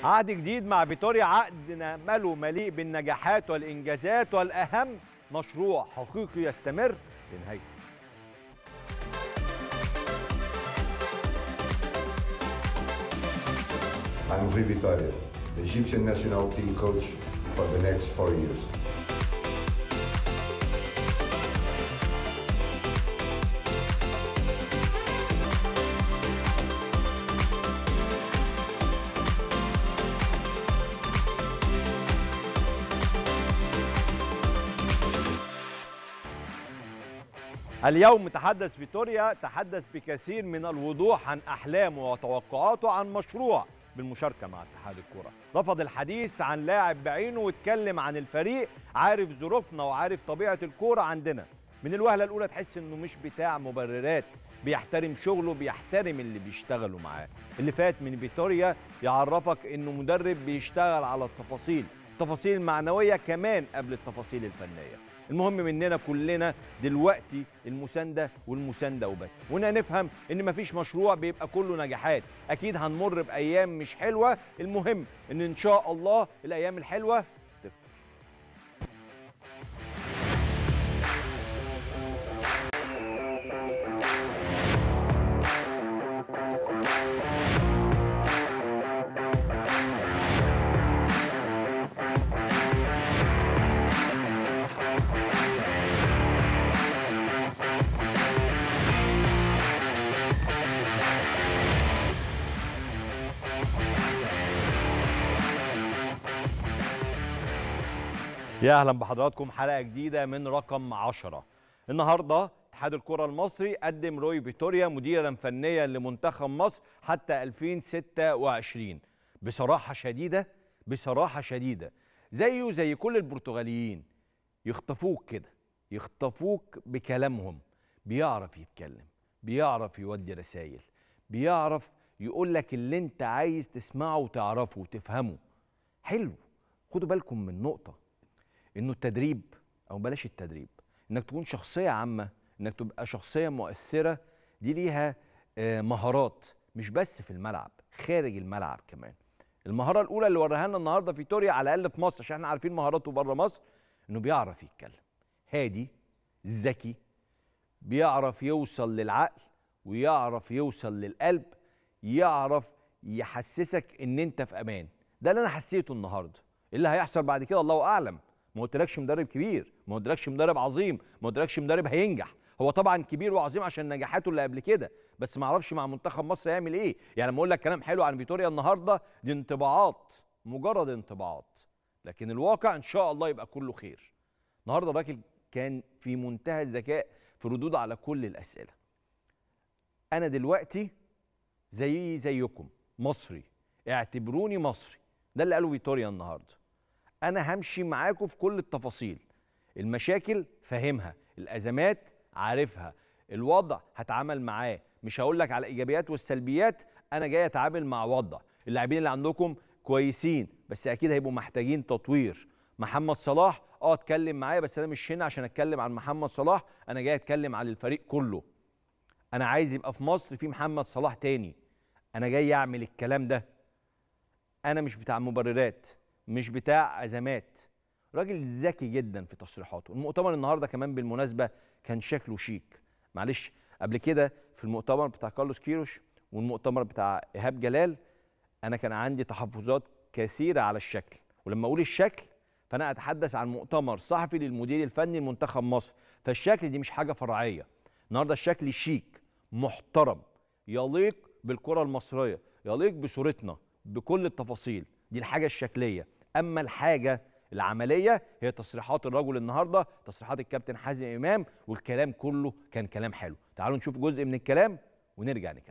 عقد جديد مع فيتوريا، عقد نأمله مليء بالنجاحات والإنجازات، والأهم مشروع حقيقي يستمر لنهايته. I'm Rui Vitória, the Egyptian national team coach for the next 4 years. اليوم تحدث فيتوريا، تحدث بكثير من الوضوح عن أحلامه وتوقعاته عن مشروع بالمشاركة مع اتحاد الكرة. رفض الحديث عن لاعب بعينه واتكلم عن الفريق، عارف ظروفنا وعارف طبيعة الكرة عندنا. من الوهلة الأولى تحس إنه مش بتاع مبررات، بيحترم شغله، بيحترم اللي بيشتغلوا معاه. اللي فات من فيتوريا يعرفك إنه مدرب بيشتغل على التفاصيل المعنوية كمان قبل التفاصيل الفنية. المهم مننا كلنا دلوقتي المساندة والمساندة وبس، وهنا نفهم ان مفيش مشروع بيبقى كله نجاحات، اكيد هنمر بايام مش حلوة، المهم ان شاء الله الايام الحلوة تفضل. يا اهلا بحضراتكم، حلقه جديده من رقم 10. النهارده اتحاد الكره المصري قدم روي فيتوريا مديرا فنيا لمنتخب مصر حتى 2026. بصراحه شديده زيه زي كل البرتغاليين، يخطفوك كده، يخطفوك بكلامهم. بيعرف يتكلم، بيعرف يودي رسائل، بيعرف يقول لك اللي انت عايز تسمعه وتعرفه وتفهمه. حلو. خدوا بالكم من نقطه، انه التدريب، او بلاش التدريب، انك تكون شخصيه عامه، انك تبقى شخصيه مؤثره، دي ليها مهارات مش بس في الملعب، خارج الملعب كمان. المهاره الاولى اللي وراها لنا النهارده فيتوريا، على الاقل في مصر عشان احنا عارفين مهاراته بره مصر، انه بيعرف يتكلم، هادي، ذكي، بيعرف يوصل للعقل ويعرف يوصل للقلب، يعرف يحسسك ان انت في امان. ده اللي انا حسيته النهارده. اللي هيحصل بعد كده الله اعلم. ما قلتلكش مدرب كبير، ما قلتلكش مدرب عظيم، ما قلتلكش مدرب هينجح. هو طبعا كبير وعظيم عشان نجاحاته اللي قبل كده، بس ما اعرفش مع منتخب مصر هيعمل ايه. يعني لما اقول لك كلام حلو عن فيتوريا النهارده، دي انطباعات، مجرد انطباعات، لكن الواقع ان شاء الله يبقى كله خير. النهارده الراجل كان في منتهى الذكاء في ردوده على كل الاسئله. انا دلوقتي زيكم مصري، اعتبروني مصري. ده اللي قاله فيتوريا النهارده. أنا همشي معاكم في كل التفاصيل، المشاكل فاهمها، الأزمات عارفها، الوضع هتعامل معاه، مش هقول لك على الإيجابيات والسلبيات، أنا جاي أتعامل مع وضع. اللاعبين اللي عندكم كويسين بس أكيد هيبقوا محتاجين تطوير. محمد صلاح اتكلم معايا، بس أنا مش هنا عشان أتكلم عن محمد صلاح، أنا جاي أتكلم عن الفريق كله. أنا عايز يبقى في مصر في محمد صلاح تاني، أنا جاي أعمل الكلام ده. أنا مش بتاع مبررات، مش بتاع أزمات. راجل ذكي جدا في تصريحاته. المؤتمر النهارده كمان بالمناسبة كان شكله شيك. معلش، قبل كده في المؤتمر بتاع كارلوس كيروش والمؤتمر بتاع إيهاب جلال أنا كان عندي تحفظات كثيرة على الشكل، ولما أقول الشكل فأنا أتحدث عن مؤتمر صحفي للمدير الفني لمنتخب مصر، فالشكل دي مش حاجة فرعية. النهارده الشكل شيك، محترم، يليق بالكرة المصرية، يليق بصورتنا بكل التفاصيل. دي الحاجة الشكلية. أما الحاجة العملية هي تصريحات الرجل النهاردة، تصريحات الكابتن حازم إمام، والكلام كله كان كلام حلو. تعالوا نشوف جزء من الكلام ونرجع نكمل.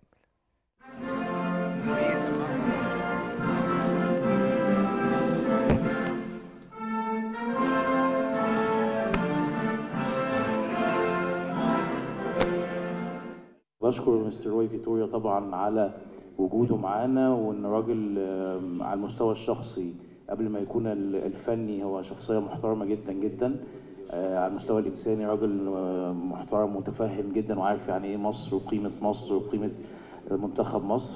بشكر مستر روي فيتوريا طبعا على وجوده معانا، وان راجل على المستوى الشخصي قبل ما يكون الفني هو شخصيه محترمه جدا جدا. على المستوى الانساني راجل محترم متفهم جدا وعارف يعني ايه مصر وقيمه مصر وقيمه منتخب مصر.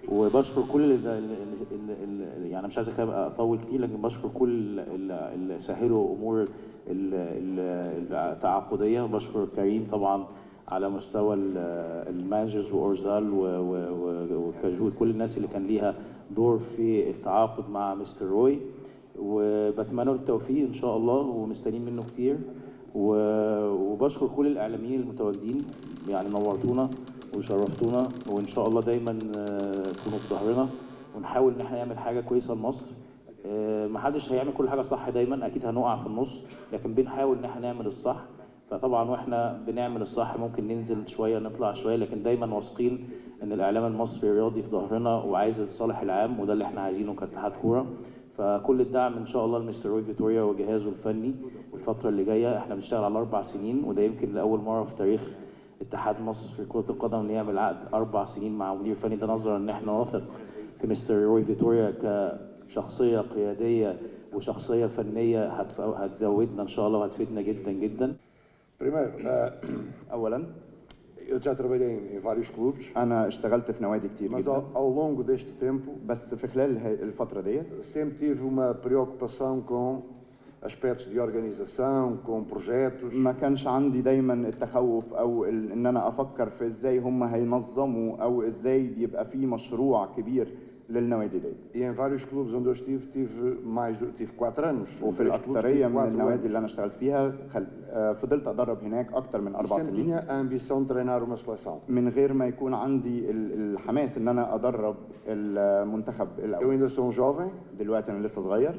وبشكر كل يعني مش عايز اطول كتير، لكن بشكر كل اللي سهلوا امور التعاقديه. بشكر كريم طبعا على مستوى المانجرز واورزال وكاجود، كل الناس اللي كان ليها دور في التعاقد مع مستر روي، وبتمنى له التوفيق ان شاء الله ومستنيين منه كتير. وبشكر كل الاعلاميين المتواجدين، يعني نورتونا وشرفتونا، وان شاء الله دايما تكونوا في ظهرنا، ونحاول ان احنا نعمل حاجه كويسه لمصر. محدش هيعمل كل حاجه صح دايما، اكيد هنقع في النص، لكن بنحاول ان احنا نعمل الصح. فطبعا واحنا بنعمل الصح ممكن ننزل شويه نطلع شويه، لكن دايما واثقين ان الاعلام المصري الرياضي في ظهرنا وعايز الصالح العام، وده اللي احنا عايزينه كاتحاد كوره. فكل الدعم ان شاء الله لمستر روي فيتوريا وجهازه الفني الفتره اللي جايه. احنا بنشتغل على 4 سنين، وده يمكن لاول مره في تاريخ اتحاد مصر في كره القدم ان يعمل عقد 4 سنين مع مدير فني. ده نظرا ان احنا واثق في مستر روي فيتوريا كشخصيه قياديه وشخصيه فنيه هتزودنا ان شاء الله وهتفيدنا جدا جدا. Primeiro, اولا eu já trabalhei em vários clubes, انا اشتغلت في نوادي كتير mas جدا، ao longo deste tempo بس في خلال الفتره ديت sempre tive uma preocupação com aspectos de organização, com projetos. ما كانش عندي دايما التخوف او ان انا افكر في ازاي هم هينظموا او ازاي بيبقى في مشروع كبير للنوادي ديت. E em vários clubes onde eu estive, tive 4 anos. وفي Em três clubes الاكثريه tive من 4 النوادي anos. اللي انا اشتغلت فيها فضلت ادرب هناك اكتر من 4 Sempre سنين tinha a ambição de treinar uma seleção. من غير ما يكون عندي الحماس ان انا ادرب المنتخب Eu الاول. ainda sou um jovem, دلوقتي انا لسه صغير،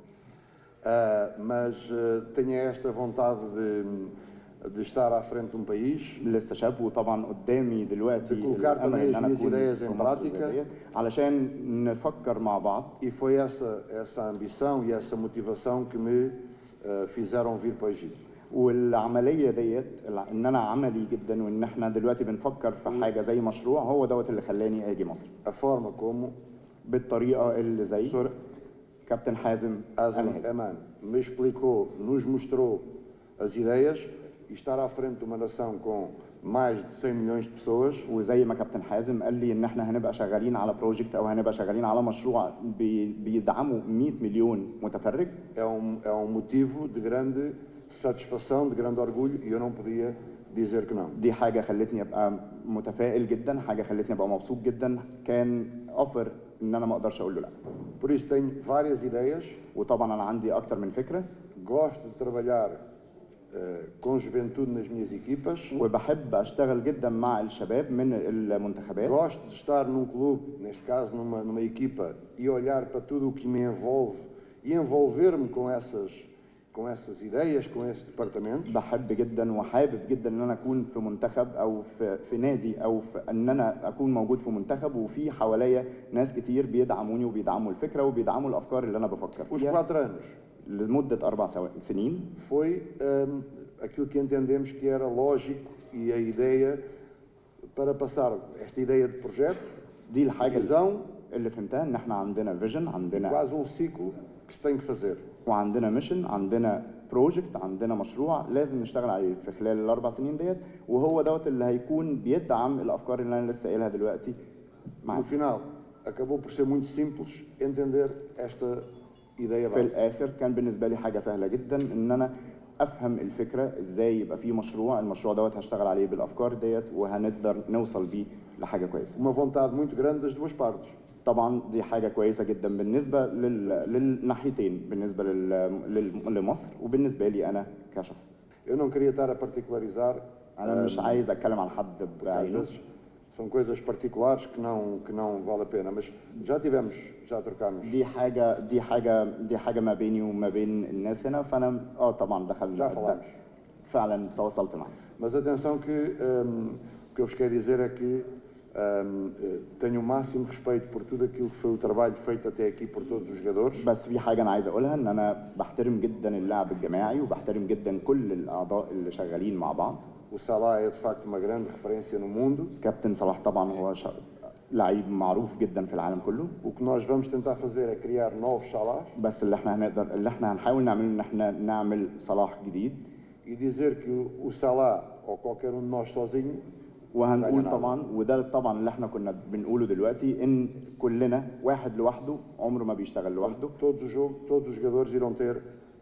mas tenho esta vontade de estar à frente de um país, لسه شاب، وطبعا قدامي دلوقتي De colocar الامل também ان as انا minhas اكون ideias في em مصر prática. زي ديت علشان نفكر مع بعض. e foi essa ambição e essa motivação que me fizeram vir para o Egito. والعمليه ديت ان انا عملي جدا، وان احنا دلوقتي بنفكر في حاجه زي مشروع، هو دوت اللي خلاني اجي مصر. A forma como بالطريقه اللي زي o Sr. كابتن حازم Azam قالها. Eman me explicou, nos mostrou as ideias, e estar à frente de uma nação com mais de 100 milhões de pessoas وزي ما كابتن حازم قال لي ان احنا هنبقى شغالين على بروجكت او هنبقى شغالين على مشروع بيدعمه 100 مليون متفرج. é um motivo de grande satisfação, de grande orgulho, e eu não podia dizer que não. دي حاجه خلتني ابقى متفائل جدا، حاجه خلتني ابقى مبسوط جدا، كان اوفر ان انا ما اقدرش اقول له لا. Por isso tenho várias ideias, وطبعا انا عندي اكتر من فكره، gosto de trabalhar com juventude nas minhas equipas, وبحب اشتغل جدا مع الشباب من المنتخبات. gosto de estar num clube, neste caso numa equipa, e olhar para tudo o que me envolve e envolver-me com essas ideias, com esses departamentos. بحب جدا وحابب جدا ان انا اكون في منتخب او في نادي او ان انا اكون موجود في منتخب وفي حواليا ناس كتير بيدعموني وبيدعموا الفكره وبيدعموا الافكار اللي انا بفكر Os فيها. 4 anos لمده 4 سنين foi aquilo que entendemos que era lógico e a ideia para passar esta ideia de projeto, دي الحاجه visão, اللي فهمتها، ان احنا عندنا فيجن، عندنا quase um ciclo que se tem que fazer. وعندنا ميشن، عندنا بروجكت، عندنا مشروع لازم نشتغل عليه في خلال ال4 سنين ديت، وهو دوت اللي هيكون بيدعم الافكار اللي انا لسه قايلها دلوقتي No معاك. final, acabou por ser muito simples entender esta ideia في básica. الاخر كان بالنسبه لي حاجه سهله جدا ان انا افهم الفكره ازاي يبقى في مشروع، المشروع دوت هشتغل عليه بالافكار ديت وهنقدر نوصل بيه لحاجه كويسه. Uma vontade muito grande das duas partes. طبعا دي حاجه كويسه جدا بالنسبه للناحيتين، بالنسبه لمصر وبالنسبه لي انا كشخص. Eu não queria estar a particularizar, انا مش عايز اتكلم عن حد porque às بعينه، vezes são coisas particulares que não vale a pena, mas já trocámos. دي حاجه ما بيني وما بين الناس هنا، فانا طبعا دخلنا Já falamos. فعلا تواصلت معاه. Mas atenção que o que eu vos quero dizer é que tenho o máximo respeito por tudo aquilo que foi o trabalho feito até aqui por todos os jogadores. بس في حاجه انا عايز اقولها، ان انا بحترم جدا اللعب الجماعي وبحترم جدا كل الاعضاء اللي شغالين مع بعض. O Salah é de facto uma grande referência no mundo. كابتن صلاح طبعا هو لعيب معروف جدا في العالم كله. O que nós vamos tentar fazer é criar novos Salahs بس اللي احنا هنحاول نعمله ان احنا نعمل صلاح جديد. e dizer que o Salah ou qualquer um de nós sozinho وهنقول طبعا، وده طبعا اللي احنا كنا بنقوله دلوقتي، ان كلنا واحد لوحده عمره ما بيشتغل لوحده. Todo o jogo, todos os jogadores irão ter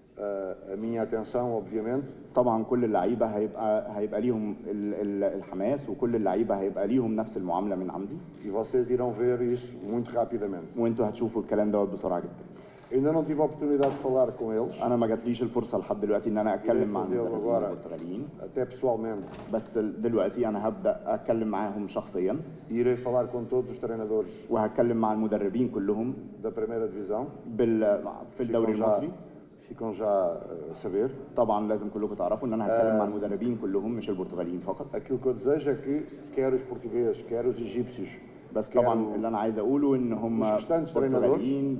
a minha atenção, obviamente. طبعا كل اللعيبه هيبقى ليهم الحماس، وكل اللعيبه هيبقى ليهم نفس المعامله من عندي. E vocês irão ver isso muito rapidamente. وانتوا هتشوفوا الكلام دوت بسرعه جدا. Ainda não tive a oportunidade de falar com eles. انا ما جاتليش الفرصه لحد دلوقتي ان انا اتكلم مع المدربين البرتغاليين. Até pessoalmente. بس دلوقتي انا هبدا اتكلم معاهم شخصيا. Irei falar com todos os treinadores. وهتكلم مع المدربين كلهم. Da primeira divisão. في الدوري المصري. Ficam já a saber. طبعا لازم كلكم تعرفوا ان انا هتكلم مع المدربين كلهم مش البرتغاليين فقط. Aquilo que eu desejo é que quer os portugueses, quer os egípcios. بس طبعا اللي انا عايز اقوله ان هم برتغاليين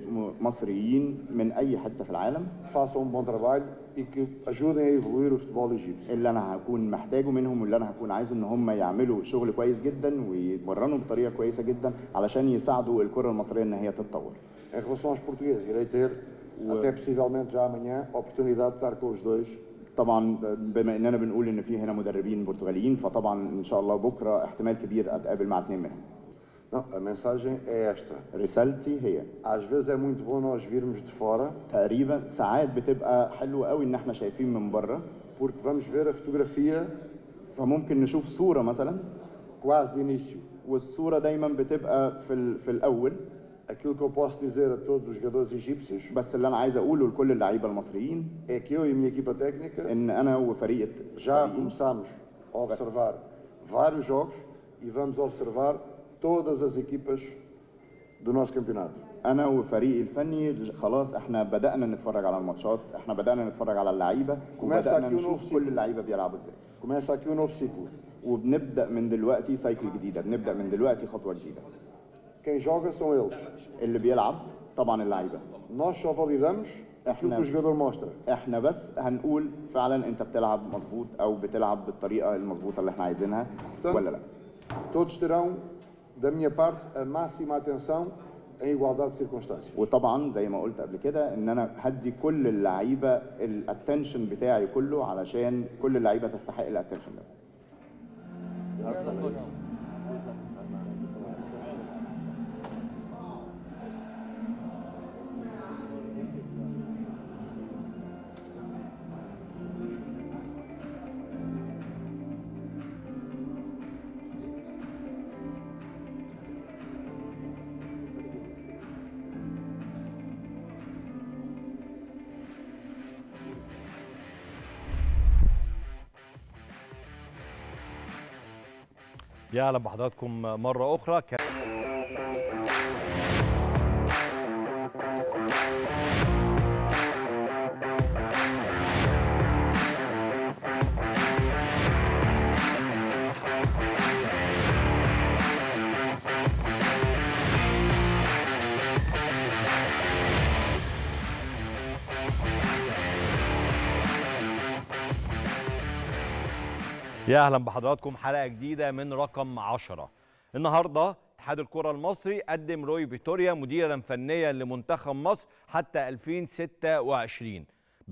مصريين من اي حته في العالم façam um bom trabalho e que ajudem a evoluir o futebol egípcio. اللي انا هكون محتاجه منهم واللي انا هكون عايزه ان هم يعملوا شغل كويس جدا ويتمرنوا بطريقه كويسه جدا علشان يساعدوا الكره المصريه ان هي تتطور. Em relação aos portugueses, irei ter até possivelmente já amanhã a oportunidade de estar com os dois. طبعا بما اننا بنقول ان في هنا مدربين برتغاليين، فطبعا ان شاء الله بكره احتمال كبير اتقابل مع اثنين منهم. Não, a mensagem é esta. رسالتي هي Às vezes é muito bom nós virmos de fora. تقريبا ساعات بتبقى حلوه قوي ان احنا شايفين من بره. Porque vamos ver a fotografia. فممكن نشوف صوره مثلا. Quase de início. والصوره دايما بتبقى في الاول. Aquilo que eu posso dizer a todos os jogadores egípcios. بس اللي انا عايز اقوله لكل اللعيبه المصريين. É que eu e a minha equipa técnica. ان انا وفريق Já começamos a observar vários jogos e vamos observar todas as equipas do nosso campeonato. انا وفريقي الفني خلاص احنا بدانا نتفرج على الماتشات، احنا بدانا نتفرج على اللعيبه وبدانا نشوف كل اللعيبه بيلعبوا ازاي. Começa aqui um novo ciclo. وبنبدا من دلوقتي سايكل جديده، بنبدا من دلوقتي خطوه جديده. Quem joga são eles. اللي بيلعب طبعا اللعيبه. Nós só validamos aquilo que o jogador mostra. احنا بس هنقول فعلا انت بتلعب مظبوط او بتلعب بالطريقه المظبوطه اللي احنا عايزينها ولا لا. Todos terão da minha parte a máxima atenção em igualdade de circunstâncias. وطبعا زي ما قلت قبل كده ان انا هدي كل اللعيبه الاتنشن بتاعي كله علشان كل اللعيبه تستحق الاتنشن ده. يا اهلا بحضراتكم مره اخرى. يا اهلا بحضراتكم حلقه جديده من رقم 10. النهارده اتحاد الكره المصري قدم روي فيتوريا مديرا فنيا لمنتخب مصر حتى 2026.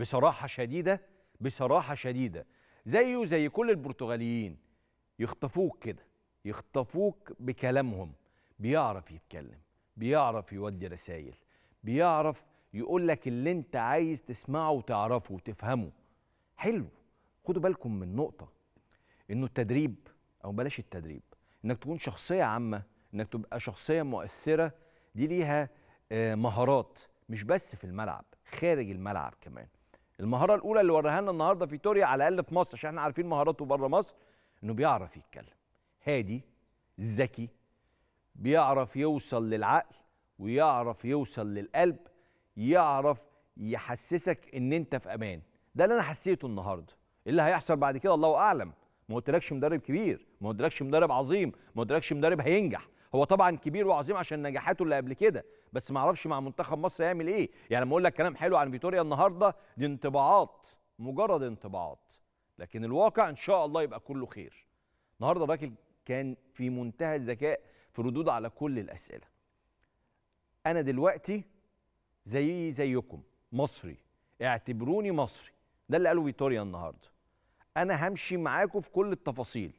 بصراحه شديده زيه زي كل البرتغاليين يخطفوك كده، يخطفوك بكلامهم. بيعرف يتكلم، بيعرف يودي رسائل، بيعرف يقول لك اللي انت عايز تسمعه وتعرفه وتفهمه. حلو. خدوا بالكم من نقطه، انه التدريب او بلاش التدريب، انك تكون شخصيه عامه، انك تبقى شخصيه مؤثره، دي ليها مهارات مش بس في الملعب، خارج الملعب كمان. المهاره الاولى اللي وراها لنا النهارده فيتوريا على الاقل في مصر، عشان احنا عارفين مهاراته بره مصر، انه بيعرف يتكلم، هادي، ذكي، بيعرف يوصل للعقل ويعرف يوصل للقلب، يعرف يحسسك ان انت في امان. ده اللي انا حسيته النهارده. اللي هيحصل بعد كده الله اعلم. ما قلتلكش مدرب كبير، ما قلتلكش مدرب عظيم، ما قلتلكش مدرب هينجح. هو طبعا كبير وعظيم عشان نجاحاته اللي قبل كده، بس ما اعرفش مع منتخب مصر هيعمل ايه. يعني لما اقول لك كلام حلو عن فيتوريا النهارده دي انطباعات، مجرد انطباعات، لكن الواقع ان شاء الله يبقى كله خير. النهارده الراجل كان في منتهى الذكاء في ردود على كل الاسئله. انا دلوقتي زيكم مصري، اعتبروني مصري. ده اللي قاله فيتوريا النهارده. انا همشي معاكم في كل التفاصيل.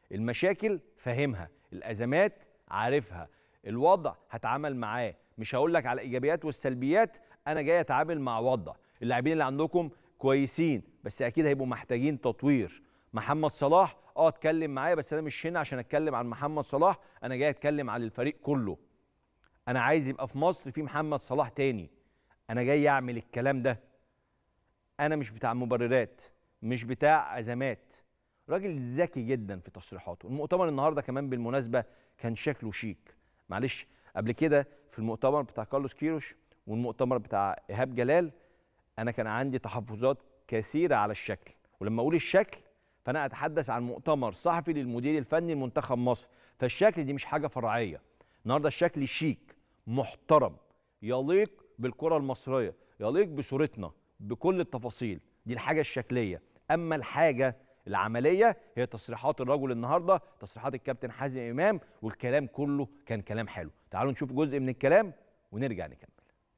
المشاكل فاهمها، الازمات عارفها، الوضع هتعامل معاه، مش هقول لك على الايجابيات والسلبيات، انا جاي اتعامل مع وضع. اللاعبين اللي عندكم كويسين بس اكيد هيبقوا محتاجين تطوير. محمد صلاح اتكلم معايا، بس انا مش هنا عشان اتكلم عن محمد صلاح، انا جاي اتكلم عن الفريق كله. انا عايز يبقى في مصر في محمد صلاح تاني، انا جاي اعمل الكلام ده. انا مش بتاع مبررات، مش بتاع ازمات. راجل ذكي جدا في تصريحاته. المؤتمر النهارده كمان بالمناسبه كان شكله شيك. معلش، قبل كده في المؤتمر بتاع كارلوس كيروش والمؤتمر بتاع ايهاب جلال انا كان عندي تحفظات كثيره على الشكل، ولما اقول الشكل فانا اتحدث عن مؤتمر صحفي للمدير الفني لمنتخب مصر، فالشكل دي مش حاجه فرعيه. النهارده الشكل شيك محترم يليق بالكره المصريه، يليق بصورتنا بكل التفاصيل. دي الحاجه الشكليه. اما الحاجه العمليه هي تصريحات الرجل النهارده، تصريحات الكابتن حازم امام، والكلام كله كان كلام حلو. تعالوا نشوف جزء من الكلام ونرجع نكمل.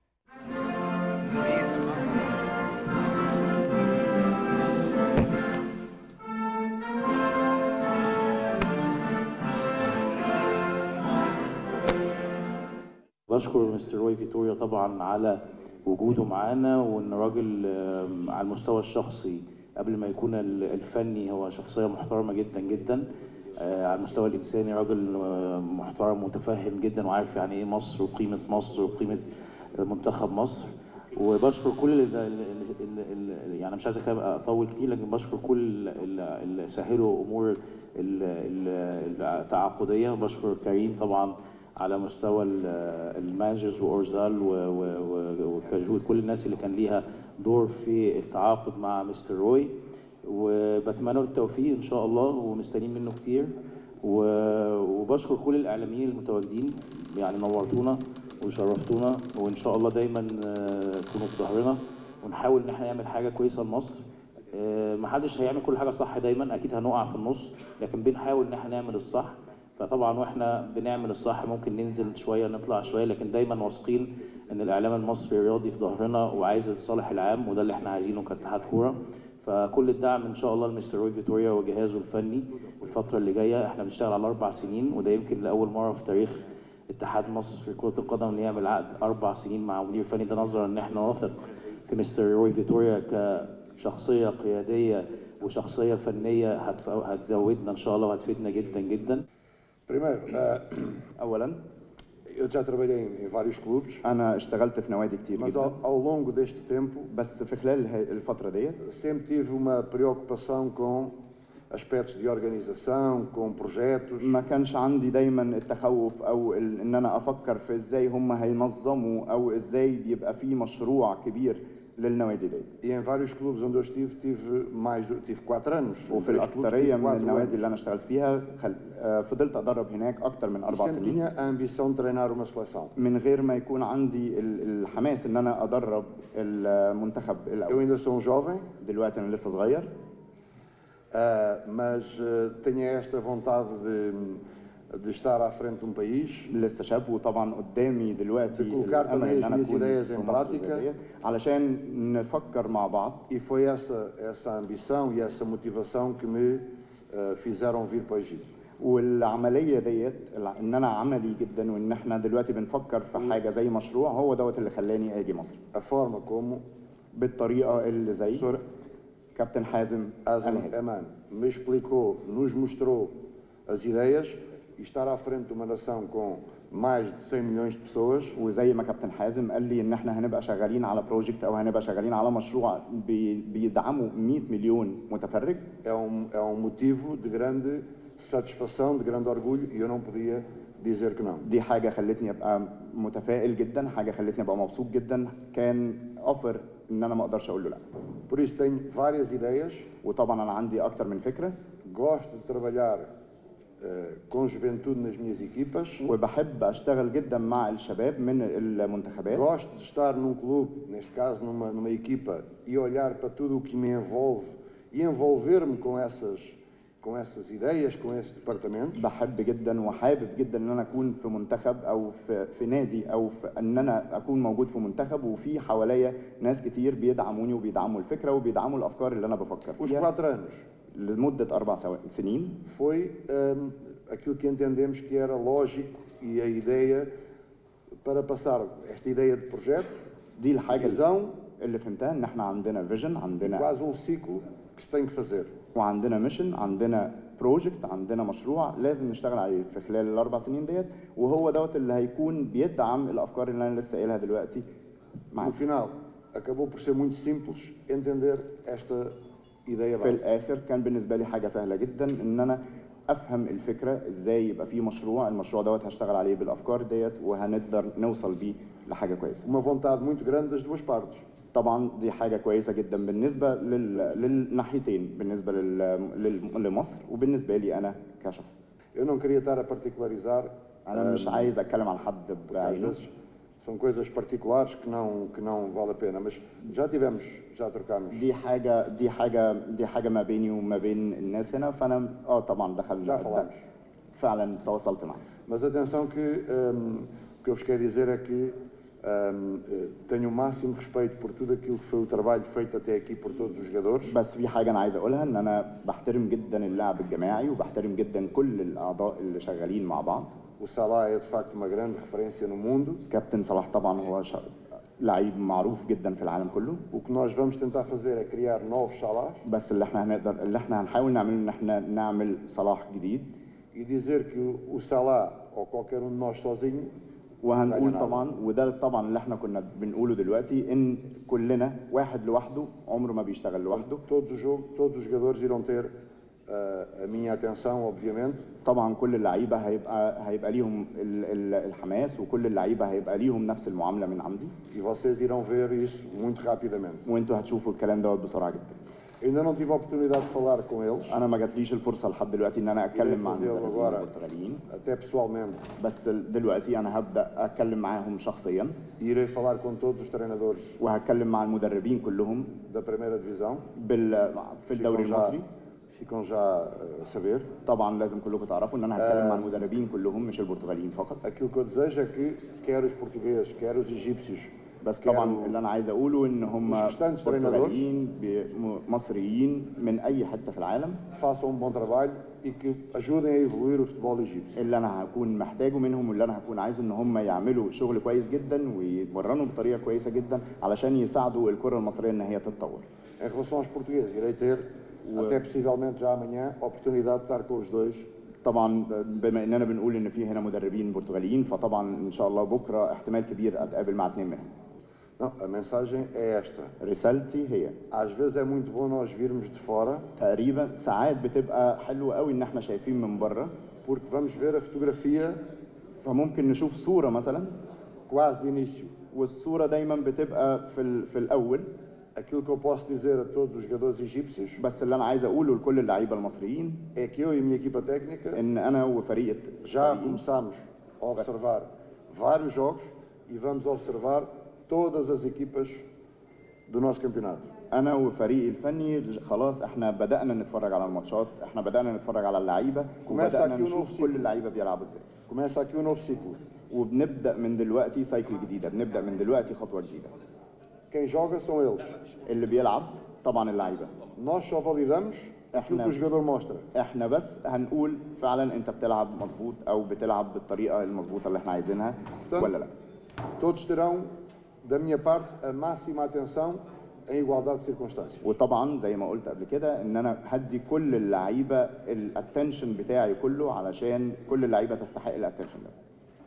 بشكر مستر روي فيتوريا طبعا على وجوده معانا، وان راجل على المستوى الشخصي قبل ما يكون الفني هو شخصيه محترمه جدا جدا. على المستوى الانساني راجل محترم متفهم جدا وعارف يعني ايه مصر وقيمه مصر وقيمه منتخب مصر. وبشكر كل يعني مش عايز اطول كتير، لكن بشكر كل اللي سهلوا امور التعاقديه. بشكر كريم طبعا على مستوى المانجرز واورزال وكاجود، كل الناس اللي كان ليها دور في التعاقد مع مستر روي، وبتمنى له التوفيق ان شاء الله ومستنيين منه كتير. وبشكر كل الاعلاميين المتواجدين، يعني نورتونا وشرفتونا، وان شاء الله دايما تكونوا في ظهرنا، ونحاول ان احنا نعمل حاجه كويسه لمصر. محدش هيعمل كل حاجه صح دايما، اكيد هنقع في النص، لكن بنحاول ان احنا نعمل الصح. فطبعا واحنا بنعمل الصح ممكن ننزل شويه نطلع شويه، لكن دايما واثقين ان الاعلام المصري الرياضي في ظهرنا وعايز الصالح العام، وده اللي احنا عايزينه كاتحاد كوره. فكل الدعم ان شاء الله لمستر روي فيتوريا وجهازه الفني الفتره اللي جايه. احنا بنشتغل على 4 سنين، وده يمكن لاول مره في تاريخ اتحاد مصر في كره القدم ان يعمل عقد 4 سنين مع مدير فني. ده نظرا ان احنا واثق في مستر روي فيتوريا كشخصيه قياديه وشخصيه فنيه هتزودنا ان شاء الله وهتفيدنا جدا جدا. Primeiro, اولا eu já trabalhei em vários clubes, انا اشتغلت في نوادي كتير mas جدا، ao longo deste tempo بس في خلال الفتره ديت sempre tive uma preocupação com aspectos de organização, com projetos. ما كانش عندي دايما التخوف او ان انا افكر في ازاي هم هينظموا او ازاي يبقى في مشروع كبير للنوادي دي. E em vários clubes onde eu estive, tive 4 anos. وفي الأكترية من النوادي اللي أنا اشتغلت فيها فضلت أدرب هناك أكتر من 4 sempre سنين tinha a ambição de treinar uma seleção. من غير ما يكون عندي الحماس إن أنا أدرب المنتخب Eu الأول. ainda sou um jovem, دلوقتي أنا لسه صغير، mas tenho esta vontade de estar à frente de um país, لسه شاب، وطبعا قدامي دلوقتي de colocar الأمل também إن as أنا minhas أكون ideias في em مصر prática. ديت علشان نفكر مع بعض. E foi essa ambição e essa motivação que me fizeram vir para o Egito. والعملية ديت إن أنا عملي جدا، وإن إحنا دلوقتي بنفكر في حاجة زي مشروع، هو دوت اللي خلاني أجي مصر. A forma como بالطريقة اللي زي o Sr. كابتن حازم Azam Aman me explicou, nos mostrou as ideias, e estar à frente de uma nação com mais de 100 milhões de pessoas. وزي ما كابتن حازم قال لي ان احنا هنبقى شغالين على بروجكت او هنبقى شغالين على مشروع بيدعمه 100 مليون متفرج. É um motivo de grande satisfação, de grande orgulho, e eu não podia dizer que não. دي حاجه خلتني ابقى متفائل جدا، حاجه خلتني ابقى مبسوط جدا، كان اوفر ان انا ما اقدرش اقول له لا. Por isso tenho várias ideias. وطبعا انا عندي اكتر من فكره. Gosto de trabalhar com juventude nas minhas equipas. وبحب اشتغل جدا مع الشباب من المنتخبات. Gosto de estar num clube, neste caso numa equipa, e olhar para tudo o que me envolve e envolver-me com essas ideias, com esse departamento. بحب جدا وحابب جدا ان انا اكون في منتخب او في نادي او ان انا اكون موجود في منتخب وفي حواليا ناس كتير بيدعموني وبيدعموا الفكره وبيدعموا الافكار اللي انا بفكر Os فيها. 4 anos لمده 4 سنين foi aquilo que entendemos que era lógico e a ideia para passar esta ideia de projeto, دي الحاجه visão اللي فهمتها، ان احنا عندنا فيجن، عندنا quase um ciclo que se tem que fazer. وعندنا ميشن، عندنا بروجكت، عندنا مشروع لازم نشتغل عليه في خلال ال4 سنين ديت، وهو دوت اللي هيكون بيدعم الافكار اللي انا لسه قايلها دلوقتي No معاك. final, acabou por ser muito simples entender esta ideia في básica. الاخر كان بالنسبه لي حاجه سهله جدا ان انا افهم الفكره ازاي يبقى في مشروع، المشروع دوت هشتغل عليه بالافكار ديت وهنقدر نوصل بيه لحاجه كويسه. Uma vontade muito grande das duas partes. طبعا دي حاجه كويسه جدا بالنسبه للناحيتين، بالنسبه لمصر وبالنسبه لي انا كشخص. Eu não queria estar a particularizar, انا مش عايز اتكلم عن حد porque às بعينه، vezes são coisas particulares que não vale a pena, mas já trocámos. دي حاجه ما بيني وما بين الناس هنا، فانا طبعا Já دخلنا falámos. فعلا تواصلت معاه. Mas atenção que o que eu vos quero dizer é que tenho o máximo respeito por tudo aquilo que foi o trabalho feito até aqui por todos os jogadores. بس في حاجه انا عايز اقولها، ان انا بحترم جدا اللعب الجماعي وبحترم جدا كل الاعضاء اللي شغالين مع بعض. O Salah é de facto uma grande referência no mundo. كابتن صلاح طبعا هو لعيب معروف جدا في العالم كله. O que nós vamos tentar fazer é criar novos Salahs بس اللي احنا هنحاول نعمله ان احنا نعمل صلاح جديد، e dizer que o Salah ou qualquer um de nós sozinho وهنقول طبعا، وده طبعا اللي احنا كنا بنقوله دلوقتي، ان كلنا واحد لوحده عمره ما بيشتغل لوحده. todos os jogadores irão ter a minha atenção, obviamente. طبعا كل اللعيبه هيبقى ليهم الحماس، وكل اللعيبه هيبقى ليهم نفس المعامله من عندي. E vocês irão ver isso muito rapidamente. وانتوا هتشوفوا الكلام دوت بسرعه جدا. Ainda não tive a oportunidade de falar com eles, انا ما جاتليش الفرصه لحد دلوقتي ان انا اتكلم مع fazê-lo المدربين agora البرتغاليين، até pessoalmente. بس دلوقتي انا هبدا اتكلم معاهم شخصيا، E irei falar com todos os treinadores وهتكلم مع المدربين كلهم da primeira divisão. في الدوري المصري. Ficam já a saber. طبعا لازم كلكم تعرفوا ان انا هتكلم مع المدربين كلهم مش البرتغاليين فقط. Aquilo que eu desejo é que quer os portugueses, quer os egípcios, بس طبعا اللي انا عايز اقوله ان هم برتغاليين مصريين من اي حته في العالم façam um bom trabalho e que ajudem a evoluir o futebol egípcio. اللي انا هكون محتاجه منهم واللي انا هكون عايزه ان هم يعملوا شغل كويس جدا ويتمرنوا بطريقه كويسه جدا علشان يساعدوا الكره المصريه ان هي تتطور. Em relação aos portugueses, irei ter até possivelmente já amanhã a oportunidade de estar com os dois. طبعا بما اننا بنقول ان في هنا مدربين برتغاليين، فطبعا ان شاء الله بكره احتمال كبير اتقابل مع 2 منهم. Não, a mensagem é esta. رسالتي هي Às vezes é muito bom nós virmos de fora, تقريبا ساعات بتبقى حلوه قوي ان احنا شايفين من بره، porque vamos ver a fotografia فممكن نشوف صوره مثلا quase de início. والصوره دايما بتبقى في الاول. Aquilo que eu posso dizer a todos os jogadores egípcios بس اللي انا عايز اقوله لكل اللعيبه المصريين é que eu e a minha equipa técnica ان انا وفريق já começamos a observar vários jogos e vamos observar todas as equipas do nosso campeonato. انا وفريقي الفني خلاص احنا بدانا نتفرج على الماتشات، احنا بدانا نتفرج على اللعيبه وبدانا نشوف كل اللعيبه بيلعبوا ازاي. Começa aqui um novo ciclo. وبنبدا من دلوقتي سايكل جديده، بنبدا من دلوقتي خطوه جديده. Quem joga são eles. اللي بيلعب طبعا اللعيبه. Nós só validamos aquilo que o jogador mostra. احنا بس هنقول فعلا انت بتلعب مظبوط او بتلعب بالطريقه المظبوطه اللي احنا عايزينها ولا لا. Todos terão da minha parte a máxima atenção em igualdade de circunstâncias. وطبعا زي ما قلت قبل كده ان انا هدي كل اللعيبه الاتنشن بتاعي كله علشان كل اللعيبه تستحق الاتنشن ده.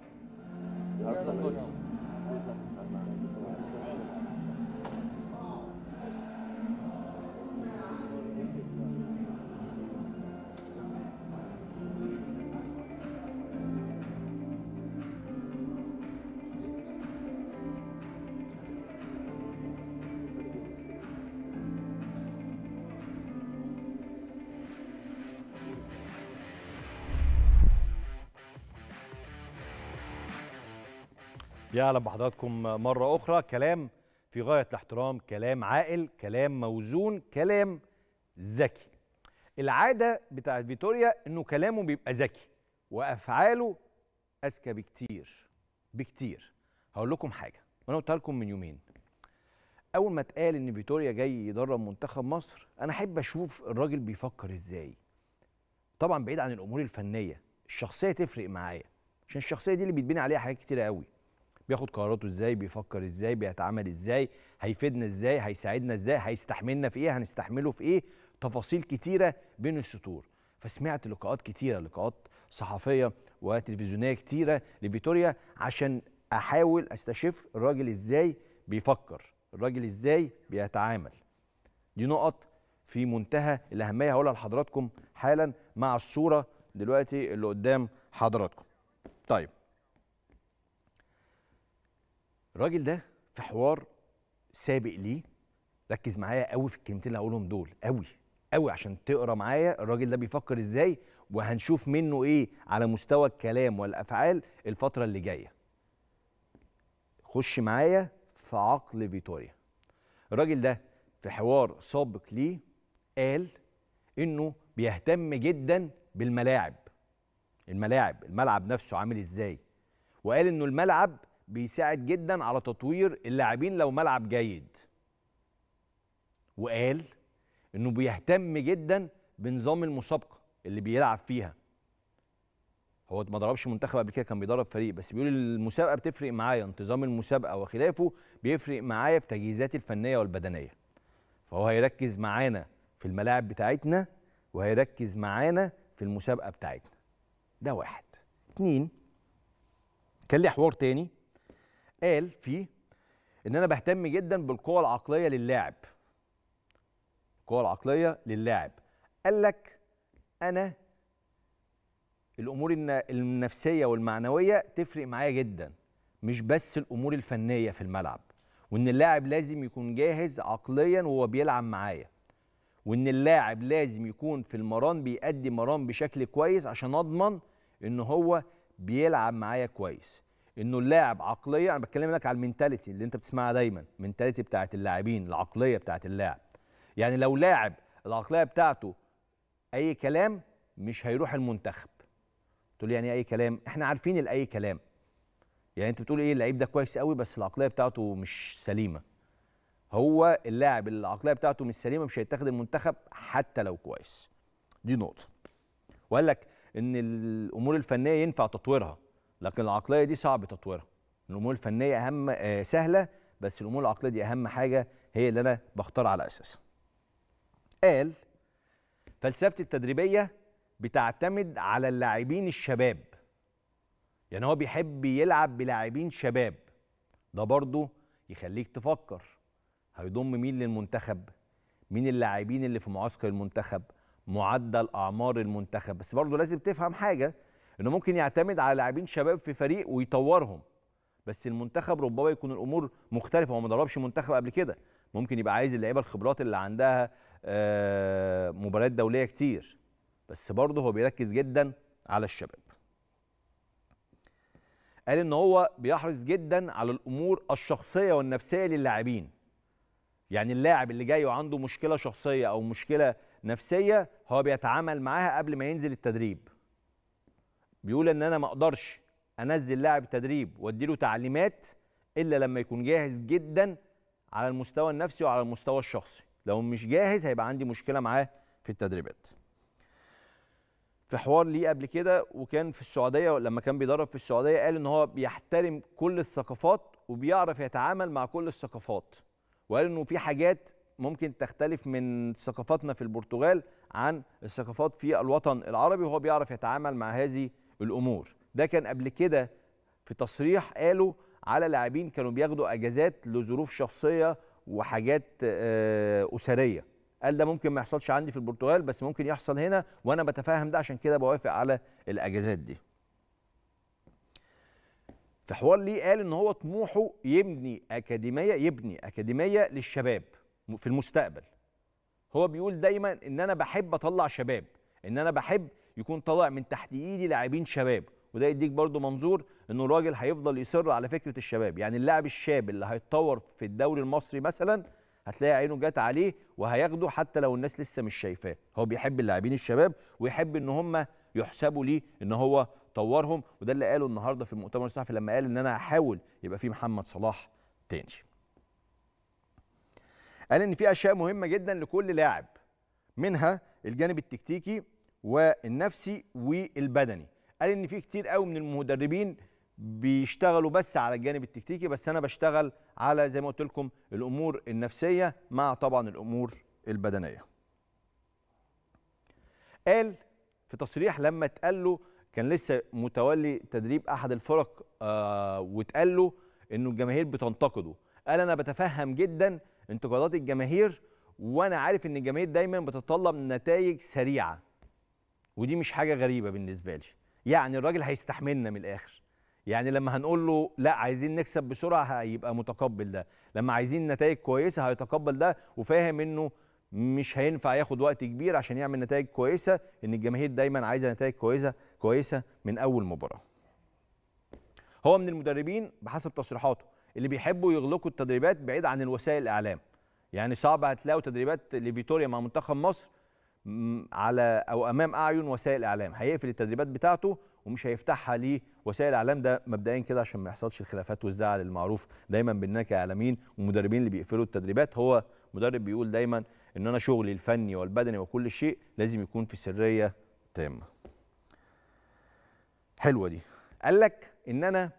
يا اهلا بحضراتكم مره اخرى. كلام في غايه الاحترام، كلام عاقل، كلام موزون، كلام ذكي. العاده بتاعت فيتوريا انه كلامه بيبقى ذكي وافعاله اذكى بكتير بكتير. هقول لكم حاجه وانا قلتها لكم من يومين. اول ما اتقال ان فيتوريا جاي يدرب منتخب مصر، انا احب اشوف الراجل بيفكر ازاي. طبعا بعيد عن الامور الفنيه، الشخصيه تفرق معايا، عشان الشخصيه دي اللي بيتبني عليها حاجات كتيره قوي. بياخد قراراته ازاي، بيفكر ازاي، بيتعامل ازاي، هيفيدنا ازاي، هيساعدنا ازاي، هيستحملنا في ايه، هنستحمله في ايه، تفاصيل كتيره بين السطور. فسمعت لقاءات كتيره، لقاءات صحفيه وتلفزيونيه كتيره لفيتوريا، عشان احاول استشف الراجل ازاي بيفكر، الراجل ازاي بيتعامل. دي نقط في منتهى الاهميه هقولها لحضراتكم حالا مع الصوره دلوقتي اللي قدام حضراتكم. طيب، الراجل ده في حوار سابق ليه، ركز معايا قوي في الكلمتين اللي هقولهم دول، قوي قوي عشان تقرا معايا الراجل ده بيفكر ازاي، وهنشوف منه ايه على مستوى الكلام والافعال الفتره اللي جايه. خش معايا في عقل فيتوريا. الراجل ده في حوار سابق ليه قال انه بيهتم جدا بالملاعب، الملعب نفسه عامل ازاي، وقال انه الملعب بيساعد جدا على تطوير اللاعبين لو ملعب جيد، وقال انه بيهتم جدا بنظام المسابقه اللي بيلعب فيها. هو ما ضربش منتخب قبل كده، كان بيدرب فريق، بس بيقول المسابقه بتفرق معايا، انتظام المسابقه وخلافه بيفرق معايا في تجهيزاتي الفنيه والبدنيه. فهو هيركز معانا في الملاعب بتاعتنا، وهيركز معانا في المسابقه بتاعتنا. ده واحد. اتنين، كان لي حوار تاني قال فيه ان انا بهتم جدا بالقوة العقلية للاعب. القوة العقلية للاعب. قال لك انا الامور النفسية والمعنوية تفرق معايا جدا، مش بس الامور الفنية في الملعب، وان اللاعب لازم يكون جاهز عقليا وهو بيلعب معايا، وان اللاعب لازم يكون في المران بيأدي مران بشكل كويس عشان اضمن ان هو بيلعب معايا كويس. انه اللاعب عقليه، انا بتكلم لك على المينتاليتي اللي انت بتسمعها دايما، المينتاليتي بتاعت اللاعبين، العقليه بتاعت اللاعب. يعني لو لاعب العقليه بتاعته اي كلام مش هيروح المنتخب. تقول لي يعني اي كلام؟ احنا عارفين الاي كلام. يعني انت بتقول ايه، اللعيب ده كويس قوي بس العقليه بتاعته مش سليمه. هو اللاعب اللي العقليه بتاعته مش سليمه مش هيتاخد المنتخب حتى لو كويس. دي نقطه. وقال لك ان الامور الفنيه ينفع تطويرها، لكن العقليه دي صعب تطويرها. الامور الفنيه اهم، سهله، بس الامور العقليه دي اهم حاجه، هي اللي انا بختار على اساسها. قال فلسفتي التدريبيه بتعتمد على اللاعبين الشباب. يعني هو بيحب يلعب بلاعبين شباب. ده برضه يخليك تفكر، هيضم مين للمنتخب، مين اللاعبين اللي في معسكر المنتخب، معدل اعمار المنتخب. بس برضه لازم تفهم حاجه، انه ممكن يعتمد على لاعبين شباب في فريق ويطورهم، بس المنتخب ربما يكون الامور مختلفه. هو ما دربش منتخب قبل كده، ممكن يبقى عايز اللعيبه الخبرات اللي عندها مباريات دوليه كتير، بس برضه هو بيركز جدا على الشباب. قال ان هو بيحرص جدا على الامور الشخصيه والنفسيه للاعبين. يعني اللاعب اللي جاي وعنده مشكله شخصيه او مشكله نفسيه هو بيتعامل معاها قبل ما ينزل التدريب. بيقول ان انا ما اقدرش انزل لاعب تدريب واديله تعليمات الا لما يكون جاهز جدا على المستوى النفسي وعلى المستوى الشخصي. لو مش جاهز هيبقى عندي مشكله معاه في التدريبات. في حوار ليه قبل كده وكان في السعوديه، لما كان بيدرب في السعوديه، قال ان هو بيحترم كل الثقافات وبيعرف يتعامل مع كل الثقافات. وقال انه في حاجات ممكن تختلف من ثقافاتنا في البرتغال عن الثقافات في الوطن العربي، وهو بيعرف يتعامل مع هذه الامور. ده كان قبل كده في تصريح قالوا على لاعبين كانوا بياخدوا اجازات لظروف شخصيه وحاجات اسريه. قال ده ممكن ما يحصلش عندي في البرتغال بس ممكن يحصل هنا، وانا بتفاهم ده، عشان كده بوافق على الاجازات دي. في حوار ليه قال ان هو طموحه يبني اكاديميه للشباب في المستقبل. هو بيقول دايما ان انا بحب اطلع شباب، ان انا بحب يكون طالع من تحت ايدي لاعبين شباب. وده يديك برضو منظور انه الراجل هيفضل يصر على فكره الشباب. يعني اللاعب الشاب اللي هيتطور في الدوري المصري مثلا هتلاقي عينه جت عليه وهياخده حتى لو الناس لسه مش شايفاه. هو بيحب اللاعبين الشباب ويحب ان هم يحسبوا ليه ان هو طورهم. وده اللي قاله النهارده في المؤتمر الصحفي لما قال ان انا هحاول يبقى في محمد صلاح تاني. قال ان في اشياء مهمه جدا لكل لاعب، منها الجانب التكتيكي والنفسي والبدني. قال ان في كتير قوي من المدربين بيشتغلوا بس على الجانب التكتيكي، بس انا بشتغل على زي ما قلت لكم الامور النفسيه مع طبعا الامور البدنيه. قال في تصريح لما اتقال له، كان لسه متولي تدريب احد الفرق واتقال له انه الجماهير بتنتقده، قال انا بتفهم جدا انتقادات الجماهير، وانا عارف ان الجماهير دايما بتتطلب نتائج سريعه، ودي مش حاجه غريبه بالنسبه لي. يعني الراجل هيستحملنا من الاخر، يعني لما هنقول له لا عايزين نكسب بسرعه هيبقى متقبل ده، لما عايزين نتائج كويسه هيتقبل ده، وفاهم انه مش هينفع ياخد وقت كبير عشان يعمل نتائج كويسه، ان الجماهير دايما عايزه نتائج كويسه من اول مباراه. هو من المدربين بحسب تصريحاته اللي بيحبوا يغلقوا التدريبات بعيد عن الوسائل الاعلام. يعني صعب هتلاقوا تدريبات لفيتوريا مع منتخب مصر على او امام اعين وسائل اعلام، هيقفل التدريبات بتاعته ومش هيفتحها لوسائل الاعلام. ده مبدئيا كده عشان ما يحصلش الخلافات والزعل المعروف دايما بيننا كاعلاميين ومدربين اللي بيقفلوا التدريبات. هو مدرب بيقول دايما ان انا شغلي الفني والبدني وكل شيء لازم يكون في سريه تامه. حلوه دي. قال لك ان انا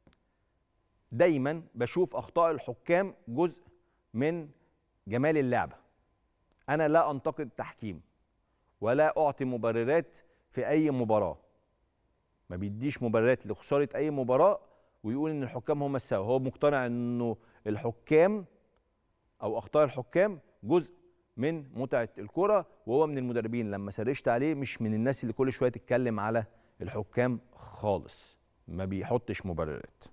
دايما بشوف اخطاء الحكام جزء من جمال اللعبه. انا لا انتقد التحكيم ولا اعطي مبررات في اي مباراه، ما بيديش مبررات لخساره اي مباراه ويقول ان الحكام هم السبب. هو مقتنع انه الحكام او اخطاء الحكام جزء من متعه الكره، وهو من المدربين لما سرشت عليه مش من الناس اللي كل شويه تتكلم على الحكام خالص، ما بيحطش مبررات.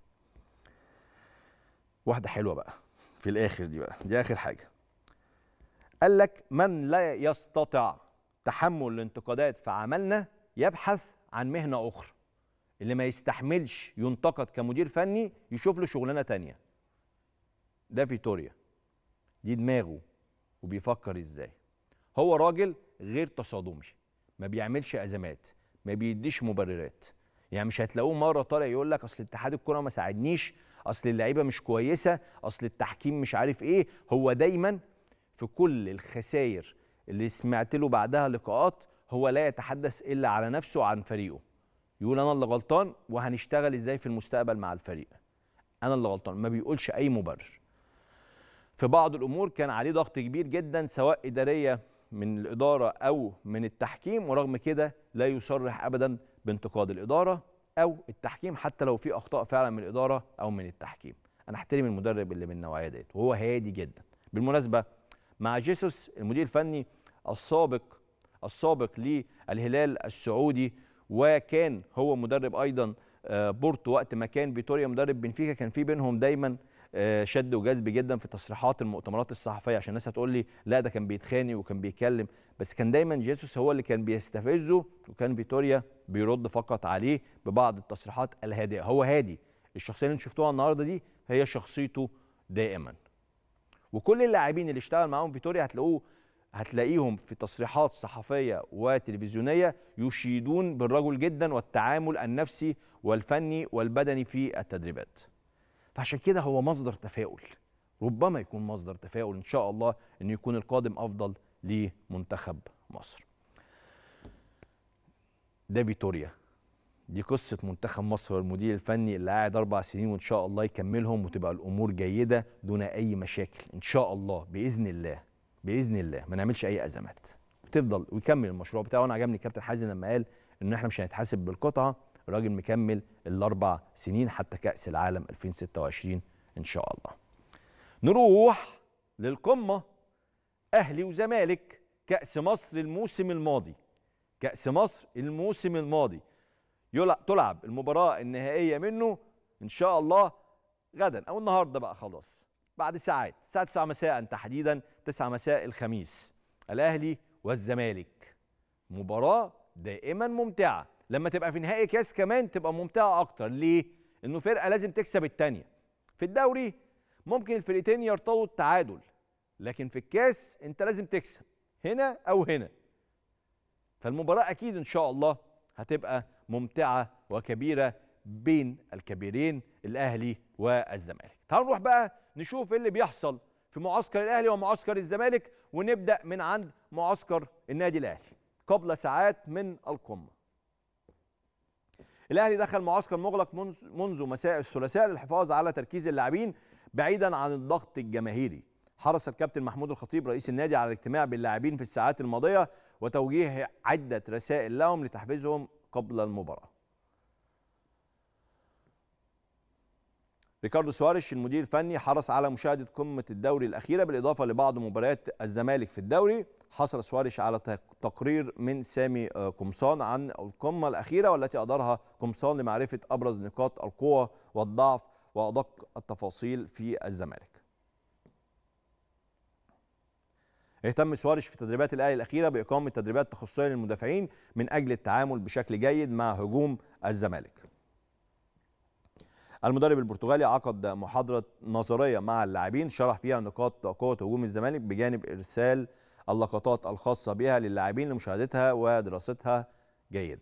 واحده حلوه بقى في الاخر دي بقى، دي اخر حاجه. قال لك من لا يستطع تحمل الانتقادات في عملنا يبحث عن مهنه اخرى. اللي ما يستحملش ينتقد كمدير فني يشوف له شغلانه تانيه. ده فيتوريا، دي دماغه وبيفكر ازاي. هو راجل غير تصادمي، ما بيعملش ازمات، ما بيديش مبررات. يعني مش هتلاقوه مره طالع يقول لك اصل اتحاد الكره ما ساعدنيش، اصل اللعيبه مش كويسه، اصل التحكيم مش عارف ايه. هو دايما في كل الخسائر اللي سمعت له بعدها لقاءات هو لا يتحدث الا على نفسه وعن فريقه. يقول انا اللي غلطان وهنشتغل ازاي في المستقبل مع الفريق. انا اللي غلطان، ما بيقولش اي مبرر. في بعض الامور كان عليه ضغط كبير جدا سواء اداريه من الاداره او من التحكيم، ورغم كده لا يصرح ابدا بانتقاد الاداره او التحكيم حتى لو في اخطاء فعلا من الاداره او من التحكيم. انا احترم المدرب اللي من النوعيه ديت وهو هادي جدا. بالمناسبه مع جيسوس المدير الفني السابق للهلال السعودي، وكان هو مدرب ايضا بورتو وقت ما كان فيتوريا مدرب بنفيكا، كان في بينهم دايما شد وجذب جدا في تصريحات المؤتمرات الصحفيه. عشان الناس هتقول لي لا ده كان بيتخانق وكان بيتكلم، بس كان دايما جيسوس هو اللي كان بيستفزه وكان فيتوريا بيرد فقط عليه ببعض التصريحات الهادئه. هو هادي. الشخصيه اللي انتم شفتوها النهارده دي هي شخصيته دائما. وكل اللاعبين اللي اشتغل معاهم فيتوريا هتلاقيهم في تصريحات صحفيه وتلفزيونيه يشيدون بالرجل جدا والتعامل النفسي والفني والبدني في التدريبات. فعشان كده هو مصدر تفاؤل، ربما يكون مصدر تفاؤل ان شاء الله انه يكون القادم افضل لمنتخب مصر. ده فيتوريا، دي قصه منتخب مصر والمدير الفني اللي قاعد 4 سنين وان شاء الله يكملهم وتبقى الامور جيده دون اي مشاكل ان شاء الله باذن الله. باذن الله ما نعملش اي ازمات وتفضل ويكمل المشروع بتاعه. وانا عجبني كابتن حازم لما قال ان احنا مش هنتحاسب بالقطعه، الراجل مكمل ال4 سنين حتى كاس العالم 2026 ان شاء الله. نروح للقمه، اهلي وزمالك، كاس مصر الموسم الماضي. كاس مصر الموسم الماضي تلعب المباراه النهائيه منه ان شاء الله غدا او النهارده بقى خلاص بعد ساعات، الساعه 9 مساء تحديدا، 9 مساء الخميس. الاهلي والزمالك، مباراه دائما ممتعه. لما تبقى في نهائي كاس كمان تبقى ممتعه اكتر. ليه؟ انه فرقه لازم تكسب الثانيه. في الدوري ممكن الفرقتين يرتضوا التعادل، لكن في الكاس انت لازم تكسب هنا او هنا. فالمباراه اكيد ان شاء الله هتبقى ممتعه وكبيره بين الكبيرين الاهلي والزمالك. تعالوا نروح بقى نشوف ايه اللي بيحصل في معسكر الاهلي ومعسكر الزمالك، ونبدا من عند معسكر النادي الاهلي قبل ساعات من القمه. الاهلي دخل معسكر مغلق منذ مساء الثلاثاء للحفاظ على تركيز اللاعبين بعيدا عن الضغط الجماهيري. حرص الكابتن محمود الخطيب رئيس النادي على الاجتماع باللاعبين في الساعات الماضيه وتوجيه عده رسائل لهم لتحفيزهم قبل المباراه. ريكاردو سواريش المدير الفني حرص على مشاهده قمه الدوري الاخيره بالاضافه لبعض مباريات الزمالك في الدوري. حصل سواريش على تقرير من سامي قمصان عن القمه الاخيره والتي ادارها قمصان لمعرفه ابرز نقاط القوه والضعف وادق التفاصيل في الزمالك. اهتم سواريش في تدريبات الاهلي الاخيره باقامه تدريبات تخصصيه للمدافعين من اجل التعامل بشكل جيد مع هجوم الزمالك. المدرب البرتغالي عقد محاضره نظريه مع اللاعبين شرح فيها نقاط قوه هجوم الزمالك بجانب ارسال اللقطات الخاصه بها للاعبين لمشاهدتها ودراستها جيدا.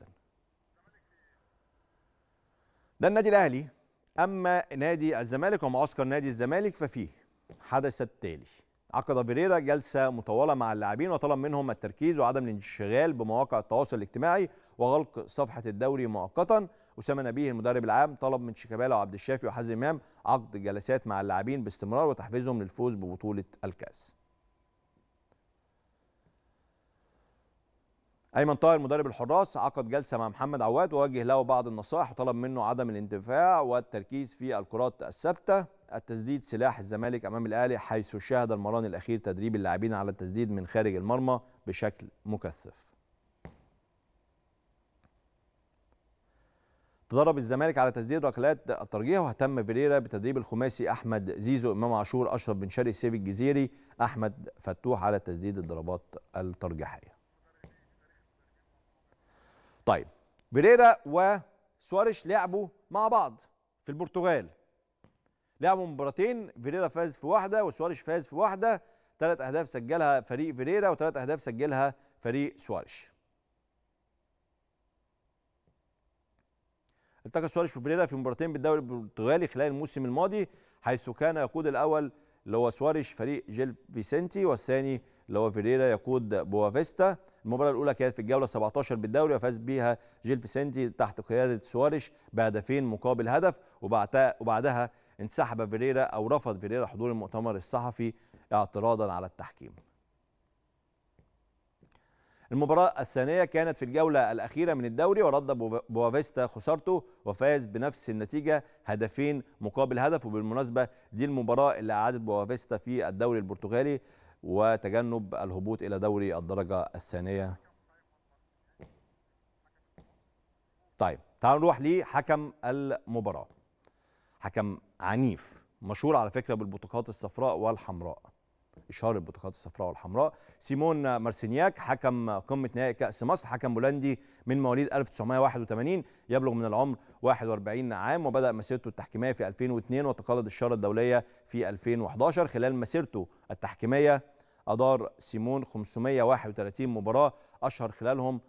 ده النادي الاهلي. اما نادي الزمالك ومعسكر نادي الزمالك ففيه حدث التالي: عقد فيريرا جلسه مطوله مع اللاعبين وطلب منهم التركيز وعدم الانشغال بمواقع التواصل الاجتماعي وغلق صفحه الدوري مؤقتا. اسامه نبيه المدرب العام طلب من شيكابالا وعبد الشافي وحازم امام عقد جلسات مع اللاعبين باستمرار وتحفيزهم للفوز ببطوله الكاس. ايمن طاهر مدرب الحراس عقد جلسه مع محمد عواد ووجه له بعض النصائح وطلب منه عدم الاندفاع والتركيز في الكرات الثابته. التسديد سلاح الزمالك امام الاهلي، حيث شاهد المران الاخير تدريب اللاعبين على التسديد من خارج المرمى بشكل مكثف. تدرب الزمالك على تسديد ركلات الترجيح، واهتم فيريرا بتدريب الخماسي احمد زيزو، امام عاشور، اشرف بن شرقي، سيف الجزيري، احمد فتوح على تسديد الضربات الترجيحيه. طيب، فيريرا وسواريش لعبوا مع بعض في البرتغال. لعبوا مباراتين، فيريرا فاز في واحده وسواريش فاز في واحده. 3 أهداف سجلها فريق فيريرا و3 أهداف سجلها فريق سواريش. التقى سواريش وفيريرا في مباراتين بالدوري البرتغالي خلال الموسم الماضي، حيث كان يقود الاول اللي هو سواريش فريق جيل فيسنتي، والثاني اللي هو فيريرا يقود بوافيستا. المباراه الاولى كانت في الجوله 17 بالدوري وفاز بيها جيل فيسنتي تحت قياده سواريش بهدفين مقابل هدف، وبعدها انسحب فيريرا او رفض فيريرا حضور المؤتمر الصحفي اعتراضا على التحكيم. المباراة الثانية كانت في الجولة الأخيرة من الدوري، ورد بوافيستا خسارته وفاز بنفس النتيجة هدفين مقابل هدف. وبالمناسبة دي المباراة اللي أعادت بوافيستا في الدوري البرتغالي وتجنب الهبوط إلى دوري الدرجة الثانية. طيب، تعالوا نروح لحكم المباراة. حكم عنيف مشهور على فكرة بالبطاقات الصفراء والحمراء، إشهار البطاقات الصفراء والحمراء. سيمون مارسينياك حكم قمة نهائي كأس مصر، حكم بولندي من مواليد 1981، يبلغ من العمر 41 عام، وبدأ مسيرته التحكيمية في 2002 وتقلد الشارة الدولية في 2011. خلال مسيرته التحكيمية أدار سيمون 531 مباراة، أشهر خلالهم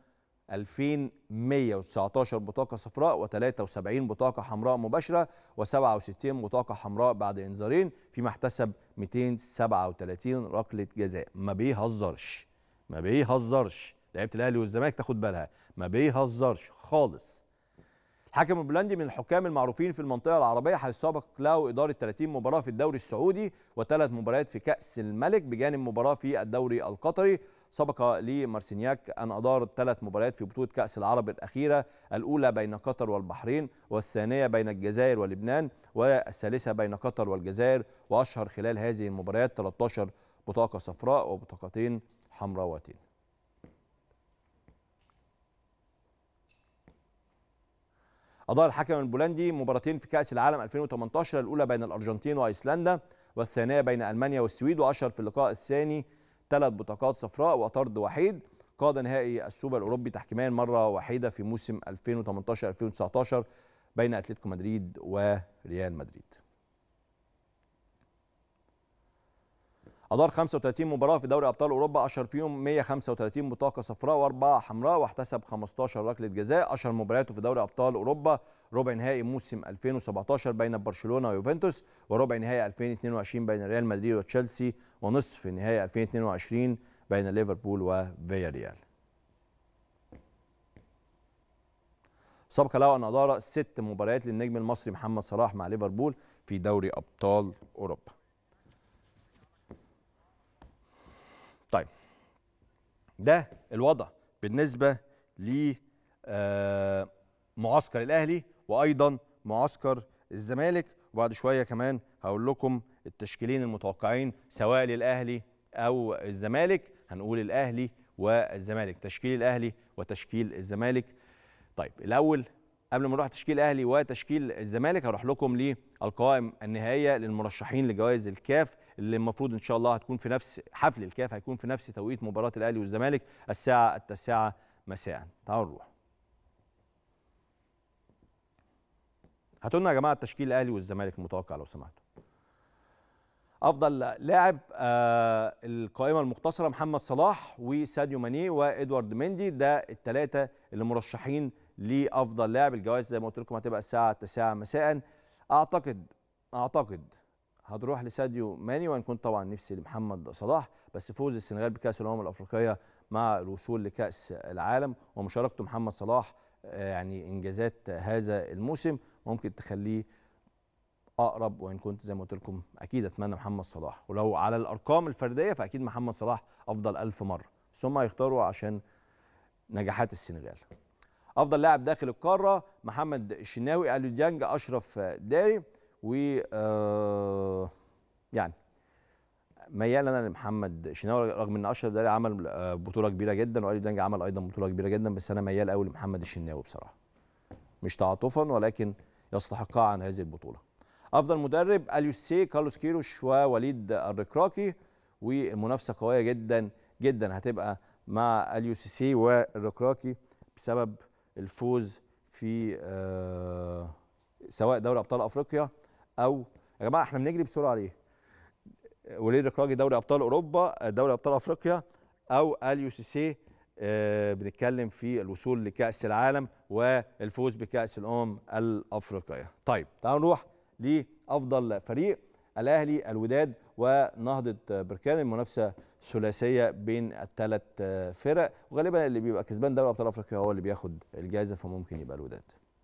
2119 بطاقة صفراء و73 بطاقة حمراء مباشرة و67 بطاقة حمراء بعد إنذارين، فيما احتسب 237 ركلة جزاء. ما بيهزرش لعيبة الأهلي والزمالك تاخد بالها، ما بيهزرش خالص. الحكم البولندي من الحكام المعروفين في المنطقة العربية، حيث سبق له إدارة 30 مباراة في الدوري السعودي و3 مباريات في كأس الملك بجانب مباراة في الدوري القطري. سبق لمارسينياك أن أدار 3 مباريات في بطولة كأس العرب الأخيرة، الأولى بين قطر والبحرين، والثانية بين الجزائر ولبنان، والثالثة بين قطر والجزائر. وأشهر خلال هذه المباريات 13 بطاقة صفراء وبطاقتين حمراوتين. أدار الحكم البولندي مباراتين في كأس العالم 2018، الأولى بين الأرجنتين وأيسلندا، والثانية بين ألمانيا والسويد، وأشهر في اللقاء الثاني 3 بطاقات صفراء وطرد وحيد. قاد نهائي السوبر الأوروبي تحكيميا مرة واحدة في موسم 2018-2019 بين أتلتيكو مدريد وريال مدريد. ادار 35 مباراه في دوري ابطال اوروبا، اشهر فيهم 135 بطاقه صفراء و4 حمراء، واحتسب 15 ركله جزاء. اشهر مبارياته في دوري ابطال اوروبا ربع نهائي موسم 2017 بين برشلونه ويوفنتوس، وربع نهائي 2022 بين ريال مدريد وتشيلسي، ونصف نهائي 2022 بين ليفربول وفياريال. سبق له ان ادار 6 مباريات للنجم المصري محمد صلاح مع ليفربول في دوري ابطال اوروبا. طيب ده الوضع بالنسبه لمعسكر الاهلي وايضا معسكر الزمالك، وبعد شويه كمان هقول لكم التشكيلين المتوقعين سواء للاهلي او الزمالك. هنقول الاهلي والزمالك، تشكيل الاهلي وتشكيل الزمالك. طيب الاول قبل ما نروح تشكيل الاهلي وتشكيل الزمالك هروح لكم للقوائم النهائيه للمرشحين لجوائز الكاف اللي المفروض ان شاء الله هتكون في نفس حفل الكاف، هيكون في نفس توقيت مباراه الاهلي والزمالك الساعه 9 مساء. تعالوا نروح. هاتوا لنا يا جماعه تشكيل الاهلي والزمالك المتوقع لو سمحتوا. افضل لاعب القائمه المختصره محمد صلاح وساديو ماني وادوارد مندي، ده الثلاثه اللي مرشحين لافضل لاعب. الجوائز زي ما قلت لكم هتبقى الساعه 9 مساء. اعتقد هتروح لساديو ماني، وان كنت طبعا نفسي لمحمد صلاح، بس فوز السنغال بكاس الامم الافريقيه مع الوصول لكاس العالم ومشاركته محمد صلاح يعني انجازات هذا الموسم ممكن تخليه اقرب، وان كنت زي ما قلت لكم اكيد اتمنى محمد صلاح، ولو على الارقام الفرديه فاكيد محمد صلاح افضل 1000 مره، ثم هيختاروا عشان نجاحات السنغال. افضل لاعب داخل القاره محمد الشناوي، اليو ديانج، اشرف داري، و يعني ميال انا لمحمد الشناوي رغم ان اشرف داري عمل بطوله كبيره جدا واليو ديانج عمل ايضا بطوله كبيره جدا، بس انا ميال قوي لمحمد الشناوي بصراحه، مش تعاطفا ولكن يستحقها عن هذه البطوله. افضل مدرب اليو سي، كارلوس كيروش ووليد الركراكي، والمنافسه قويه جدا جدا هتبقى مع اليو سي والركراكي بسبب الفوز في سواء دوري ابطال افريقيا او يا جماعه احنا بنجري بسرعه ليه؟ وليد الركراكي دوري ابطال اوروبا، دوري ابطال افريقيا، او اليو سي بنتكلم في الوصول لكاس العالم والفوز بكاس الامم الافريقيه. طيب تعالوا نروح لافضل فريق، الاهلي، الوداد، ونهضه بركان. المنافسه ثلاثيه بين الثلاث فرق، وغالبا اللي بيبقى كسبان دوري ابطال افريقيا هو اللي بياخد الجائزه، فممكن يبقى الوداد.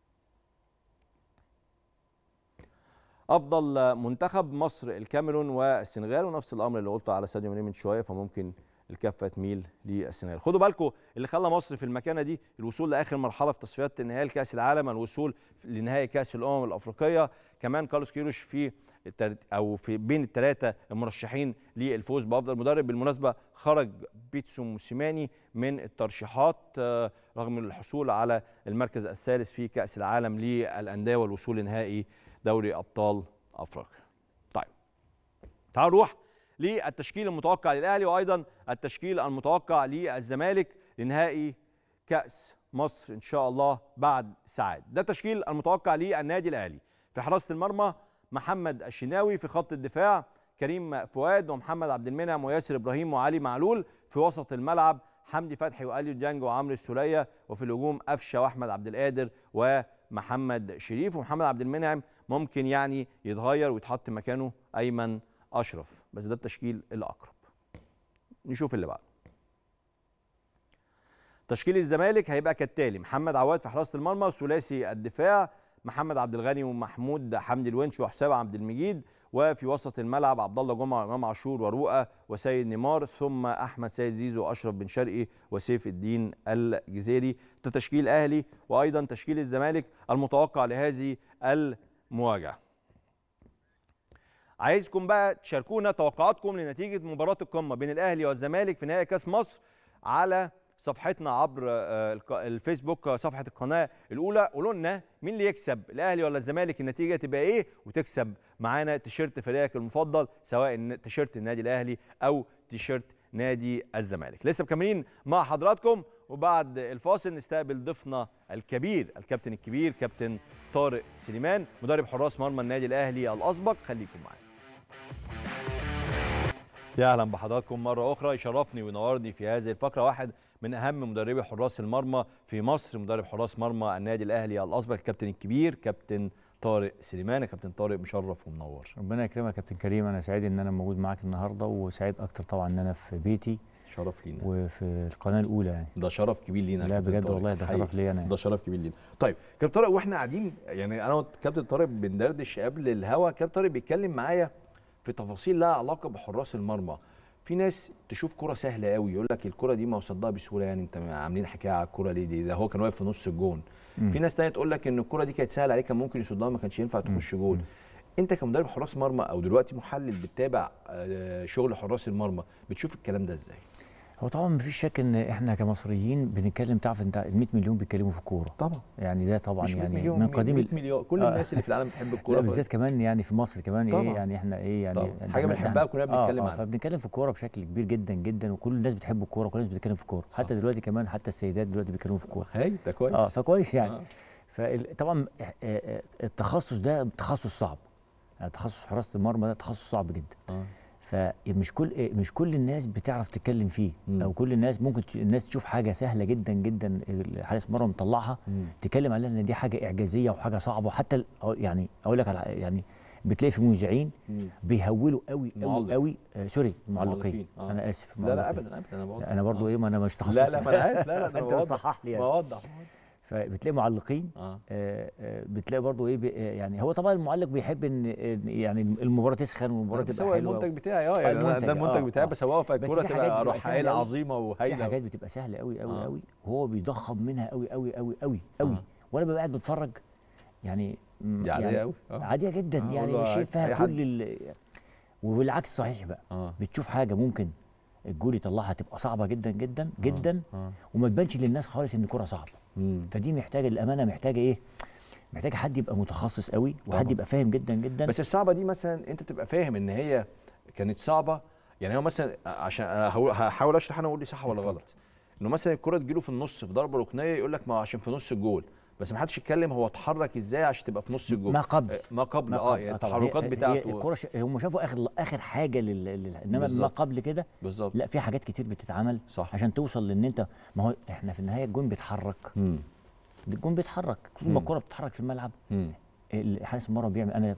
افضل منتخب مصر، الكاميرون والسنغال، ونفس الامر اللي قلته على ساديو ماني من شويه، فممكن الكفه تميل للسنغال. خدوا بالكم اللي خلى مصر في المكانه دي الوصول لاخر مرحله في تصفيات النهائي لكاس العالم، الوصول لنهائي كاس الامم الافريقيه، كمان كارلوس كيروش في بين الثلاثه المرشحين للفوز بافضل مدرب. بالمناسبه خرج بيتسو موسيماني من الترشيحات رغم الحصول على المركز الثالث في كاس العالم للانديه والوصول لنهائي دوري ابطال افريقيا. طيب تعالوا نروح للتشكيل المتوقع للاهلي وايضا التشكيل المتوقع للزمالك لنهائي كاس مصر ان شاء الله بعد ساعات. ده التشكيل المتوقع للنادي الاهلي. في حراسه المرمى محمد الشناوي، في خط الدفاع كريم فؤاد ومحمد عبد المنعم وياسر ابراهيم وعلي معلول، في وسط الملعب حمدي فتحي واليو ديانج وعمرو السوليه، وفي الهجوم قفشه واحمد عبد القادر ومحمد شريف، ومحمد عبد المنعم ممكن يعني يتغير ويتحط مكانه ايمن اشرف، بس ده التشكيل الاقرب. نشوف اللي بعده. تشكيل الزمالك هيبقى كالتالي: محمد عواد في حراسه المرمى، ثلاثي الدفاع محمد عبد الغني ومحمود حمدي الونش وحسام عبد المجيد، وفي وسط الملعب عبد الله جمعه وامام عاشور ورؤى وسيد نيمار، ثم احمد سيد زيزو واشرف بن شرقي وسيف الدين الجزيري. ده تشكيل الاهلي وايضا تشكيل الزمالك المتوقع لهذه المواجهه. عايزكم بقى تشاركونا توقعاتكم لنتيجه مباراه القمه بين الاهلي والزمالك في نهائي كاس مصر على صفحتنا عبر الفيسبوك، صفحه القناه الاولى. قولوا لنا مين اللي يكسب، الاهلي ولا الزمالك، النتيجه تبقى ايه، وتكسب معانا تيشيرت فريقك المفضل سواء تيشيرت النادي الاهلي او تيشيرت نادي الزمالك. لسه مكملين مع حضراتكم، وبعد الفاصل نستقبل ضيفنا الكبير الكابتن الكبير كابتن طارق سليمان مدرب حراس مرمى النادي الاهلي الاسبق. خليكم معانا. يا اهلا بحضراتكم مره اخرى. يشرفني وينورني في هذه الفقره واحد من اهم مدربي حراس المرمى في مصر، مدرب حراس مرمى النادي الاهلي الاسبق، الكابتن الكبير كابتن طارق سليمان. كابتن طارق مشرف ومنور. ربنا يكرمك يا كابتن كريم، انا سعيد ان انا موجود معاك النهارده، وسعيد اكتر طبعا ان انا في بيتي، شرف لينا وفي القناه الاولى يعني. ده شرف كبير لينا. لا بجد والله ده شرف ليا انا. ده شرف كبير لينا. طيب كابتن طارق، واحنا قاعدين يعني انا وكابتن طارق بندردش قبل الهوا، كابتن طارق بيتكلم معايا في تفاصيل لها علاقه بحراس المرمى. في ناس تشوف كرة سهله قوي يقول لك الكرة دي ما وصلها بسهوله، يعني انت عاملين حكايه على الكرة ليه دي؟ ده هو كان واقف في نص الجون. في ناس تانية تقول لك ان الكرة دي كانت سهله عليه، كان ممكن يصدها ما كانش ينفع تخش جول. انت كمدرب حراس مرمى او دلوقتي محلل بتتابع شغل حراس المرمى، بتشوف الكلام ده ازاي؟ هو طبعا مفيش شك ان احنا كمصريين بنتكلم، تعرف انت 100 مليون بيتكلموا في الكوره طبعا، يعني ده طبعا مش 100 يعني مليون، من قديم 100 مليون كل الناس اللي في العالم بتحب الكوره، بالذات كمان يعني في مصر كمان طبعا. ايه يعني احنا ايه يعني حاجه بنحبها كلنا بنتكلم عنها، فبنتكلم في الكوره بشكل كبير جدا جدا، وكل الناس بتحب الكوره، وكل الناس بتتكلم في الكوره، حتى دلوقتي كمان حتى السيدات دلوقتي بيتكلموا في الكوره. هاي ده كويس. فكويس يعني. فطبعا التخصص ده تخصص صعب، يعني تخصص حراسه المرمى ده تخصص صعب جدا. فمش كل الناس بتعرف تتكلم فيه، او كل الناس ممكن الناس تشوف حاجه سهله جدا جدا حارس مرمى مطلعها تتكلم عليها ان دي حاجه اعجازيه وحاجه صعبه. وحتى يعني اقول لك على يعني بتلاقي في مذيعين بيهولوا قوي قوي قوي سوري المعلقين. انا اسف. لا ابدا انا برضو ايه، ما انا مش تخصص. لا ما انا عارف. لا انت بتصحح لي يعني. بوضح. فبتلاقي معلقين بتلاقي برضو ايه يعني هو طبعا المعلق بيحب ان يعني المباراه تسخن والمباراه تبقى حلوه. المنتج بتاعي يعني ده المنتج بتاعي بسوقه، فالكوره تبقى روحيه عظيمه وهايله. في حاجات بتبقى سهله قوي قوي قوي وهو بيضخم منها قوي قوي قوي قوي قوي، وانا ببقى قاعد بتفرج يعني دي عاديه قوي، عاديه جدا يعني مش شايفها كل والعكس صحيح بقى. بتشوف حاجه ممكن الجول يطلعها تبقى صعبه جدا جدا جدا وما تبانش للناس خالص ان الكوره صعبه. فدي محتاجه الامانه، محتاجه ايه؟ محتاجه حد يبقى متخصص قوي وحد يبقى فاهم جدا جدا. بس الصعبه دي مثلا انت تبقى فاهم ان هي كانت صعبه، يعني هو مثلا عشان هحاول اشرح انا اقول لي صح ولا غلط، انه مثلا الكره تجيله في النص في ضربه ركنيه يقول لك ما عشان في نص الجول، بس ما حدش يتكلم هو اتحرك ازاي عشان تبقى في نص الجول. ما قبل يعني التحركات بتاعته. الكره هم شافوا اخر حاجه انما ما قبل كده بالظبط. لا، في حاجات كتير بتتعمل صح عشان توصل لان انت، ما هو احنا في النهايه الجون بيتحرك. الجون بيتحرك طول ما الكره بتتحرك في الملعب. حارس المرمى بيعمل. انا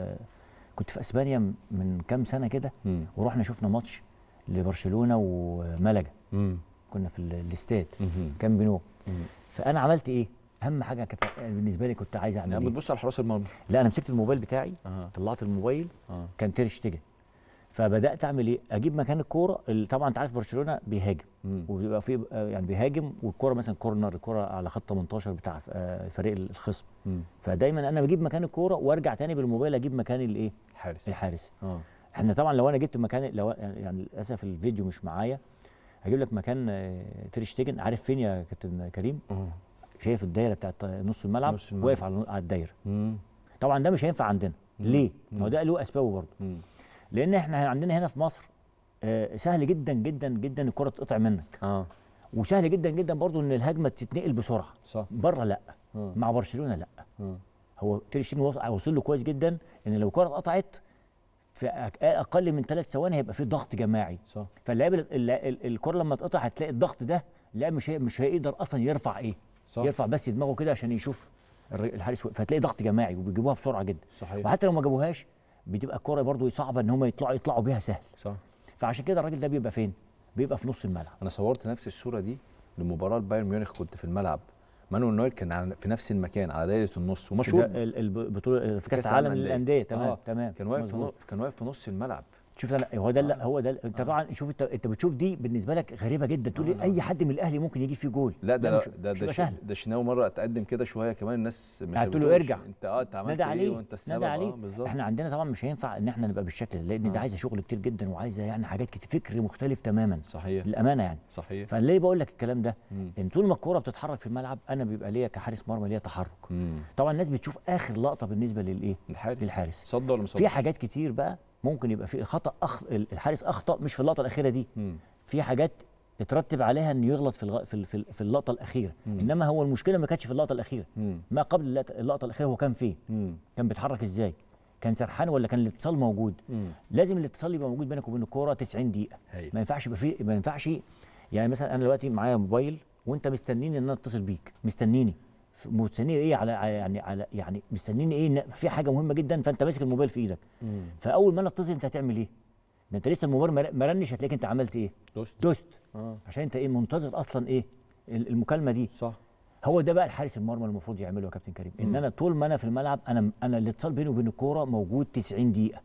كنت في اسبانيا من كام سنه كده، ورحنا شفنا ماتش لبرشلونه وملجا. كنا في الاستاد كان بينو. فانا عملت ايه؟ اهم حاجه كانت بالنسبه لي كنت عايز اعمل يعني بتبص على حراس المرمى؟ لا، انا مسكت الموبايل بتاعي. طلعت الموبايل. كان تير شتيجن. فبدات اعمل ايه؟ اجيب مكان الكوره. طبعا انت عارف برشلونه بيهاجم وبيبقى في يعني بيهاجم، والكوره مثلا كورنر، الكوره على خط 18 بتاع فريق الخصم. فدايما انا بجيب مكان الكوره وارجع تاني بالموبايل اجيب مكان الايه؟ الحارس. احنا طبعا لو انا جبت مكان، لو يعني للاسف الفيديو مش معايا، هجيب لك مكان تير شتيجن. عارف فين يا كابتن كريم؟ شايف الدايره بتاعت نص الملعب، واقف على الدايره. طبعا ده مش هينفع عندنا. ليه؟ ما هو ده له اسبابه برضه. لان احنا عندنا هنا في مصر سهل جدا جدا جدا الكره تقطع منك. وسهل جدا جدا برضه ان الهجمه تتنقل بسرعه. صح. بره لا. مع برشلونه لا. هو تير شتيجن وصل له كويس جدا ان لو الكره اتقطعت في اقل من 3 ثواني هيبقى في ضغط جماعي. صح. فاللاعب الكره لما تقطع هتلاقي الضغط ده اللاعب مش هيقدر اصلا يرفع ايه. صح. يرفع بس دماغه كده عشان يشوف الحارس، فهتلاقي ضغط جماعي وبيجيبوها بسرعه جدا. صحيح. وحتى لو ما جابوهاش بتبقى الكره برضو صعبه ان هم يطلعوا بيها سهل. صح. فعشان كده الراجل ده بيبقى فين؟ بيبقى في نص الملعب. انا صورت نفس الصوره دي لمباراه بايرن ميونخ، كنت في الملعب، مانويل نوير كان في نفس المكان على دايره النص، ومشهور البطوله في كاس العالم للانديه. تمام تمام. كان واقف في نص الملعب. شوف انا هو ده انت طبعا شوف انت بتشوف دي بالنسبه لك غريبه جدا، تقول لي اي حد من الاهلي ممكن يجيب فيه جول. لا ده شناوي مره اتقدم كده شويه كمان الناس مش قلت له ارجع، انت عملت ايه وانت السبب. احنا عندنا طبعا مش هينفع ان احنا نبقى بالشكل ده، لان ده عايزه شغل كتير جدا وعايزه يعني حاجات كتير، فكر مختلف تماما. صحيح. الامانه يعني. صحيح. فليه بقول لك الكلام ده؟ ان طول ما الكوره بتتحرك في الملعب انا بيبقى ليا كحارس مرمى ليا تحرك. طبعا الناس بتشوف اخر لقطه بالنسبه للايه؟ للحارس. صد ولا مصد؟ في حاجات كتير بقى ممكن يبقى في خطا الحارس اخطا مش في اللقطه الاخيره دي. في حاجات اترتب عليها انه يغلط في اللقطه الاخيره. انما هو المشكله ما كانتش في اللقطه الاخيره. ما قبل اللقطه الاخيره هو كان فين؟ كان بيتحرك ازاي؟ كان سرحان ولا كان الاتصال موجود. لازم الاتصال يبقى موجود بينك وبين الكوره 90 دقيقه. ما ينفعش يبقى في، ما ينفعش يعني مثلا انا دلوقتي معايا موبايل وانت مستنيني ان انا اتصل بيك، مستنيني ايه يعني مستنيني ايه، في حاجه مهمه جدا فانت ماسك الموبايل في ايدك. فاول ما انا اتصل انت هتعمل ايه؟ ده انت لسه الموبايل ما رنش، هتلاقيك انت عملت ايه؟ دوست. عشان انت ايه، منتظر اصلا ايه المكالمه دي. صح. هو ده بقى الحارس المرمى المفروض يعمله يا كابتن كريم، ان انا طول ما انا في الملعب انا الاتصال بيني وبين الكوره موجود 90 دقيقه.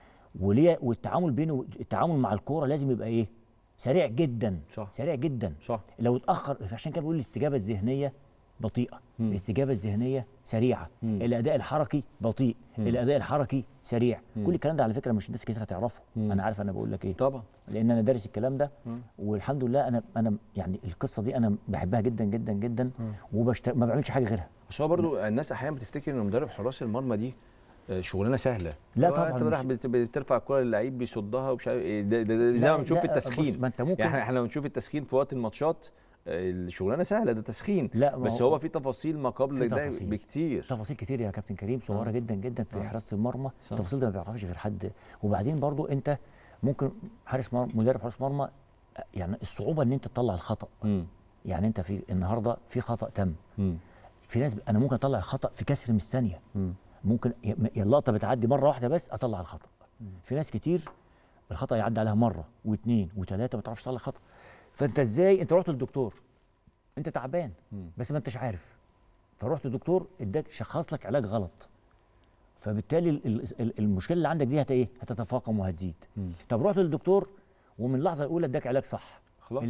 والتعامل مع الكوره لازم يبقى ايه؟ سريع جدا. صح. سريع جدا. صح. لو اتاخر، عشان كده بقول الاستجابه الذهنيه بطيئه، الاستجابه الذهنيه سريعه، الاداء الحركي بطيء، الاداء الحركي سريع. كل الكلام ده على فكره مش ناس كتير هتعرفه. انا عارف انا بقول لك ايه طبعا، لان انا دارس الكلام ده. والحمد لله انا يعني القصه دي انا بحبها جدا جدا جدا، ما بعملش حاجه غيرها. بس هو برضو الناس احيانا بتفتكر ان مدرب حراس المرمى دي شغلانه سهله. لا طبعا، انت رايح بترفع الكره للعيب بيصدها ومش عارف ايه، ده زي ما بنشوف في التسخين. ما انت ممكن يعني احنا لما بنشوف التسخين في وقت الماتشات الشغلانه سهله، ده تسخين. لا بس هو في تفاصيل ما قبل ده بكتير، تفاصيل كتير يا كابتن كريم، صغيره جدا جدا في حراسه المرمى. التفاصيل دي ما بيعرفش غير حد. وبعدين برضو انت ممكن حارس مرمى، مدرب حارس مرمى، يعني الصعوبه ان انت تطلع الخطا. يعني انت في النهارده في خطا تم، في ناس انا ممكن اطلع الخطا في كسر من الثانيه. ممكن اللقطه بتعدي مره واحده بس اطلع الخطا. في ناس كتير الخطا يعدي عليها مره واثنين وثلاثه ما تعرفش تطلع الخطا. فانت ازاي، انت رحت للدكتور انت تعبان بس ما انتش عارف، فرحت للدكتور اداك شخص لك علاج غلط، فبالتالي المشكله اللي عندك دي هتتفاقم وهتزيد. طب رحت للدكتور ومن اللحظه الاولى اداك علاج صح، خلاص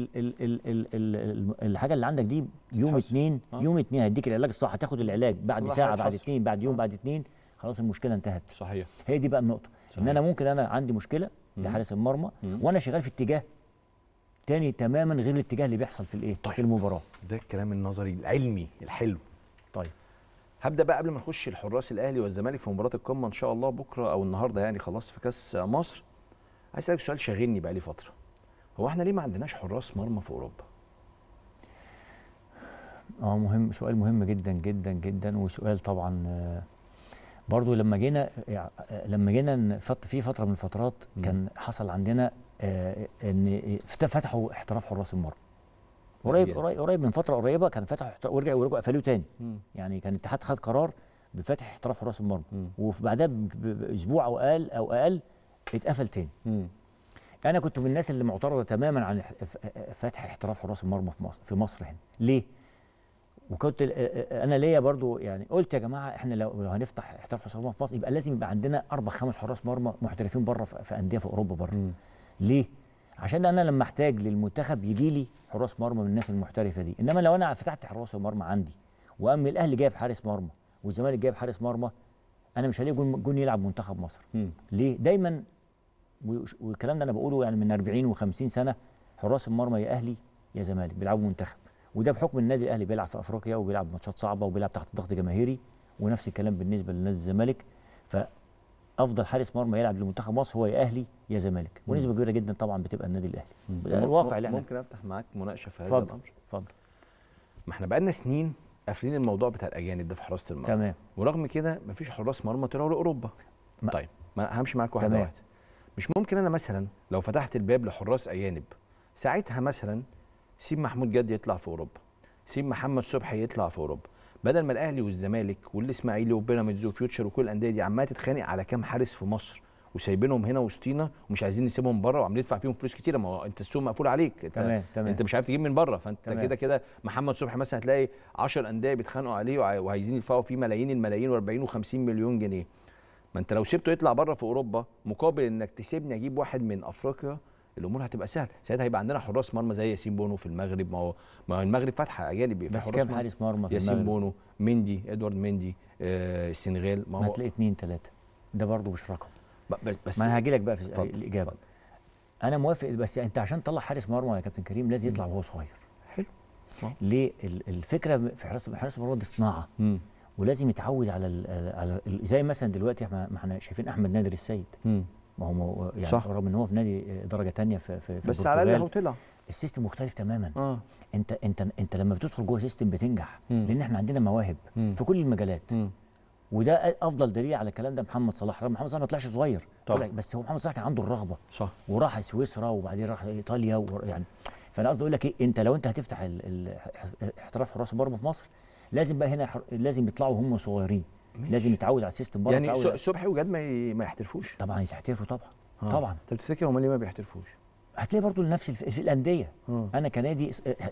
الحاجه اللي عندك دي يوم اتنين يوم اتنين هيديك العلاج الصح، هتاخد العلاج بعد ساعه، بعد اتنين، بعد يوم، بعد اتنين، خلاص المشكله انتهت. صحيح. هي دي بقى النقطه، ان انا ممكن انا عندي مشكله لحارس المرمى وانا شغال في اتجاه تاني تماما غير الاتجاه اللي بيحصل في الايه؟ في المباراه. ده الكلام النظري العلمي الحلو. طيب هبدا بقى قبل ما نخش الحراس الاهلي والزمالك في مباراه القمه ان شاء الله بكره او النهارده، يعني خلاص في كاس مصر. عايز اسالك سؤال شاغلني بقى لي فتره، هو احنا ليه ما عندناش حراس مرمى في اوروبا؟ مهم، سؤال مهم جدا جدا جدا، وسؤال طبعا برضو لما جينا في فتره من الفترات كان حصل عندنا ان فتحوا احتراف حراس المرمى قريب من فتره قريبه، كان فتحوا ورجعوا قفلوه تاني. يعني كان الاتحاد خد قرار بفتح احتراف حراس المرمى، وبعدها باسبوع او اقل اتقفل تاني. انا كنت من الناس اللي معترضه تماما عن فتح احتراف حراس المرمى في مصر هنا. ليه؟ وكنت انا ليا برضو يعني قلت يا جماعه احنا لو هنفتح احتراف حراس مرمى في مصر يبقى لازم يبقى عندنا 4-5 حراس مرمى محترفين بره في انديه في اوروبا بره. ليه؟ عشان انا لما احتاج للمنتخب يجي لي حراس مرمى من الناس المحترفه دي. انما لو انا فتحت حراس المرمى عندي وام الاهلي جايب حارس مرمى والزمالك جايب حارس مرمى، انا مش هلاقي جون يلعب منتخب مصر. ليه؟ دايما والكلام ده انا بقوله يعني من 40 و50 سنه، حراس المرمى يا اهلي يا زمالك بيلعبوا منتخب، وده بحكم النادي الاهلي بيلعب في افريقيا وبيلعب ماتشات صعبه وبيلعب تحت ضغط جماهيري، ونفس الكلام بالنسبه لنادي الزمالك. فافضل حارس مرمى يلعب لمنتخب مصر هو يا اهلي يا زمالك، ونسبه كبيره جدا طبعا بتبقى النادي الاهلي. ده الواقع اللي احنا. ممكن افتح معاك مناقشه في هذا الامر؟ اتفضل. ما احنا بقالنا سنين قافلين الموضوع بتاع الاجانب ده في حراسه المرمى. تمام. ورغم كده مفيش حراس مرمى طلعوا لاوروبا. طيب ما همشي معاك واحده واحده. مش ممكن انا مثلا لو فتحت الباب لحراس اجانب ساعتها مثلا سيب محمود جد يطلع في اوروبا، سيب محمد صبحي يطلع في اوروبا، بدل ما الاهلي والزمالك والاسماعيلي وبيراميدز وفيوتشر وكل الانديه دي عماله تتخانق على كام حارس في مصر وسايبينهم هنا وسطينا ومش عايزين نسيبهم بره وعمالين ندفع فيهم فلوس كتيره. ما هو انت السوق مقفول عليك، تمام. انت مش عارف تجيب من بره، فانت كده محمد صبحي مثلا هتلاقي 10 انديه بيتخانقوا عليه وعايزين يدفعوا فيه ملايين الملايين و40 و50 مليون جنيه. ما انت لو سيبته يطلع بره في اوروبا مقابل انك تسيبني اجيب واحد من افريقيا، الامور هتبقى سهله. ساعتها هيبقى عندنا حراس مرمى زي ياسين بونو في المغرب. ما هو المغرب فاتحه اجانب في بس كام حارس مرمى في ياسين بونو، مندي، ادوارد مندي، السنغال. ما هتلاقي 2 3 ده برضه مش رقم. بس ما انا هاجي لك بقى في الاجابه. انا موافق، بس انت عشان تطلع حارس مرمى يا كابتن كريم لازم يطلع وهو صغير. حلو. ليه؟ الفكره في حارس المرمى دي صناعه. ولازم يتعود على زي مثلا دلوقتي ما احنا شايفين احمد نادر السيد. ما هو يعني صح. رغم ان هو في نادي درجه ثانيه في بس على الاقل هو طلع. السيستم مختلف تماما. انت لما بتدخل جوه سيستم بتنجح. لان احنا عندنا مواهب في كل المجالات. وده افضل دليل على الكلام ده محمد صلاح. محمد صلاح ما طلعش صغير طبعا. بس هو محمد صلاح كان عنده الرغبه صح. وراح سويسرا وبعدين راح ايطاليا يعني. فانا قصدي اقول لك ايه، انت لو انت هتفتح احتراف حراس المرمى في مصر لازم بقى هنا لازم يطلعوا هم صغيرين، لازم يتعود على السيستم بره. يعني صبحي وجاد ما يحترفوش طبعا يحترفوا طبعا. طبعا. انت بتفتكر هم ليه ما بيحترفوش؟ هتلاقي برضو نفس في الانديه. انا كنادي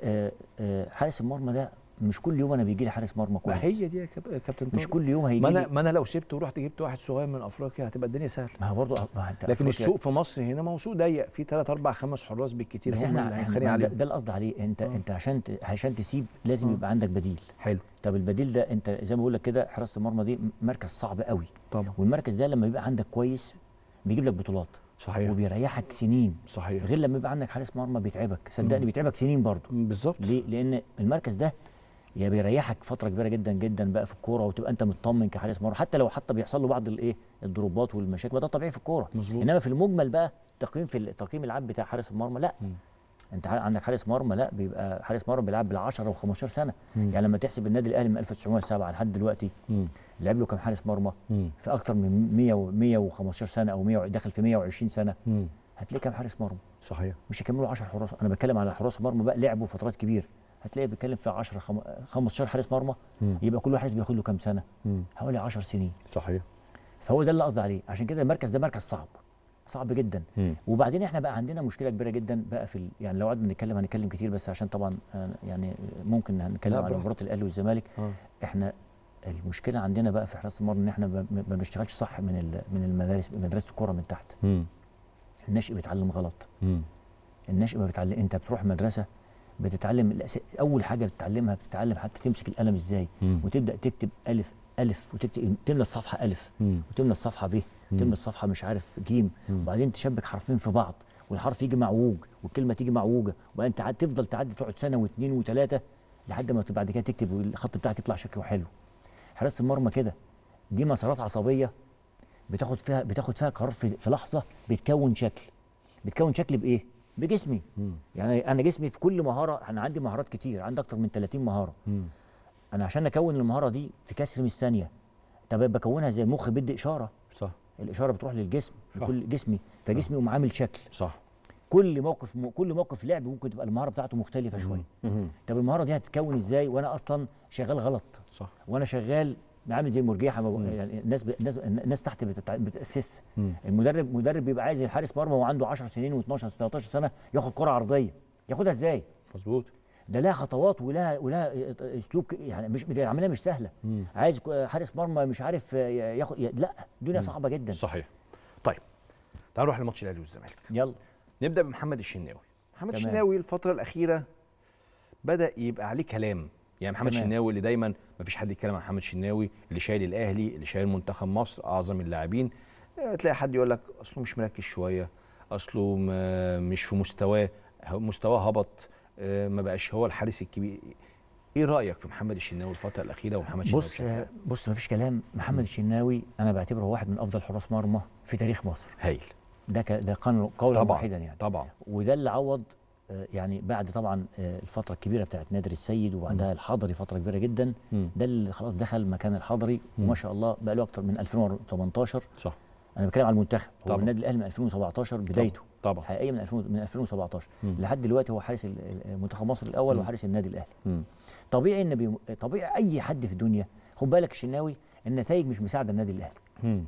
حارس المرمى ده مش كل يوم انا بيجي لي حارس مرمى كويس. ما هي دي يا كابتن طارق، مش كل يوم هيجي لي. ما انا لو سبته ورحت جبت واحد صغير من افريقيا هتبقى الدنيا سهله. ما هو برضه لكن السوق في مصر هنا ما هو سوق ضيق، في 3 4 5 حراس بالكتير بس هم اللي هنتخانق عليه. ده اللي قصدي عليه. انت عشان تسيب لازم يبقى عندك بديل. حلو. طب البديل ده انت زي ما بقول لك كده، حراسه المرمى دي مركز صعب قوي طبعا. والمركز ده لما يبقى عندك كويس بيجيب لك بطولات. صحيح. وبيريحك سنين. صحيح. غير لما يبقى عندك حارس مرمى بيتعبك، صدقني بيتعبك سنين برضه. بالظبط. ليه؟ لان المركز ده يا بيريحك فتره كبيره جدا جدا بقى في الكوره، وتبقى انت مطمن كحارس مرمى، حتى لو بيحصل له بعض الضروبات والمشاكل، ده طبيعي في الكوره. انما في المجمل بقى التقييم العام بتاع حارس المرمى لا. انت عندك حارس مرمى لا، بيبقى حارس مرمى بيلعب بال10 و15 سنه. يعني لما تحسب النادي الاهلي من 1907 لحد دلوقتي لعب له كام حارس مرمى؟ في اكتر من 115 سنه او 100 داخل في 120 سنه. هتلاقي كام حارس مرمى؟ صحيح. مش هيكملوا 10 حراس. انا بتكلم على حراس مرمى بقى لعبوا فترات كبيره، هتلاقي بيتكلم في 10 15 حارس مرمى. يبقى كل حارس بياخد له كام سنه؟ حوالي 10 سنين. صحيح. فهو ده اللي قصدي عليه. عشان كده المركز ده مركز صعب جدا. وبعدين احنا بقى عندنا مشكله كبيره جدا بقى يعني لو قعدنا نتكلم هنتكلم كتير، بس عشان طبعا يعني ممكن هنتكلم على مباراه الاهلي والزمالك. احنا المشكله عندنا بقى في حراسه المرمى ان احنا ما بنشتغلش صح من المدارس، مدرسه الكوره من تحت. الناشئ بيتعلم غلط. الناشئ ما بيتعلم. انت بتروح مدرسه بتتعلم اول حاجه بتتعلم حتى تمسك القلم ازاي، وتبدا تكتب الف وتكتب تملى الصفحه الف وتملى الصفحه ب وتملى الصفحه مش عارف ج، وبعدين تشبك حرفين في بعض والحرف يجي معوج والكلمه تيجي معوجه، وبعدين تفضل تعدي تقعد سنه واثنين وثلاثه لحد ما بعد كده تكتب والخط بتاعك يطلع شكله حلو. حراسه المرمى كده دي مسارات عصبيه بتاخد فيها قرار في لحظه، بتكون شكل بايه؟ بجسمي. يعني انا جسمي في كل مهاره، انا عندي مهارات كتير، عندي اكتر من 30 مهاره. انا عشان اكون المهاره دي في كسر من الثانيه، طب بكونها زي المخ بيدي اشاره. صح. الاشاره بتروح للجسم لكل جسمي، فجسمي يقوم عامل شكل. صح. كل موقف لعب ممكن تبقى المهاره بتاعته مختلفه شويه. طب المهاره دي هتتكون ازاي وانا اصلا شغال غلط؟ صح. وانا شغال عامل زي المرجيحه. يعني الناس تحت بتاسس. المدرب بيبقى عايز الحارس مرمى وعنده 10 سنين و12 13 سنه ياخد كره عرضيه، ياخدها ازاي؟ مظبوط. ده لها خطوات ولها اسلوب، يعني مش العمليه مش سهله. عايز حارس مرمى مش عارف ياخد، لا الدنيا صعبه جدا. صحيح. طيب تعالوا نروح لماتش الاهلي والزمالك. يلا نبدا بمحمد الشناوي. محمد الشناوي الفتره الاخيره بدا يبقى عليه كلام. يعني محمد الشناوي اللي دايما ما فيش حد يتكلم عن محمد الشناوي، اللي شايل الاهلي، اللي شايل منتخب مصر، اعظم اللاعبين. تلاقي حد يقول لك اصله مش مركز شويه، اصله مش في مستواه هبط، ما بقاش هو الحارس الكبير. ايه رايك في محمد الشناوي الفتره الاخيره ومحمد الشناوي؟ بص ما فيش كلام. محمد الشناوي انا بعتبره واحد من افضل حراس مرمى في تاريخ مصر. هايل. ده قولا واحدا يعني. طبعا. وده اللي عوض يعني بعد طبعا الفتره الكبيره بتاعت نادر السيد، وبعدها الحضري فتره كبيره جدا. ده اللي خلاص دخل مكان الحضري، وما شاء الله بقى له اكتر من 2018. صح. انا بتكلم على المنتخب. هو النادي الاهلي من 2017 بدايته طبعا حقيقيه من 2017 لحد دلوقتي هو حارس منتخب مصر الاول وحارس النادي الاهلي. طبيعي ان طبيعي اي حد في الدنيا، خد بالك الشناوي النتائج مش مساعده النادي الاهلي.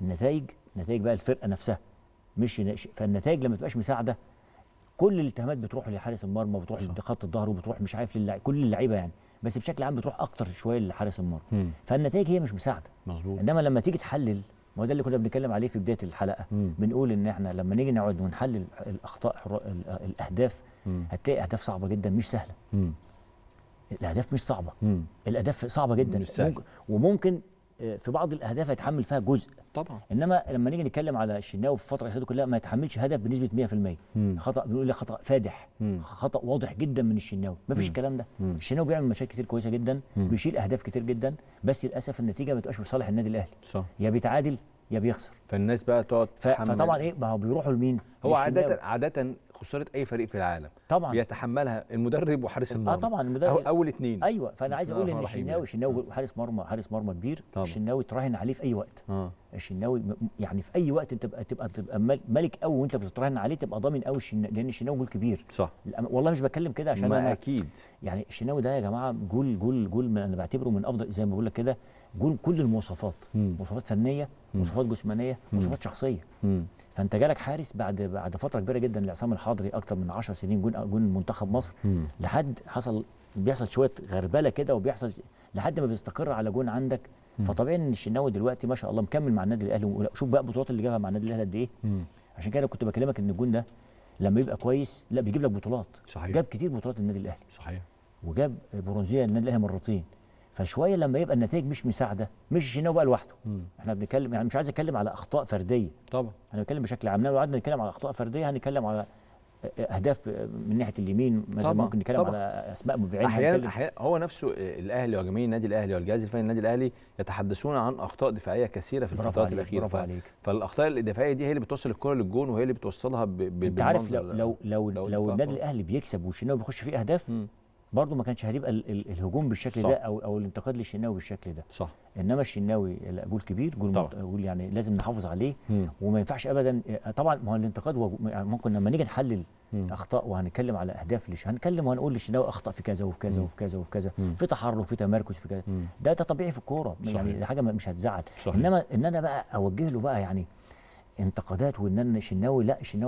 نتائج بقى الفرقه نفسها مش فالنتائج لما تبقاش مساعده كل الاتهامات بتروح لحارس المرمى، بتروح لخط الظهر، وبتروح مش عارف كل اللعيبه يعني، بس بشكل عام بتروح اكتر شويه لحارس المرمى. فالنتائج هي مش مساعده. مظبوط. انما لما تيجي تحلل، ما هو ده اللي كنا بنتكلم عليه في بدايه الحلقه. بنقول ان احنا لما نيجي نقعد ونحلل الاخطاء الاهداف، هتلاقي اهداف صعبه جدا مش سهله. الاهداف مش صعبه. الاهداف صعبه جدا. وممكن في بعض الاهداف يتحمل فيها جزء طبعا. انما لما نيجي نتكلم على الشناوي في الفتره الاخيره كلها ما يتحملش هدف بنسبه 100%. خطا بنقول لك خطا فادح. خطا واضح جدا من الشناوي. ما فيش الكلام ده. الشناوي بيعمل مشاكل كتير كويسه جدا، بيشيل اهداف كتير جدا، بس للاسف النتيجه ما بتبقاش في صالح النادي الاهلي. صح. يا بيتعادل يا بيخسر. فالناس بقى تقعد فطبعا ايه، ما هو بيروحوا لمين؟ هو عاده خساره اي فريق في العالم طبعا بيتحملها المدرب وحارس المرمى. طبعا المدرب اول اتنين. ايوه، فانا عايز اقول ان الرحيم الشناوي حارس مرمى كبير. طبعا. الشناوي تراهن عليه في اي وقت. الشناوي يعني في اي وقت تبقى ملك قوي، وانت بتتراهن عليه تبقى ضامن قوي لان الشناوي جول كبير. صح. والله مش بتكلم كده عشان ما انا اكيد يعني الشناوي ده يا جماعه جول انا بعتبره من افضل، زي ما بقول لك كده، جول كل المواصفات، مواصفات فنيه، مواصفات جسمانيه، مواصفات شخصيه. فانت جالك حارس بعد فتره كبيره جدا لعصام الحضري، اكتر من 10 سنين جون منتخب مصر، لحد بيحصل شويه غربله كده، وبيحصل لحد ما بيستقر على جون عندك. فطبيعي ان الشناوي دلوقتي ما شاء الله مكمل مع النادي الاهلي، شوف بقى البطولات اللي جابها مع النادي الاهلي قد ايه. عشان كده كنت بكلمك ان الجون ده لما يبقى كويس لا بيجيب لك بطولات. صحيح. جاب كتير بطولات للنادي الاهلي. صحيح. وجاب برونزيه للنادي الاهلي مرتين. فشويه لما يبقى النتائج مش مساعده، مش الشناوي بقى لوحده. احنا بنتكلم يعني مش عايز اتكلم على اخطاء فرديه طبعا، انا بتكلم بشكل عام. لو قعدنا نتكلم على اخطاء فرديه هنتكلم على اهداف من ناحيه اليمين مثلا، ممكن نتكلم على اسماء بعينها. احيانا هو نفسه الاهلي وجماهير النادي الاهلي والجهاز الفني للنادي الاهلي يتحدثون عن اخطاء دفاعيه كثيره في الفترات الاخيره. برافو عليك. فالاخطاء الدفاعيه دي هي اللي بتوصل الكره للجون، وهي اللي بتوصلها انت عارف لو النادي الاهلي بيكسب والشناوي بيخش فيه اهداف، برضه ما كانش هيبقى الهجوم بالشكل ده او الانتقاد للشناوي بالشكل ده. صح. انما الشناوي لا، جول كبير، جول يعني لازم نحافظ عليه. وما ينفعش ابدا طبعا. ما هو الانتقاد ممكن لما نيجي نحلل اخطاء وهنتكلم على اهداف هنتكلم وهنقول للشناوي اخطاء في كذا وفي كذا وفي كذا وفي كذا، في تحرك، في تمركز، في كذا. ده طبيعي في الكوره، يعني دي حاجه مش هتزعل. انما ان انا بقى اوجه له بقى يعني انتقادات، وان انا الشناوي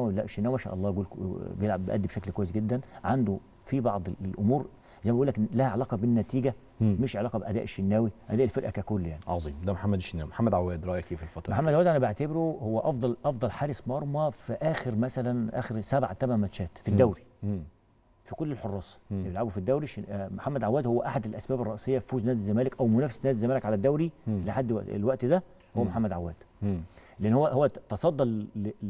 ما شاء الله بيلعب بيأدي بشكل كويس جدا. عنده في بعض الامور زي ما بقول لك لها علاقه بالنتيجه، مش علاقه باداء الشناوي، اداء الفرقه ككل يعني. عظيم. ده محمد الشناوي. محمد عواد رايك ايه في الفتره؟ محمد عواد انا بعتبره هو افضل حارس مرمى في اخر 7 8 ماتشات في الدوري. في كل الحراس اللي بيلعبوا في الدوري. محمد عواد هو احد الاسباب الرئيسيه في فوز نادي الزمالك او منافسه نادي الزمالك على الدوري لحد الوقت ده، هو محمد عواد. لان هو تصدى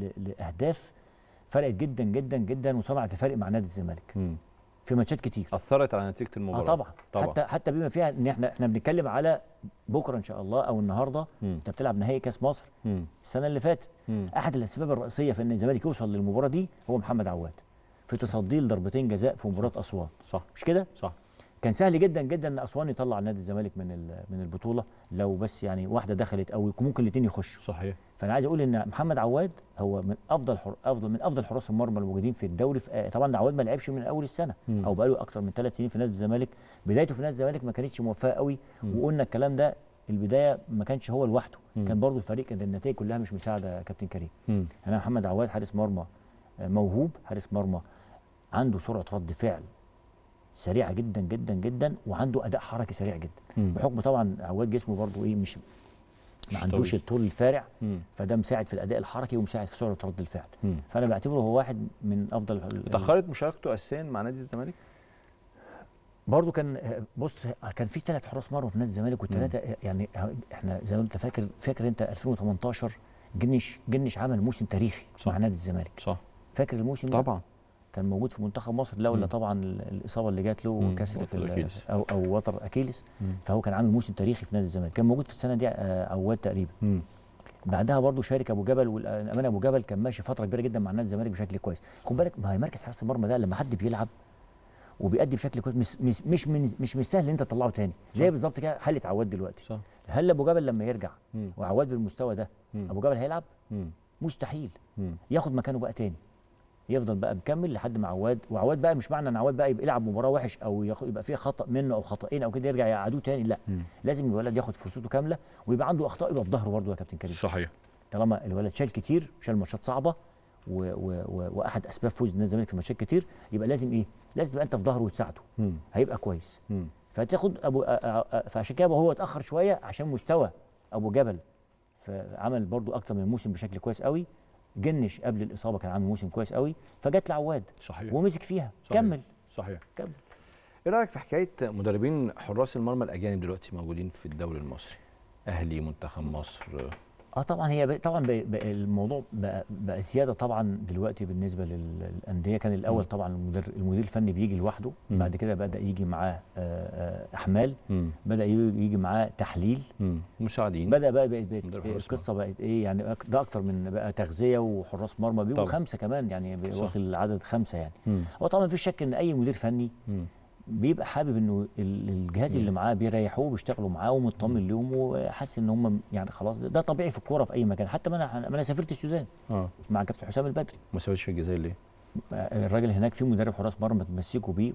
لاهداف فرقت جدا جدا جدا، وصنعت فارق مع نادي الزمالك في ماتشات كتير، اثرت على نتيجه المباراه. طبعا. حتى بما فيها ان احنا بنتكلم على بكره ان شاء الله او النهارده انت بتلعب نهائي كاس مصر السنه اللي فاتت. احد الاسباب الرئيسيه في ان الزمالك يوصل للمباراه دي هو محمد عواد، في تصديه لضربتين جزاء في مباراه اسوان. صح. مش كده؟ صح. كان سهل جدا جدا ان اسوان يطلع نادي الزمالك من البطوله، لو بس يعني واحده دخلت او ممكن الاثنين يخشوا. صحيح. فانا عايز اقول ان محمد عواد هو من افضل حراس المرمى الموجودين في الدوري. طبعا عواد ما لعبش من اول السنه او بقاله اكتر من 3 سنين في نادي الزمالك. بدايته في نادي الزمالك ما كانتش موفقه قوي، وقلنا الكلام ده. البدايه ما كانش هو لوحده، كان برضو الفريق، كانت النتائج كلها مش مساعده يا كابتن كريم. انا محمد عواد حارس مرمى موهوب، حارس مرمى عنده سرعه رد فعل سريعه جدا جدا جدا، وعنده اداء حركي سريع جدا. بحكم طبعا عواد جسمه برضو ايه مش ما عندوش الطول الفارع، فده مساعد في الاداء الحركي ومساعد في سرعه رد الفعل. فانا بعتبره هو واحد من افضل. تاخرت مشاركته اساسيا مع نادي الزمالك؟ برضو كان بص، كان في 3 حراس مرمى في نادي الزمالك، والثلاثه يعني احنا زي ما انت فاكر انت 2018 جنش عمل موسم تاريخي مع نادي الزمالك. صح. فاكر الموسم ده؟ طبعا. كان موجود في منتخب مصر لولا طبعا الاصابه اللي جات له وكسر او وتر اكيليس. فهو كان عامل موسم تاريخي في نادي الزمالك، كان موجود في السنه دي عواد تقريبا. بعدها برضه شارك ابو جبل، والامانه ابو جبل كان ماشي فتره كبيره جدا مع نادي الزمالك بشكل كويس. خد بالك ما هي مركز حارس المرمى ده لما حد بيلعب وبيأدي بشكل كويس مش سهل ان انت تطلعه تاني، زي بالظبط كده حاله عواد دلوقتي. صح. هل ابو جبل لما يرجع وعواد بالمستوى ده ابو جبل هيلعب؟ مستحيل. ياخد مكانه بقى تاني، يفضل بقى مكمل لحد ما عواد. وعواد بقى مش معنى ان عواد بقى يبقى يلعب مباراه وحش او يبقى فيها خطا منه او خطأين او كده يرجع يقعدوه تاني، لا. لازم الولد ياخد فرصته كامله، ويبقى عنده اخطاء يبقى في ظهره برضه يا كابتن كريم. صحيح. طالما الولد شال كتير، شال ماتشات صعبه واحد اسباب فوز نادي الزمالك في ماتشات كتير، يبقى لازم ايه؟ لازم تبقى انت في ظهره وتساعده، هيبقى كويس. فتاخد فعشان كده هو اتاخر شويه عشان مستوى ابو جبل، فعمل برضه اكتر من موسم بشكل كويس قوي. جنش قبل الاصابه كان عامل موسم كويس قوي، فجت لعواد. صحيح. ومسك فيها. صحيح. كمل. صحيح. كمل. ايه رايك في حكايه مدربين حراس المرمى الاجانب دلوقتي موجودين في الدوري المصري؟ اهلي، منتخب مصر، طبعا هي طبعا بقى الموضوع بقى زياده طبعا دلوقتي بالنسبه للانديه. كان الاول طبعا المدير الفني بيجي لوحده، بعد كده بدا يجي معاه احمال، بدا يجي معاه تحليل، مساعدين، بدا بقى القصه بقت ايه يعني، ده اكتر من بقى تغذيه وحراس مرمى بيبقوا 5 كمان يعني، بيوصل العدد 5 يعني. هو طبعا مفيش شك ان اي مدير فني بيبقى حابب انه الجهاز اللي معاه بيريحوه وبيشتغلوا معاه ومطمن لهم وحاسس ان هم يعني خلاص. ده طبيعي في الكوره في اي مكان. حتى ما انا سافرت السودان مع كابتن حسام البدري. ما سافرتش الجزائر ليه؟ الراجل هناك فيه مدرب حراس مرمى متمسكوا بيه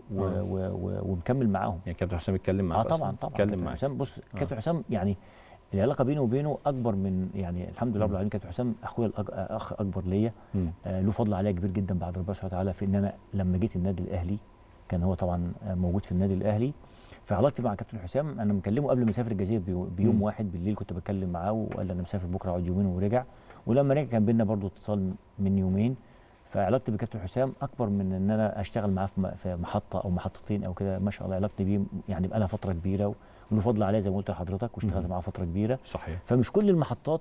ومكمل معاهم. يعني كابتن حسام اتكلم معاه؟ طبعا كابتن حسام. بص كابتن حسام يعني العلاقه بينه وبينه اكبر من يعني الحمد لله رب العالمين. كابتن حسام اخويا اخ اكبر ليا، له فضل عليا كبير جدا بعد ربنا سبحانه وتعالى في ان انا لما جيت النادي الاهلي كان هو طبعا موجود في النادي الاهلي. فعلاقتي مع كابتن حسام انا مكلمه قبل ما اسافر الجزائر بيوم واحد بالليل، كنت بتكلم معاه وقال لي انا مسافر بكره اقعد يومين ورجع. ولما رجع كان بينا برضو اتصال من يومين. فعلاقتي بكابتن حسام اكبر من ان انا اشتغل معاه في محطه او محطتين او كده. ما شاء الله علاقتي بيه يعني بقى لها فتره كبيره وله فضل عليا زي ما قلت لحضرتك، واشتغلت معاه فتره كبيره. صحيح. فمش كل المحطات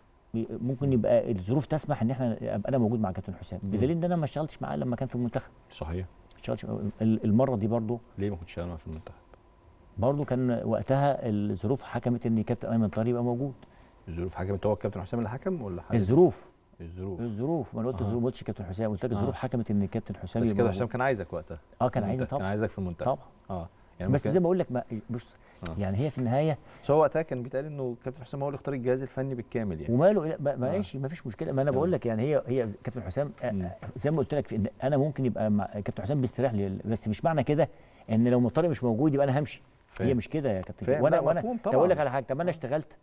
ممكن يبقى الظروف تسمح ان احنا ابقى انا موجود مع كابتن حسام، بدليل ان انا ما اشتغلتش معاه لما كان في المنتخب. صحيح. المره دي برضو ليه ما كنتش شغال في المنتخب؟ برضو كان وقتها الظروف حكمت ان كابتن ايمن طاهر يبقى موجود. الظروف حكمت؟ هو الكابتن حسام اللي حكم ولا حاجه؟ الظروف ما انا قلت الظروف، ما قلتش كابتن حسام، قلت لك الظروف حكمت ان كابتن حسام بس يبقى كابتن حسام كان عايزك وقتها. كان عايزني طبعا. كان عايزك في المنتخب طبعا. يعني بس زي ما اقول لك بص يعني هي في النهايه بس هو وقتها كان بيتقال انه كابتن حسام هو اللي اختار الجهاز الفني بالكامل يعني. وماله ماشي ما فيش مشكله. ما انا بقول لك يعني هي كابتن حسام زي ما قلت لك في انا ممكن يبقى مع كابتن حسام بيستريح لي، بس مش معنى كده ان لو طارق مش موجود يبقى انا همشي. هي مش كده يا كابتن. وانا اقول لك على حاجه. طب انا اشتغلت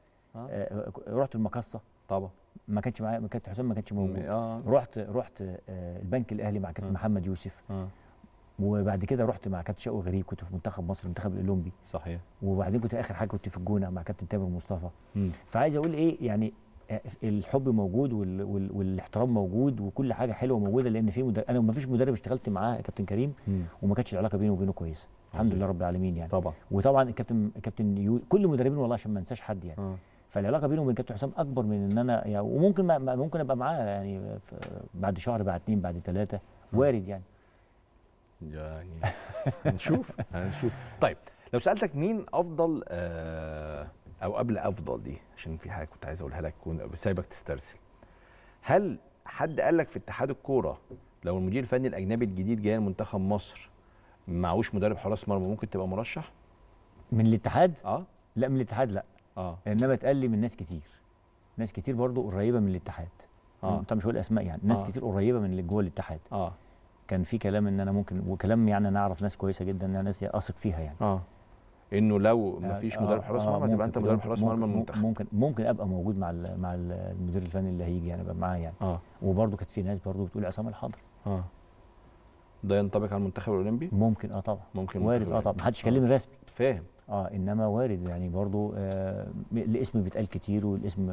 رحت المقصه طبعا ما كانش معايا كابتن حسام، ما كانش موجود. رحت البنك الاهلي مع كابتن محمد يوسف. وبعد كده رحت مع كابتن شوقي غريب، كنت في منتخب مصر المنتخب الاولمبي. صحيح. وبعدين كنت اخر حاجه كنت في الجونه مع كابتن تامر مصطفى. فعايز اقول ايه يعني الحب موجود والاحترام موجود وكل حاجه حلوه موجوده، لان في انا ما فيش مدرب اشتغلت معاه يا كابتن كريم وما كانتش العلاقه بينه وبينه كويسه الحمد لله رب العالمين يعني. طبعا. وطبعا كابتن كل المدربين والله عشان ما انساش حد يعني. فالعلاقه بينه وبين كابتن حسام اكبر من ان انا يعني، وممكن ممكن ابقى معاه يعني بعد شهر بعد 2 بعد 3 وارد يعني هنشوف. طيب لو سالتك مين افضل او قبل افضل دي، عشان في حاجه كنت عايز اقولها لك وسايبك تسترسل، هل حد قال لك في اتحاد الكوره لو المدير الفني الاجنبي الجديد جاي لمنتخب مصر معهوش مدرب حراس مرمى ممكن تبقى مرشح؟ من الاتحاد؟ لا من الاتحاد لا. انما اتقال لي من ناس كتير برضو قريبه من الاتحاد. طبعا مش هقول اسماء يعني، ناس كتير قريبه من اللي جوه الاتحاد. كان في كلام ان انا ممكن، وكلام يعني انا اعرف ناس كويسه جدا ان ناس اثق فيها يعني. انه لو ما فيش مدرب حراس مرمى تبقى انت مدرب حراس مرمى المنتخب. ممكن ابقى موجود مع المدير الفني اللي هيجي يعني، ابقى معاه يعني. وبرده كانت في ناس برده بتقول عصام الحضري. ده ينطبق على المنتخب الاولمبي؟ ممكن طبعا. ممكن وارد طبعا. ما حدش كلمني رسمي. فاهم. انما وارد يعني برده الاسم بيتقال كتير، والاسم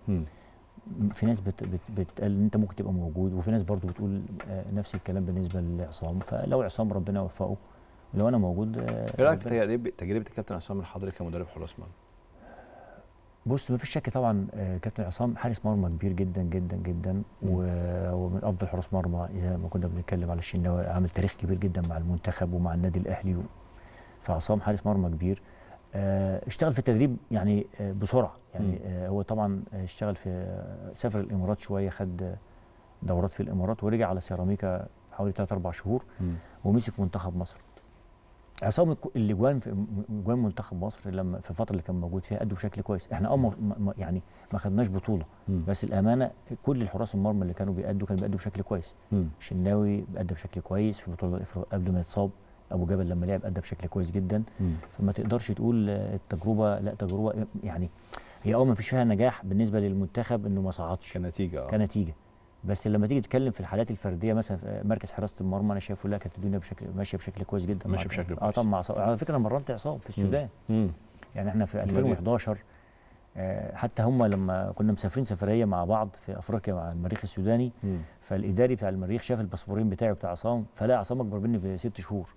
في ناس بتقال ان انت ممكن تبقى موجود، وفي ناس برضو بتقول نفس الكلام بالنسبه لعصام. فلو عصام ربنا يوفقه ولو انا موجود. ايه رايك في تجربه الكابتن عصام الحضري كمدرب حراس مرمى؟ بص ما فيش شك طبعا كابتن عصام حارس مرمى كبير جدا جدا جدا، ومن افضل حراس مرمى زي ما كنا بنتكلم على الشناوي، عامل تاريخ كبير جدا مع المنتخب ومع النادي الاهلي. فعصام حارس مرمى كبير. اشتغل في التدريب يعني بسرعه يعني. هو طبعا اشتغل سافر الامارات شويه، خد دورات في الامارات ورجع على سيراميكا حوالي 3-4 شهور ومسك منتخب مصر. عصام اللي جوان منتخب مصر لما في الفتره اللي كان موجود فيها ادوا بشكل كويس. احنا يعني ما خدناش بطوله، بس الامانه كل الحراس المرمى اللي كانوا بيأدوا بشكل كويس. الشناوي أدى بشكل كويس في بطوله الافريقيه قبل ما يتصاب. ابو جبل لما لعب ادى بشكل كويس جدا. فما تقدرش تقول التجربه لا تجربه يعني هي ما فيش فيها نجاح بالنسبه للمنتخب انه ما صعدش كنتيجه. بس لما تيجي تتكلم في الحالات الفرديه مثلا في مركز حراسه المرمى انا شايفه لا كانت الدنيا ماشيه بشكل كويس جدا. ماشيه بشكل كويس. طبعا مع على فكره انا مرنت عصام في السودان. يعني احنا في 2011 حتى هم لما كنا مسافرين سفريه مع بعض في افريقيا مع المريخ السوداني. فالاداري بتاع المريخ شاف الباسبورين بتاعي وبتاع عصام، فلا عصام اكبر مني ب6 شهور.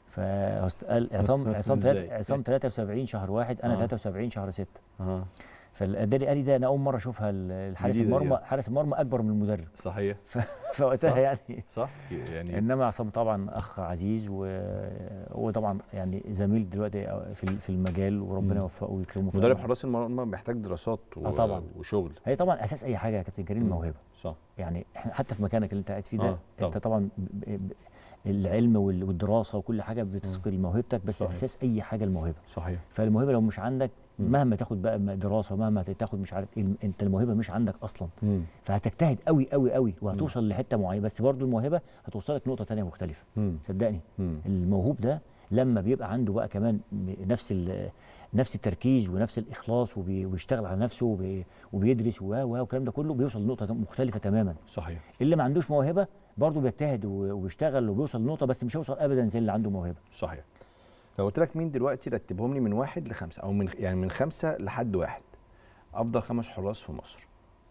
فقال عصام 73 شهر 1 انا 73 شهر 6. فالاداري قال لي ده انا اول مره اشوفها الحارس جديدة دي المرمى، بقى. حارس المرمى اكبر من المدرب. صحيح. فوقتها صح. يعني صح يعني. انما عصام طبعا اخ عزيز، وهو طبعا يعني زميل دلوقتي في المجال، وربنا يوفقه ويكرمه. مدرب حراس المرمى محتاج دراسات طبعا. وشغل. هي طبعا اساس اي حاجه يا كابتن كريم الموهبه. صح. يعني احنا حتى في مكانك اللي انت قاعد فيه ده طبعا. انت طبعا العلم والدراسه وكل حاجه بتثقل موهبتك، بس صحيح. اساس اي حاجه الموهبه. صحيح. فالموهبه لو مش عندك مهما تاخد بقى دراسه، مهما تاخد مش عارف ايه، انت الموهبه مش عندك اصلا. فهتجتهد قوي قوي قوي وهتوصل لحته معينه، بس برضو الموهبه هتوصلك نقطه ثانيه مختلفه. صدقني الموهوب ده لما بيبقى عنده بقى كمان نفس التركيز ونفس الاخلاص وبيشتغل على نفسه وبيدرس والكلام ده كله، بيوصل لنقطه مختلفه تماما. صحيح. اللي ما عندوش موهبه برضه بيجتهد وبيشتغل وبيوصل لنقطه، بس مش هيوصل ابدا زي اللي عنده موهبه. صحيح. لو قلت لك مين دلوقتي رتبهم لي من 1 ل5 او من 5 لحد 1 افضل 5 حراس في مصر؟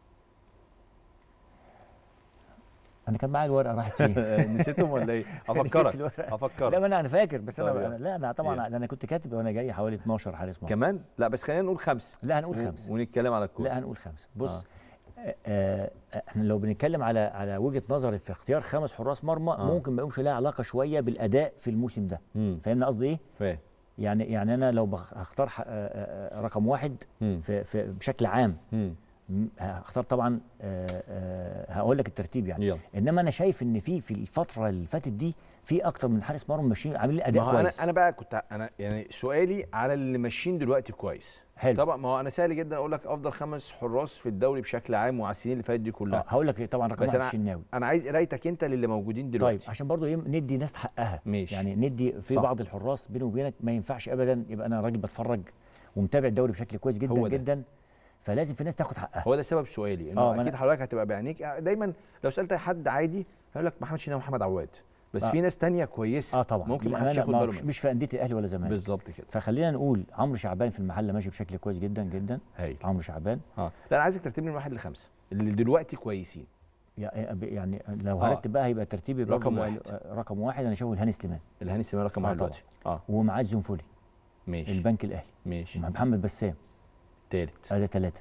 انا كان معايا الورقه راحت فين؟ نسيتهم ولا ايه؟ افكرك. لا ما انا فاكر، بس طيب انا طبعا انا كنت كاتب وانا جاي حوالي 12 حارس مرمى كمان. لا بس خلينا نقول 5. لا هنقول 5 ونتكلم على الكوره. لا هنقول 5. بص احنا لو بنتكلم على وجهه نظري في اختيار 5 حراس مرمى ممكن ما يقومش لها علاقه شويه بالاداء في الموسم ده. فاهمني قصدي ايه؟ فاهم. يعني انا لو هختار رقم 1 في بشكل عام، هختار طبعا هقول لك الترتيب يعني يلا. انما انا شايف ان في الفتره اللي فاتت دي في اكتر من حارس مرمى ماشيين عاملين اداء كويس. انا بقى كنت يعني سؤالي على اللي ماشيين دلوقتي كويس. حلو. طبعا ما هو انا سهل جدا اقول لك افضل 5 حراس في الدوري بشكل عام وعلى السنين اللي فاتت دي كلها. هقول لك طبعا رقم 1 الشناوي. انا عايز قرايتك انت للي موجودين دلوقتي. طيب عشان برضو ندي ناس حقها. ماشي. يعني ندي في صح. بعض الحراس بيني وبينك ما ينفعش ابدا يبقى انا راجل بتفرج ومتابع الدوري بشكل كويس جدا جدا، فلازم في ناس تاخد حقها. هو ده سبب سؤالي، انه اكيد حضرتك هتبقى بعينيك. دايما لو سالت اي حد عادي هيقول لك محمد شناوي ومحمد عواد، بس في ناس تانية كويسه طبعا ممكن ما حدش ياخد باله منها، مش في انديه الاهلي ولا زمالك. بالظبط كده. فخلينا نقول عمرو شعبان في المحله ماشي بشكل كويس جدا جدا. هايل. عمرو شعبان. لا انا عايزك ترتب لي من 1 ل5 اللي دلوقتي كويسين. يعني لو هرتب بقى هيبقى ترتيبي رقم 1 انا شايفه الهاني سليمان. الهاني سليمان رقم 1 دلوقتي. ومعاه الزنفولي. ماشي. البنك الاهلي. ماشي. ومع محمد بسام. ثالث. ادي 3.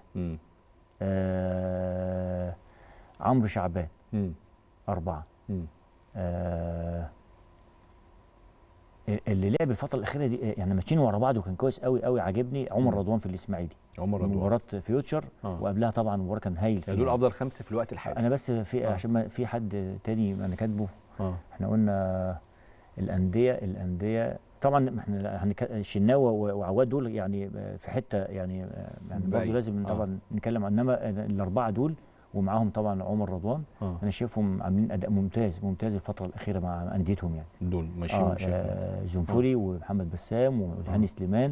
عمرو شعبان. 4. اللي لعب الفتره الاخيره دي يعني ماشيين ورا بعض وكان كويس قوي قوي، عاجبني عمر رضوان في الاسماعيلي. عمر رضوان مباراه فيوتشر وقبلها طبعا مباراه كان هايل فيها. دول افضل 5 في الوقت الحالي. انا بس في عشان ما في حد تاني انا كاتبه. احنا قلنا الانديه طبعا احنا الشناوي وعواد دول يعني في حته يعني برضه لازم طبعا نتكلم عن، انما الاربعه دول ومعاهم طبعا عمر رضوان انا شايفهم عاملين اداء ممتاز الفتره الاخيره مع انديتهم يعني. دول ماشيين زنفوري ومحمد بسام والهاني سليمان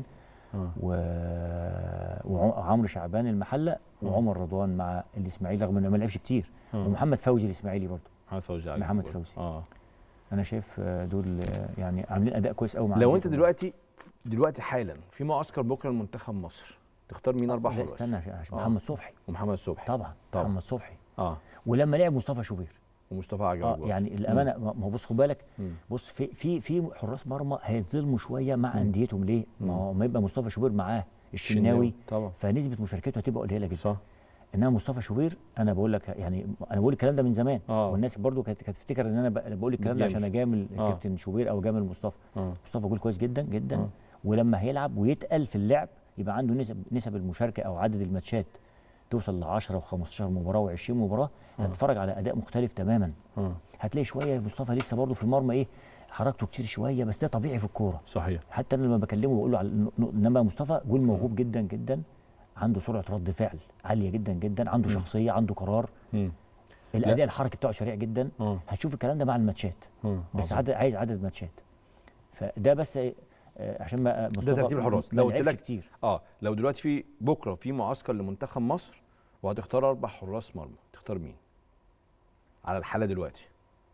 وعمرو شعبان المحله وعمر رضوان مع الاسماعيلي رغم انه ما لعبش كتير. ومحمد فوزي الاسماعيلي برضه. محمد فوزي. انا شايف دول يعني عاملين اداء كويس قوي مع. لو انت دلوقتي حالا في معسكر بكره لمنتخب مصر تختار مين 4 حراس؟ استنى عشان محمد صبحي. ومحمد صبحي طبعا. محمد صبحي. ولما لعب مصطفى شوبير ومصطفى عجب يعني الامانه ما هو بص خد بالك. بص في حراس مرمى هيتظلموا شويه مع انديتهم. ليه؟ ما هو ما يبقى مصطفى شوبير معاه الشناوي طبعا فنسبه مشاركته هتبقى قليله جدا. صح. انما مصطفى شوبير انا بقول لك يعني انا بقول الكلام ده من زمان. والناس برضو كانت تفتكر ان انا بقول الكلام ده عشان اجامل الكابتن شوبير او اجامل مصطفى. مصطفى جول كويس جدا جدا. ولما هيلعب ويتقل في اللعب يبقى عنده نسب المشاركه او عدد الماتشات توصل ل 10 و15 مباراه و20 مباراه. هتتفرج على اداء مختلف تماما. هتلاقي شويه مصطفى لسه برضو في المرمى حركته كتير شويه، بس ده طبيعي في الكوره. صحيح. حتى انا لما بكلمه بقول له انما مصطفى جول موهوب جدا جدا، عنده سرعه رد فعل عاليه جدا جدا، عنده شخصيه، عنده قرار. الاداء الحركي بتاعه سريع جدا. هتشوف الكلام ده مع الماتشات. بس عايز عدد ماتشات. فده بس عشان ما مصطفى ده ترتيب الحراس. لو قلت لك كتير. لو دلوقتي في بكره في معسكر لمنتخب مصر وهتختار 4 حراس مرمى تختار مين؟ على الحاله دلوقتي.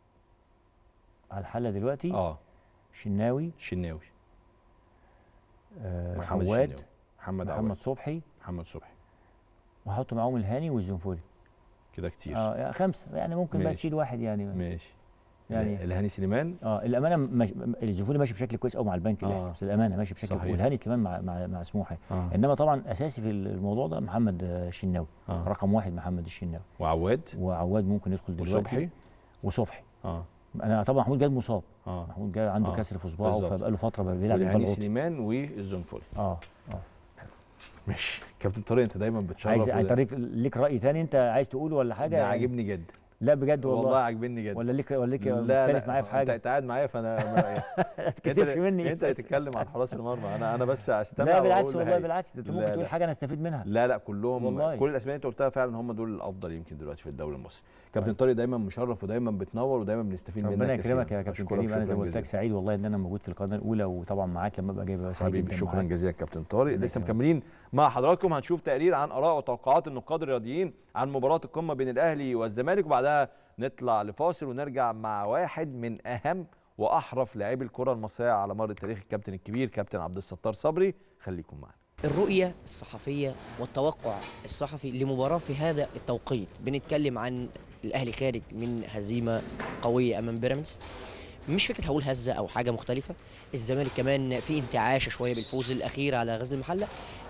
شناوي. عواد. محمد صبحي. وهحط معاهم الهاني والزنفولي. كده كتير. 5 يعني ممكن بقى تشيل واحد يعني. ماشي. يعني الهاني سليمان الامانه الزفولي ماشي بشكل كويس قوي مع البنك الاهلي، بس الامانه ماشي بشكل كويس، والهاني سليمان مع سموحه. انما طبعا اساسي في الموضوع ده محمد الشناوي، رقم 1 محمد الشناوي، وعواد ممكن يدخل دلوقتي، وصبحي. انا طبعا محمود جاد مصاب، محمود جاد عنده كسر في صباعه، فبقى له فتره بيلعب الهاني سليمان والزنفولي. ماشي. كابتن طارق انت دايما بتشرف. عايز طارق ليك راي ثاني انت عايز تقوله ولا حاجه؟ ده عاجبني جدا. لا بجد والله عاجبني جدا. ولا ليك مختلف معايا في حاجه؟ انت قاعد معايا فانا ما تكسفش مني. انت تتكلم عن حراس المرمى، انا بس استمع. لا بالعكس والله، بالعكس انت ممكن تقول حاجه انا استفيد منها. لا كلهم والله. كل الاسماء اللي انت قلتها فعلا هم دول الافضل يمكن دلوقتي في الدوري المصري. كابتن طارق دايما مشرف ودايما بتنور ودايما بنستفيد منك. ربنا يكرمك يا كابتن كريم. انا زي ما قلت لك سعيد والله ان انا موجود في القناه الاولى، وطبعا معاك لما ابقى جاي ببقى سعيد جدا. شكرا جزيلا كابتن طارق. لسه مكملين مع حضراتكم، هنشوف تقرير عن اراء وتوقعات النقاد الرياضيين عن مباراه القمه بين الاهلي والزمالك، وبعدها نطلع لفاصل ونرجع مع واحد من اهم واحرف لاعبي الكره المصريه على مر التاريخ، الكابتن الكبير كابتن عبد الستار صبري. خليكم معنا. الرؤية الصحفية والتوقع الصحفي لمباراة في هذا التوقيت، بنتكلم عن الأهلي خارج من هزيمة قوية أمام بيراميدز، مش فكرة هقول هزة أو حاجة مختلفة. الزمالك كمان في انتعاشة شوية بالفوز الأخير على غزل المحلة.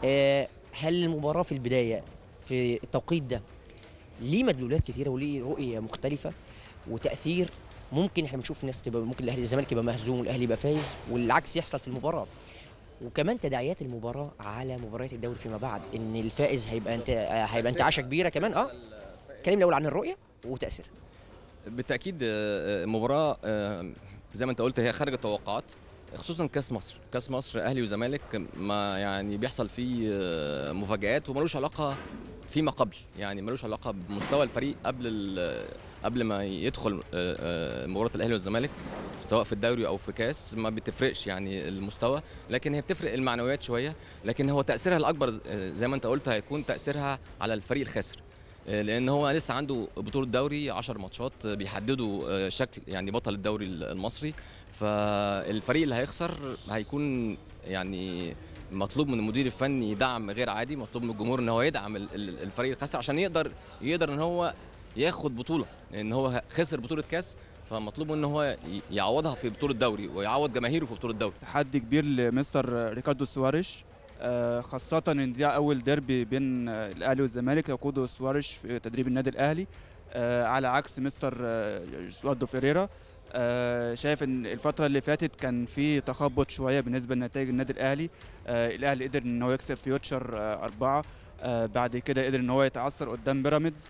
هل المباراة في البداية في التوقيت ده ليه مدلولات كثيرة وليه رؤية مختلفة وتأثير؟ ممكن احنا بنشوف ناس تبقى ممكن الأهلي الزمالك يبقى مهزوم والأهلي يبقى فايز والعكس يحصل في المباراة، وكمان تداعيات المباراه على مباريات الدوري فيما بعد، ان الفائز هيبقى انتعاشه كبيره كمان. كلمني الاول عن الرؤيه وتاثيرها. بالتاكيد مباراه زي ما انت قلت هي خارج التوقعات، خصوصا كاس مصر اهلي وزمالك ما يعني بيحصل فيه مفاجآت وملوش علاقه فيما قبل، يعني ملوش علاقه بمستوى الفريق قبل ما يدخل مباراه الاهلي والزمالك، سواء في الدوري او في كاس ما بتفرقش يعني المستوى، لكن هي بتفرق المعنويات شويه. لكن هو تاثيرها الاكبر زي ما انت قلت هيكون تاثيرها على الفريق الخاسر، لان هو لسه عنده بطوله دوري 10 ماتشات بيحددوا شكل يعني بطل الدوري المصري. فالفريق اللي هيخسر هيكون يعني مطلوب من المدير الفني دعم غير عادي، مطلوب من الجمهور ان هو يدعم الفريق الخاسر عشان يقدر ان هو ياخد بطوله، لان هو خسر بطوله كاس، فمطلوب ان هو يعوضها في بطوله الدوري ويعوض جماهيره في بطوله الدوري. تحدي كبير لمستر ريكاردو سواريش، خاصه ان ده اول ديربي بين الاهلي والزمالك يقوده سواريش في تدريب النادي الاهلي، على عكس مستر جوادو فيريرا. شايف ان الفتره اللي فاتت كان في تخبط شويه بالنسبه لنتائج النادي الاهلي. الاهلي قدر ان هو يكسب فيوتشر 4، بعد كده قدر ان هو يتعثر قدام بيراميدز.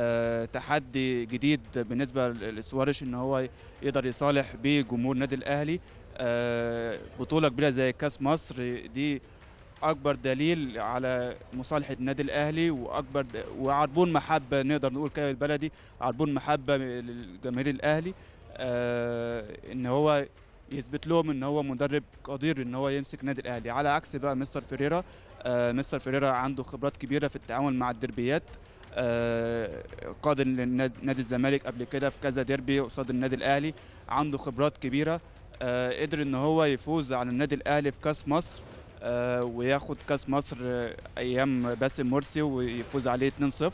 تحدي جديد بالنسبه لسواريش ان هو يقدر يصالح بجمهور النادي الاهلي. بطوله كبيره زي كاس مصر دي اكبر دليل على مصالحه النادي الاهلي، واكبر وعربون محبه، نقدر نقول كده بالبلدي، عربون محبه للجماهير الاهلي، ان هو يثبت لهم ان هو مدرب قدير ان هو يمسك النادي الاهلي، على عكس بقى مستر فيريرا. مستر فيريرا عنده خبرات كبيره في التعامل مع الدربيات، قاد نادي الزمالك قبل كده في كذا ديربي قصاد النادي الاهلي، عنده خبرات كبيره. قدر ان هو يفوز على النادي الاهلي في كاس مصر، وياخد كاس مصر ايام باسم مرسي ويفوز عليه 2-0.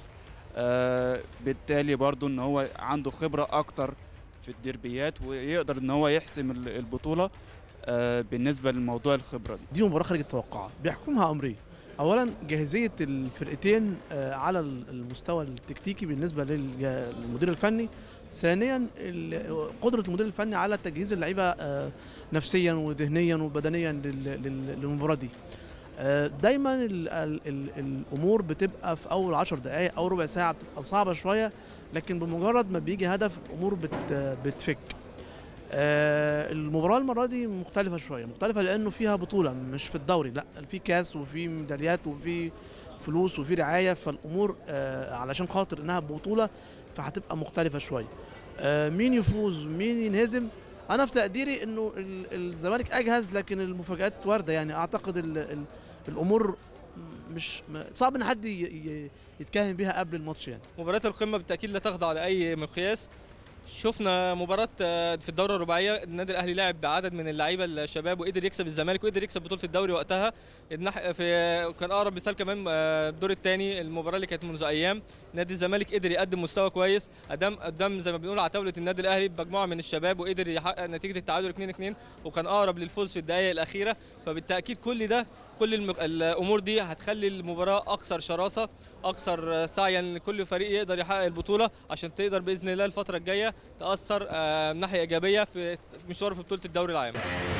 بالتالي برضو ان هو عنده خبره اكتر في الديربيات ويقدر ان هو يحسم البطوله. بالنسبه لموضوع الخبره دي مباراه خارج التوقعات بيحكمها امرين: اولا جاهزيه الفرقتين على المستوى التكتيكي بالنسبه للمدير الفني، ثانيا قدره المدير الفني على تجهيز اللعيبه نفسيا وذهنيا وبدنيا للمباراه دي. دايما الامور بتبقى في اول 10 دقائق او ربع ساعه بتبقى صعبه شويه، لكن بمجرد ما بيجي هدف الامور بتفك. المباراه المره دي مختلفه شويه، مختلفه لانه فيها بطوله مش في الدوري، لا في كاس وفي ميداليات وفي فلوس وفي رعايه، فالامور علشان خاطر انها بطوله فهتبقى مختلفه شويه. مين يفوز مين ينهزم، انا في تقديري انه الزمالك اجهز، لكن المفاجات وارده. يعني اعتقد الامور مش صعب ان حد يتكهن بيها قبل الماتش. يعني مباريات القمه بالتاكيد لا تخضع لاي مقياس، شفنا مباراة في الدورة الرباعية، النادي الأهلي لعب بعدد من اللعيبة الشباب وقدر يكسب الزمالك وقدر يكسب بطولة الدوري وقتها. كان أقرب مثال كمان الدور الثاني، المباراة اللي كانت منذ أيام نادي الزمالك قدر يقدم مستوى كويس قدام زي ما بنقول عتاولة النادي الأهلي بمجموعة من الشباب وقدر يحقق نتيجة التعادل 2-2 وكان أقرب للفوز في الدقائق الأخيرة. فبالتأكيد كل الأمور دي هتخلي المباراة أكثر شراسة، أكثر سعيا لكل فريق يقدر يحقق البطولة عشان تقدر بإذن الله الفترة الجاية تأثر من ناحية إيجابية في مشوار في بطولة الدوري العام.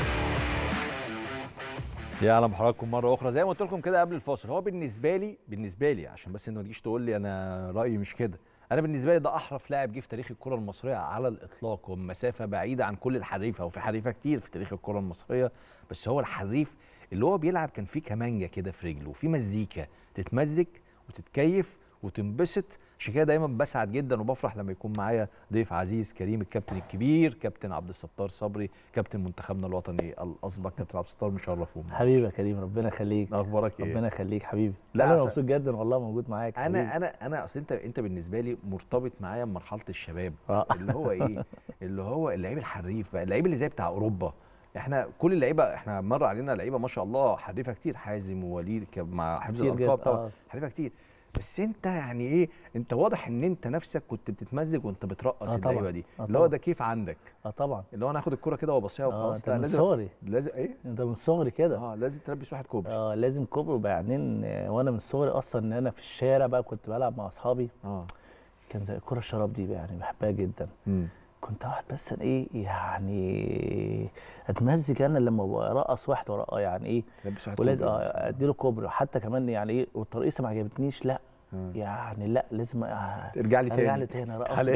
يا اهلا بحضراتكم مره اخرى. زي ما قلت لكم كده قبل الفاصل، هو بالنسبه لي عشان بس انت ما تجيش تقول لي انا رايي مش كده، انا بالنسبه لي ده احرف لاعب جه في تاريخ الكره المصريه على الاطلاق، ومسافه بعيده عن كل الحريفه، وفي حريفه كتير في تاريخ الكره المصريه، بس هو الحريف اللي هو بيلعب كان فيه كمانجه كده في رجله وفي مزيكا تتمزج وتتكيف وتنبسط. عشان كده دايما بسعد جدا وبفرح لما يكون معايا ضيف عزيز كريم، الكابتن الكبير كابتن عبد الستار صبري، كابتن منتخبنا الوطني الاسبق. كابتن عبد الستار مشرفونا. حبيبي يا كريم، ربنا يخليك. اخبارك ايه؟ ربنا يخليك حبيبي. لا انا مبسوط جدا والله موجود معاك. انا اصل انت بالنسبه لي مرتبط معايا بمرحله الشباب اللي هو ايه اللي هو اللعيب الحريف بقى، اللعيب اللي زي بتاع اوروبا. احنا كل اللعيبه احنا مر علينا لعيبه ما شاء الله حريفه كتير، حازم ووليد مع حفظ الالقاب طبعا حريفه كتير، بس انت يعني ايه، انت واضح ان انت نفسك كنت بتتمزج وانت بترقص اللعيبه دي، اللي هو ده كيف عندك. طبعا اللي هو انا هاخد الكوره كده وابصيها وخلاص. انت من صغري لازم ايه؟ انت من صغري كده لازم تلبس واحد كوبري. لازم كوبري. وبعدين وانا من صغري اصلا ان انا في الشارع بقى كنت بلعب مع اصحابي. كان زي الكوره الشراب دي يعني بحبها جدا. كنت واحد بس ايه يعني اتمزج انا لما برقص واحد ورقه يعني ايه، ولازم اديله كوبري. حتى كمان يعني ايه، والترقيصه ما عجبتنيش لا يعني لا لازم ترجع لي تاني رقص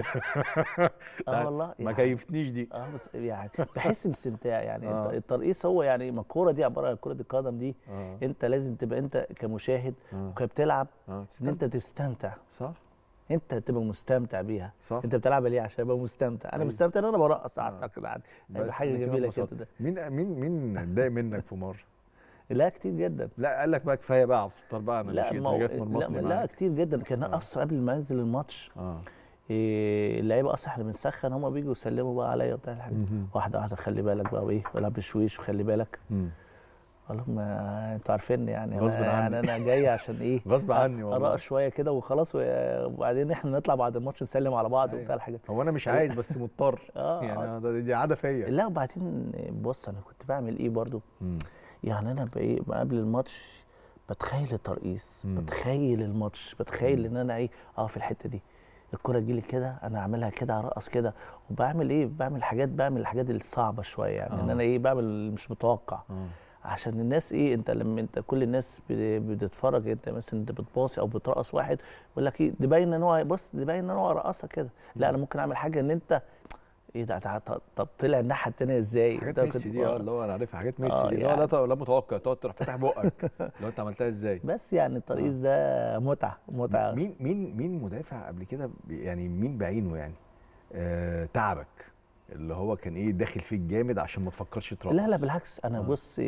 والله ما كيفتنيش دي. بس يعني بحس باستمتاع يعني. الترقيص هو يعني ما الكوره دي عباره عن كره القدم دي. انت لازم تبقى انت كمشاهد وكبتلعب ان انت تستمتع. صح، انت تبقى مستمتع بيها. صح. انت بتلعب ليه؟ عشان ابقى مستمتع. انا مستمتع ان انا برقص. اعتقد هيبقى حاجه جميله كده. مين اتضايق منك في مره؟ لا كتير جدا. لا قال لك بقى كفايه بقى عبد الستار بقى انا لا كتير جدا. كان اصلا قبل ما انزل الماتش اللعيبه اصلا احنا بنسخن، هم بيجوا يسلموا بقى عليا وبتاع الحاجات واحده واحده. خلي بالك بقى وايه، بلعب بشويش وخلي بالك. قال لهم انتوا عارفيني يعني غصب عني. يعني انا جاي عشان ايه غصب عني والله ارقص شويه كده وخلاص، وبعدين احنا نطلع بعد الماتش نسلم على بعض وبتاع الحاجات. هو انا مش عايز بس مضطر يعني دي عاده فيا. لا وبعدين بص انا كنت بعمل ايه برضو. يعني انا قبل الماتش بتخيل الترقيص، بتخيل الماتش، بتخيل ان انا ايه في الحته دي الكره تجيلي كده انا اعملها كده، ارقص كده. وبعمل ايه، بعمل الحاجات الصعبه شويه يعني ان انا ايه بعمل مش متوقع. عشان الناس ايه، انت لما انت كل الناس بتتفرج، انت مثلا انت بتباصي او بترقص واحد يقول لك ايه، دي باينه ان هو بص، دي باينه ان هو رقصها كده. لا انا ممكن اعمل حاجه ان انت ايه ده، طب طلع الناحيه الثانيه ازاي؟ حاجات ميسي دي اللي هو انا عارفها، حاجات ميسي دي اللي هو لا متوقع تقعد تروح فاتح بقك لو انت عملتها ازاي. بس يعني الترقيص ده متعه. مين مدافع قبل كده يعني مين بعينه يعني تعبك اللي هو كان ايه داخل فيك جامد عشان ما تفكرش ترقص؟ لا بالعكس انا بص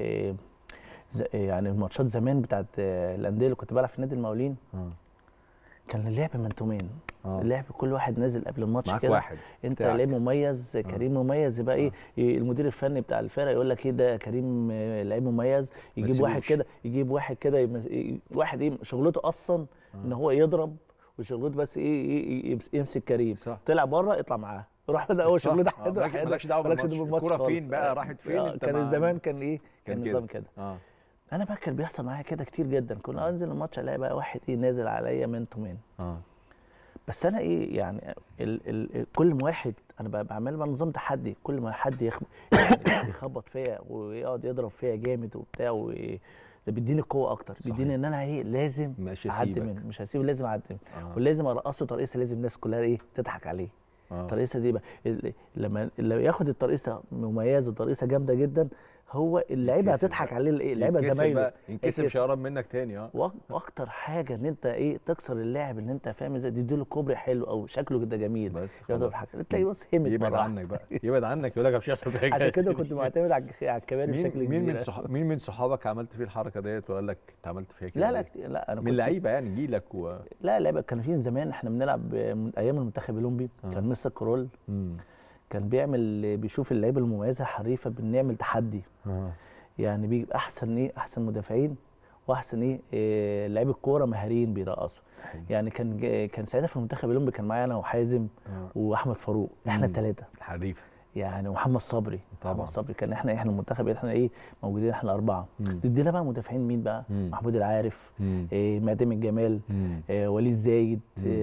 يعني الماتشات زمان بتاعت الانديه اللي كنت بلعب في نادي المقاولين كان اللعب منتومين. اللعب كل واحد نازل قبل الماتش كده واحد انت لعيب مميز، كريم مميز، يبقى ايه المدير الفني بتاع الفرقه يقول لك ايه ده كريم لعيب مميز، يجيب واحد كده واحد ايه شغلته اصلا ان هو يضرب، وشغلته بس ايه يمسك كريم. طلع بره اطلع معاه، روح بدا هو شغلته مالكش دعوه بالماتش. الكوره فين بقى راحت فين؟ انت كان زمان كان ايه كان نظام كده. انا بقى كان بيحصل معايا كده كتير جدا. كنا انزل الماتش الاقي بقى واحد ايه نازل عليا مان تو مان. بس انا ايه يعني كل ما واحد انا بعمل بقى نظام تحدي، كل ما حد يعني يخبط فيا ويقعد يضرب فيا جامد وبتاع ده بيديني قوه اكتر. بيديني ان انا ايه لازم اعدي منه، مش هسيبه، لازم اعدي منه. ولازم ارقصه ترقيصه لازم الناس كلها ايه تضحك عليه. الترقيصه دي بقى لما ياخد الترقيصه مميزه وترقيصه جامده جدا، هو اللعيبه هتضحك عليه ايه؟ اللعيبه زمايله ينكسب مش هيقرب منك تاني. واكتر حاجه ان انت ايه تكسر اللاعب، ان انت فاهم ازاي تديله كوبري حلو قوي شكله كده جميل بس تضحك تلاقيه بص همت يبعد عنك بقى يبعد عنك يقول لك مش هيحصل حاجه. عشان كده كنت معتمد على الكباري بشكل كبير. مين من صحابك عملت فيه الحركه ديت وقال لك انت عملت فيها كده؟ لا كتير، لا انا من لعيبه يعني جيلك لا لعيبه كان في زمان احنا بنلعب من ايام المنتخب الاولمبي. كان مستر كرول كان بيشوف اللعيبه المميزه الحريفه، بنعمل تحدي. يعني بيجيب احسن مدافعين واحسن لعيبه الكوره مهاريين بيرقصوا. يعني كان ساعتها في المنتخب الاولمبي كان معايا انا وحازم واحمد فاروق، احنا الثلاثه حريفه يعني، ومحمد صبري. طبعا محمد صبري كان احنا المنتخب احنا موجودين احنا الاربعه. ادينا بقى مدافعين مين بقى؟ محمود العارف، معتمد الجمال، وليد زايد،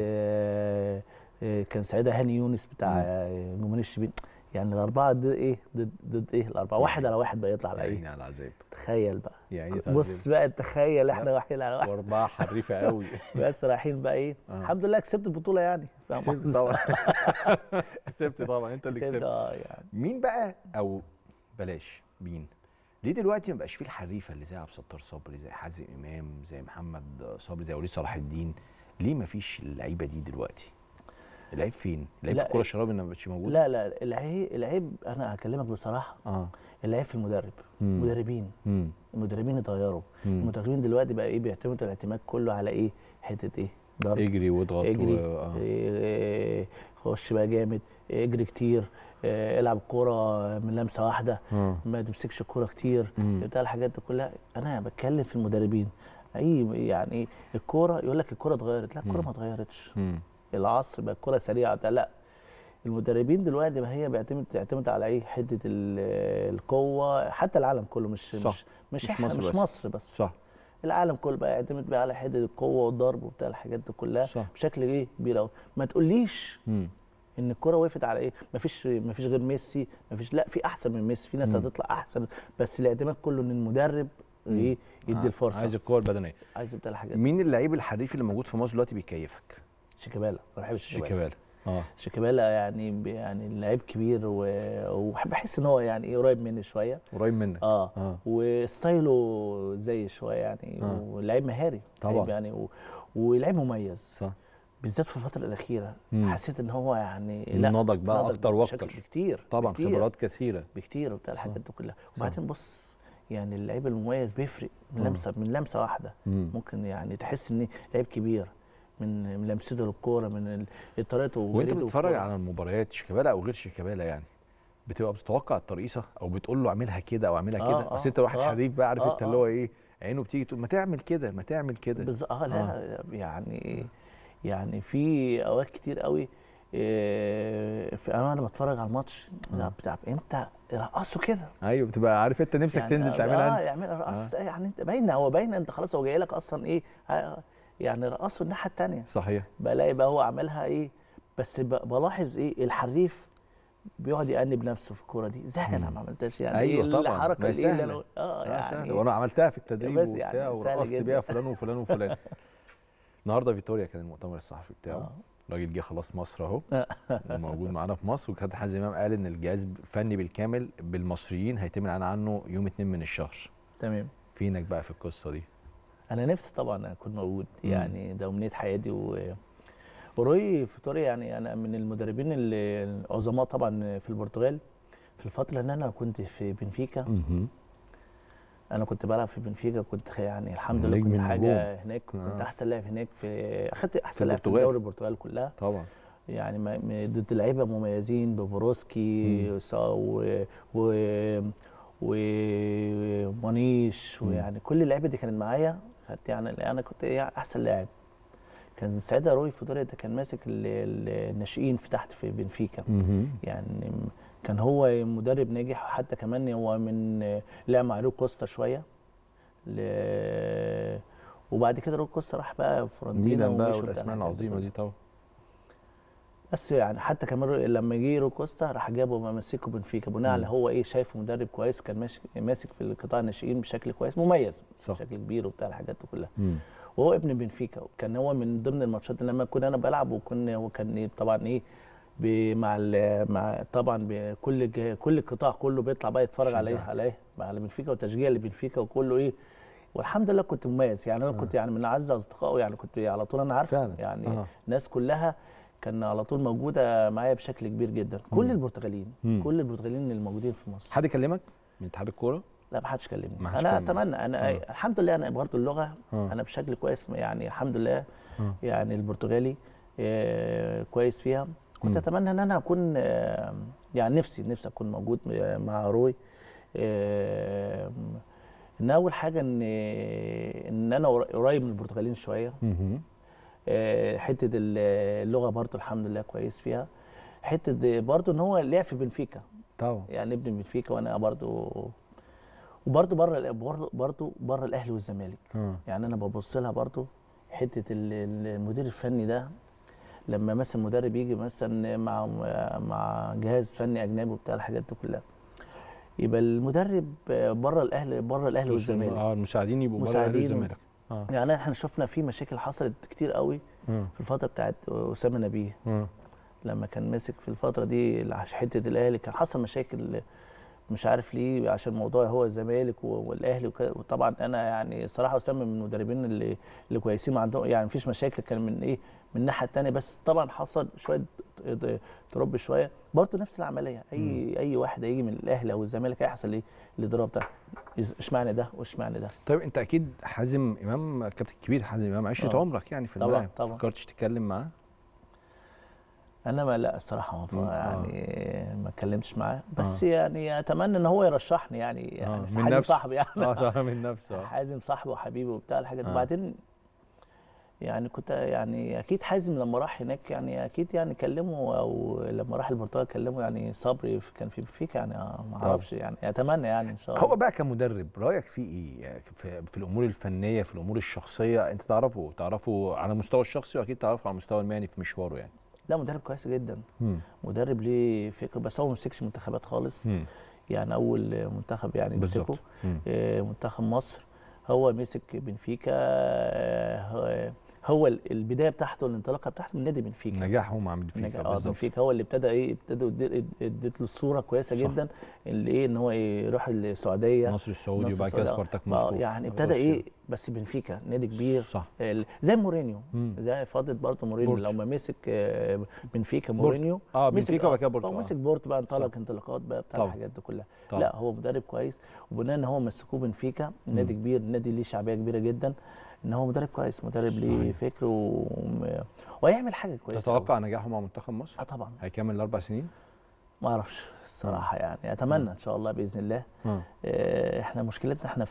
كان ساعتها هاني يونس بتاع جمهوريه الشبين. يعني الاربعه ضد الاربعه، واحد على واحد بقى يطلع على يعني على العذاب. تخيل بقى يعني بص بقى تخيل احنا واحد على واحد واربعه حريفه قوي بس رايحين بقى الحمد لله كسبت البطوله يعني. كسبت طبعا كسبت طبعا انت اللي كسبت. يعني مين بقى او بلاش مين ليه دلوقتي ما بقاش فيه الحريفه اللي زي عبد الستار صبري، زي حازم امام، زي محمد صبري، زي وليد صلاح الدين؟ ليه ما فيش اللعيبه دي دلوقتي؟ العيب فين؟ العيب في الكوره الشراب ان ما بقتش موجود؟ لا العيب انا هكلمك بصراحه. العيب في المدرب. المدربين اتغيروا. المدربين دلوقتي بقى بيعتمدوا الاعتماد كله على حته ضرب، اجري واضغط، اجري خش بقى جامد، اجري كتير، العب الكوره من لمسه واحده، ما تمسكش الكوره كتير، بتاع الحاجات دي كلها. انا بتكلم في المدربين. يعني الكوره يقول لك الكوره اتغيرت، لا الكوره ما اتغيرتش. العصر بقى الكره سريعه، لا المدربين دلوقتي بقى هي بتعتمد على حته القوه. حتى العالم كله مش مصر بس صح. العالم كله بقى يعتمد بقى على حته القوه والضرب وبتاع الحاجات دي كلها صح. بشكل كبير قوي. ما تقوليش ان الكره وقفت على مفيش غير ميسي، مفيش، لا في احسن من ميسي، في ناس هتطلع احسن، بس الاعتماد كله ان المدرب يدي الفرصه. عايز القوه البدنيه، عايز بتاع الحاجات. مين اللعيب الحريف اللي موجود في مصر دلوقتي بيكيفك؟ شيكابالا. ما بحبش شيكابالا. شيكابالا يعني لعيب كبير وبحس ان هو قريب مني شويه. قريب منك. وستايله زي شويه يعني. ولعيب مهاري طبعا يعني ولعيب مميز صح. بالذات في الفتره الاخيره حسيت ان هو لا نضج بقى اكتر واكتر بكتير طبعا. خبرات كثيره بكتير وبتاع الحاجات دي كلها. وبعدين بص يعني اللعيب المميز بيفرق من لمسه واحده. ممكن تحس ان لعيب كبير من لمسته للكوره، من طريقته. وانت بتتفرج على المباريات شيكابالا او غير شيكابالا يعني بتبقى بتتوقع الترقيصه او بتقول له اعملها كده او اعملها كده؟ اصل انت واحد حريف بقى عارف انت اللي هو عينه بتيجي تقول ما تعمل كده ما تعمل كده بالظبط. لا يعني في اوقات كتير قوي انا بتفرج على الماتش بتاع انت رقصه كده. ايوه بتبقى عارف انت نفسك تنزل تعملها انت. يعمل رقص يعني انت باين انت خلاص هو جاي لك اصلا يعني رقصه الناحيه الثانيه صحيح. بلاقي بقى هو عملها بس بلاحظ الحريف بيقعد يأنب نفسه في الكوره دي. ازاي انا ما عملتهاش يعني؟ ايوه طبعا الحركه اللي انا يعني وانا عملتها في التدريب وبتاع ورقصت بيها فلان وفلان وفلان. النهارده فيتوريا كان المؤتمر الصحفي بتاعه. الراجل جه خلاص مصر اهو وموجود معانا في مصر. وكابتن حازم امام قال ان الجهاز الفني بالكامل بالمصريين هيتم الاعلان عنه يوم 2 من الشهر. تمام. فينك بقى في القصه دي؟ انا نفسي طبعا اكون موجود يعني ده امنيه حياتي. وروي فيتوريا يعني انا من المدربين العظماء طبعا في البرتغال. في الفتره اللي انا كنت في بنفيكا انا كنت بلعب في بنفيكا، كنت يعني الحمد لله كنت حاجه هناك. كنت احسن لاعب هناك، اخدت احسن لاعب في دوري البرتغال كلها طبعا. يعني ضد لعيبه مميزين ببروسكي ومانيش ويعني كل اللعيبه دي كانت معايا. خدت يعني انا كنت احسن لاعب. كان ساعتها روي فيتوريا ده كان ماسك الناشئين في تحت في بنفيكا. يعني كان هو مدرب ناجح. حتى كمان هو من لعب مع روي كوستا شويه وبعد كده روي كوستا راح بقى فرونتينا بقى والاسماء العظيمه دي طبعا. بس يعني حتى كمان لما جه روي كوستا راح جابه مسكه بنفيكا بناء على هو شايفه مدرب كويس. كان ماسك في القطاع الناشئين بشكل كويس مميز صح. بشكل كبير وبتاع الحاجات دي كلها. وهو ابن بنفيكا. كان هو من ضمن الماتشات اللي لما كنا انا بلعب وكان طبعا مع طبعا كل القطاع كله بيطلع بقى يتفرج على بنفيكا وتشجيع لبنفيكا وكله ايه. والحمد لله كنت مميز يعني. انا كنت يعني من اعز اصدقائه يعني، كنت على طول انا عارفه يعني. الناس كلها كان على طول موجوده معايا بشكل كبير جدا. كل البرتغاليين كل البرتغاليين الموجودين في مصر. حد كلمك من اتحاد الكوره؟ لا ما حدش كلمني. انا اتمنى انا الحمد لله انا برضه اللغه انا بشكل كويس يعني الحمد لله. يعني البرتغالي كويس فيها. كنت اتمنى ان انا اكون يعني نفسي اكون موجود مع روي. ان اول حاجه ان انا قريب من البرتغاليين شويه. حته اللغه برضه الحمد لله كويس فيها. حته برضه ان هو لعب في بنفيكا طبعا يعني ابن بنفيكا وانا برضه وبرضه بره الاهلي والزمالك. يعني انا ببص لها برضه حته المدير الفني ده لما مثلا مدرب يجي مثلا مع جهاز فني اجنبي وبتاع الحاجات دي كلها يبقى المدرب بره الاهلي والزمالك. المساعدين يبقوا بره الاهلي والزمالك. يعني احنا شفنا في مشاكل حصلت كتير قوي في الفتره بتاعت اسامه نبيه. لما كان ماسك في الفتره دي حته الاهلي كان حصل مشاكل مش عارف ليه عشان موضوع هو الزمالك والاهلي وطبعا انا يعني صراحه اسامه من المدربين اللي كويسين ما عندهم يعني مفيش مشاكل. كان من الناحيه الثانيه بس طبعا حصل شويه ترب شويه برضه نفس العمليه. اي واحد هيجي من الاهلي او الزمالك هيحصل ايه الاضراب ده. اشمعنى ده واشمعنى ده. طيب انت اكيد حازم امام كابتن كبير حازم امام عشره عمرك يعني في الملاعب. طبعا فكرتش تتكلم معاه؟ انا ما لا الصراحه يعني ما اتكلمتش معاه بس يعني اتمنى ان هو يرشحني يعني من صاحبي يعني من نفسه حازم صاحبي وحبيبي وبتاع الحاجات دي. وبعدين يعني كنت يعني اكيد حازم لما راح هناك يعني اكيد يعني كلمه او لما راح البرتغال كلمه يعني صبري كان في بنفيكا يعني ما اعرفش يعني اتمنى يعني ان شاء الله. هو بقى كمدرب رايك فيه ايه في الامور الفنيه في الامور الشخصيه؟ انت تعرفه على المستوى الشخصي واكيد تعرفه على المستوى المهني في مشواره يعني. لا مدرب كويس جدا. مدرب ليه فكر بس هو ما مسكش منتخبات خالص. يعني اول منتخب يعني مسكه منتخب مصر هو مسك بنفيكا. هو البدايه بتاعته الانطلاقه بتاعته من نادي بنفيكا. نجاحه مع بنفيكا بنفيكا هو اللي ابتدوا اديت له الصوره كويسه جدا اللي ان هو يروح السعوديه النصر السعودي وبعد كده سبارتاك موسكو. يعني ابتدى بس بنفيكا نادي كبير صح. زي مورينيو زي فاضل برضه مورينيو لما مسك بنفيكا مورينيو بنفيكا وبعد كده بورتو. مسك بورتو بقى انطلق انطلاقات بقى بتاع الحاجات دي كلها. لا هو مدرب كويس وبناء ان هو مسكوه بنفيكا نادي كبير نادي ليه شعبيه كبيره جدا ان هو مدرب كويس مدرب ليه فكر وهيعمل حاجه كويسه. تتوقع نجاحه مع منتخب مصر؟ طبعا. هيكمل ال4 سنين؟ ما اعرفش الصراحه يعني اتمنى ان شاء الله باذن الله. احنا مشكلتنا احنا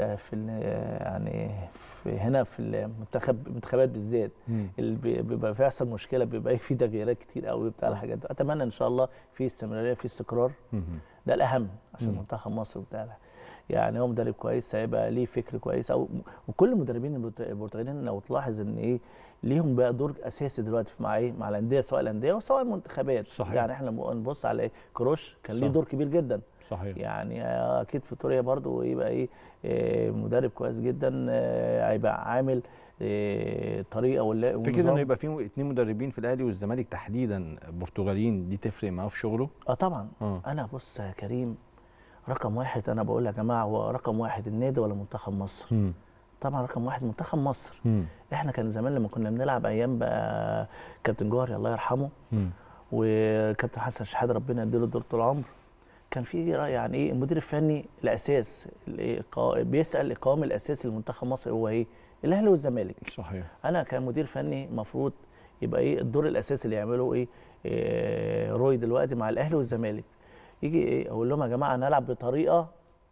يعني هنا في المنتخبات بالذات اللي بيبقى بيحصل مشكله بيبقى في تغييرات كتير قوي بتاع الحاجات دي. اتمنى ان شاء الله في استمراريه في استقرار. ده الاهم عشان منتخب مصر وبتاع يعني هو مدرب كويس هيبقى ليه فكر كويس وكل المدربين البرتغاليين لو تلاحظ ان ليهم بقى دور اساسي دلوقتي مع مع الانديه سواء الانديه وسواء المنتخبات. صحيح. يعني احنا نبص على كروش كان ليه دور كبير جدا. صحيح. يعني اكيد في توريا برضو يبقى مدرب كويس جدا هيبقى عامل طريقه فكره انه يبقى في 2 مدربين في الاهلي والزمالك تحديدا برتغاليين دي تفرق معاه في شغله؟ طبعا. انا بص يا كريم رقم واحد انا بقول يا جماعه هو رقم واحد النادي ولا منتخب مصر؟ طبعا رقم واحد منتخب مصر. احنا كان زمان لما كنا بنلعب ايام بقى كابتن جوهري الله يرحمه وكابتن حسن شحاته ربنا يديله دور طول العمر كان في يعني المدير الفني الاساس بيسال القوام الاساسي لمنتخب مصر هو الاهلي والزمالك. صحيح. انا كمدير فني المفروض يبقى الدور الاساسي اللي يعمله روي دلوقتي مع الاهلي والزمالك يجي اقول لهم يا جماعه انا العب بطريقه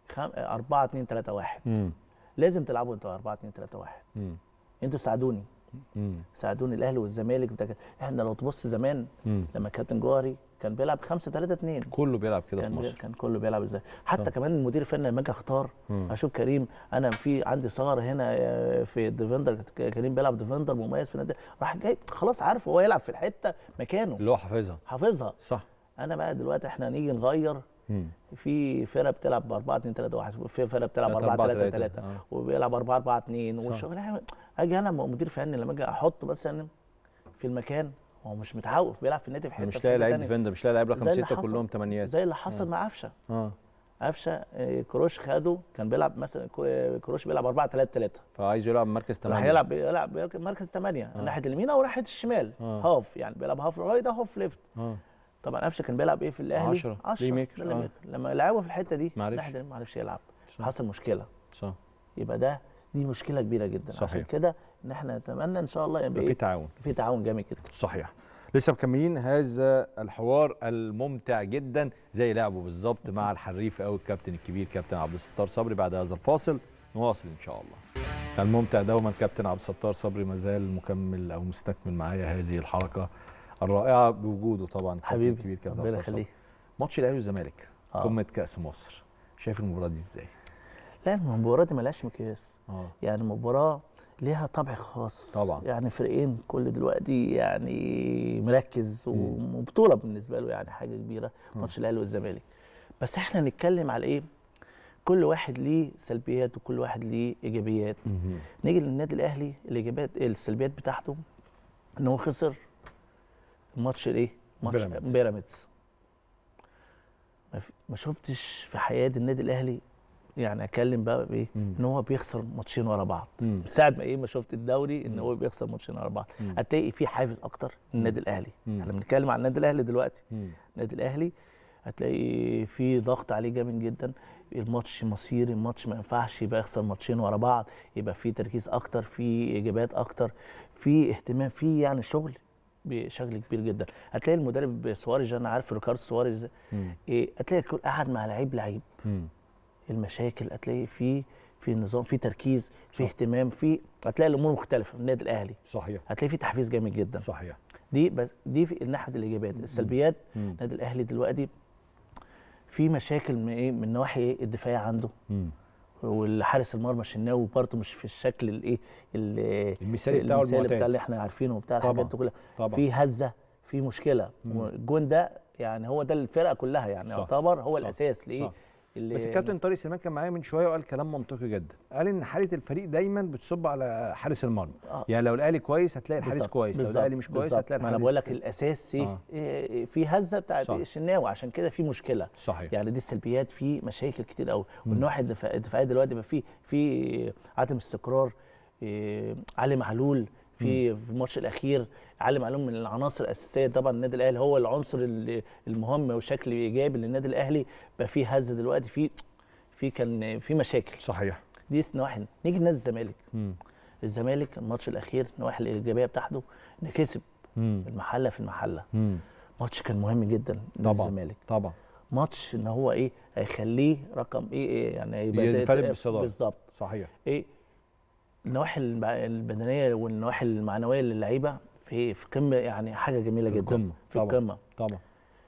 4-2-3-1 لازم تلعبوا انتوا 4-2-3-1 انتوا ساعدوني ساعدوني الاهلي والزمالك. احنا لو تبص زمان لما كابتن جوهري كان بيلعب 5-3-2 كله بيلعب كده في مصر. كان كله بيلعب ازاي حتى كمان المدير الفني لما اجي اختار اشوف كريم انا عندي ثغره هنا في ديفندر كريم بيلعب ديفندر مميز في النادي راح جاي خلاص عارف هو يلعب في الحته مكانه اللي هو حافظها صح. انا بقى دلوقتي احنا نيجي نغير في فرقه بتلعب ب 4-2-3-1 وفي فرقه بتلعب 4-3-3 وبيلعب 4-4-2 والشغل اجي انا مدير فني لما اجي احط بس في المكان هو مش متعود بيلعب في النادي في حته مش لاقي لعيب ديفندر، مش لاقي لعيب رقم 6 كلهم 8. زي اللي حصل مع قفشه. قفشه كروش خده، كان بيلعب مثلا كروش بيلعب 4-3-3، فعايز يلعب مركز 8، راح يلعب مركز 8 ناحيه اليمين او ناحيه الشمال. هاف يعني بيلعب هاف رايت هاف ليفت. طبعا قفشه كان بيلعب ايه في الاهلي 10 لما لعبه في الحته دي ناحيه ما عرفش يلعب. حصل مشكله. صح. يبقى دي مشكله كبيره جدا. صحيح. عشان كده ان احنا نتمنى ان شاء الله يبقى في تعاون جامد جدا. صحيح. لسه مكملين هذا الحوار الممتع جدا زي لعبه بالظبط مع الحريف قوي الكابتن الكبير كابتن عبد الستار صبري. بعد هذا الفاصل نواصل ان شاء الله. الممتع دوما كابتن عبد الستار صبري ما زال مكمل او مستكمل معايا هذه الحلقه الرائعه بوجوده طبعا حبيبي الكبير كابتن عبد الستار صبري. ماتش الاهلي والزمالك قمه كاس مصر، شايف المباراه دي ازاي؟ لا المباراه دي مالهاش مقياس. يعني مباراه ليها طابع خاص طبعا. يعني فريقين كل دلوقتي يعني مركز وبطوله بالنسبه له يعني حاجه كبيره ماتش الاهلي والزمالك. بس احنا نتكلم على ايه؟ كل واحد ليه سلبيات وكل واحد ليه ايجابيات. نيجي للنادي الاهلي الايجابيات السلبيات بتاعته ان هو خسر ماتش الايه؟ ماتش بيراميدز. ما شفتش في حياه النادي الاهلي يعني اتكلم بقى بايه ان هو بيخسر ماتشين ورا بعض. ساعه ما شفت الدوري ان هو بيخسر ماتشين ورا بعض. هتلاقي في حافز اكتر للنادي الاهلي. احنا بنتكلم عن النادي الاهلي دلوقتي. النادي الاهلي هتلاقي في ضغط عليه جامد جدا. الماتش مصيري، الماتش ما ينفعش يبقى يخسر ماتشين ورا بعض، يبقى في تركيز اكتر، في اجابات اكتر، في اهتمام، في يعني شغل بشكل كبير جدا. هتلاقي المدرب سواريز، انا عارف ريكاردو سواريز هتلاقي قاعد مع لعيب المشاكل، هتلاقي في نظام، في تركيز، في اهتمام، هتلاقي الامور مختلفه في النادي الاهلي. صحيح. هتلاقي في تحفيز جامد جدا. صحيح. دي في ناحيه الايجابيات. السلبيات النادي الاهلي دلوقتي في مشاكل من النواحي الدفاعيه عنده. والحارس المرمى الشناوي برضه مش في الشكل المثالي بتاع اللي احنا عارفينه وبتاع الحاجات دي كلها. في هزه، في مشكله. الجون ده يعني هو ده الفرقه كلها يعني يعتبر هو الاساس ليه. بس الكابتن طارق سليمان كان معايا من شويه وقال كلام منطقي جدا. قال ان حاله الفريق دايما بتصب على حارس المرمى. يعني لو الاهلي كويس هتلاقي الحارس كويس، لو الاهلي مش كويس هتلاقي الحارس. ما انا بقول لك الاساس في هزه بتاعت الشناوي، عشان كده في مشكله. صحيح. يعني دي السلبيات، في مشاكل كتير قوي. والنواحي الدفاعيه دلوقتي بقى في عدم استقرار. علي معلول في الماتش الاخير، علي معلول من العناصر الاساسيه طبعا النادي الاهلي، هو العنصر المهم وشكل ايجابي للنادي الاهلي. بقى في هزه دلوقتي، كان في مشاكل. صحيح. دي نواحي. نيجي لنادي الزمالك. الزمالك الماتش الاخير النواحي الايجابيه بتاعته ان كسب المحله في المحله. ماتش كان مهم جدا للزمالك. طبعا. ماتش ان هو هيخليه رقم يعني ينفرد بالصداره. بالظبط. صحيح. النواحي البدنيه والنواحي المعنويه للعيبه في قمه، يعني حاجه جميله جدا. في القمه طبعا.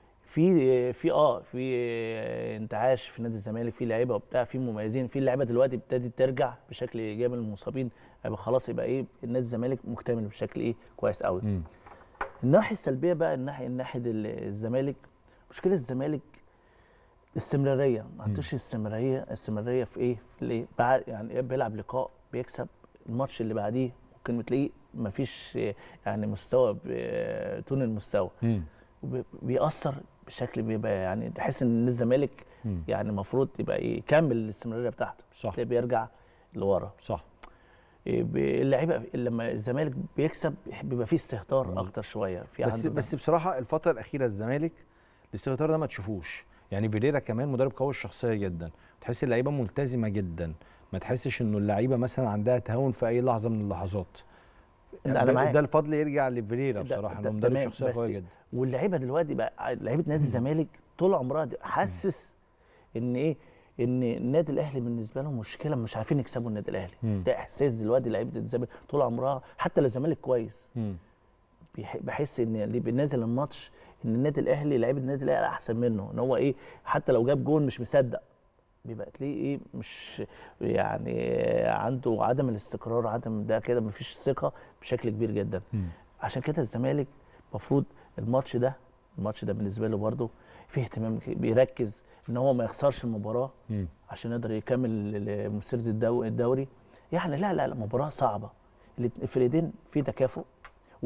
في انتعاش في نادي الزمالك، في لعيبه وبتاع، في مميزين، في اللعيبه دلوقتي ابتدت ترجع بشكل ايجابي. المصابين يبقى خلاص، يبقى نادي الزمالك مكتمل بشكل كويس قوي. الناحيه السلبيه بقى الناحيه الزمالك، مشكله الزمالك الاستمراريه. ما عندوش استمراريه في بعد يعني بيلعب لقاء بيكسب، الماتش اللي بعديه ممكن بتلاقيه ما فيش يعني مستوى طول المستوى. بيأثر بشكل بيبقى يعني تحس ان الزمالك يعني المفروض يبقى يكمل الاستمراريه بتاعته. صح. تلاقيه بيرجع لورا. صح. اللعيبه لما الزمالك بيكسب بيبقى فيه استهتار اكتر شويه في بس بصراحه الفتره الاخيره الزمالك الاستهتار ده ما تشوفوش. يعني فيريرا كمان مدرب قوي الشخصيه جدا، تحس اللعيبه ملتزمه جدا، ما تحسش انه اللعيبه مثلا عندها تهاون في اي لحظه من اللحظات. انا معاك، ده الفضل يرجع لفيريرا بصراحه، انه مدرب شخصيه قويه جدا. واللعيبه دلوقتي بقى لعيبه نادي الزمالك طول عمرها حاسس ان ان النادي الاهلي بالنسبه لهم مشكله، مش عارفين يكسبوا النادي الاهلي. ده احساس دلوقتي لعيبه الزمالك طول عمرها، حتى لو الزمالك كويس بحس ان اللي بينزل الماتش ان النادي الاهلي لعيبه النادي الاهلي احسن منه، ان هو حتى لو جاب جون مش مصدق، بيبقى تلاقيه مش يعني عنده عدم الاستقرار، عدم ده كده، مفيش ثقه بشكل كبير جدا. عشان كده الزمالك المفروض الماتش ده بالنسبه له برده فيه اهتمام، بيركز ان هو ما يخسرش المباراه عشان يقدر يكمل مسيره الدوري. يعني لا مباراه صعبه، الفريقين في تكافؤ،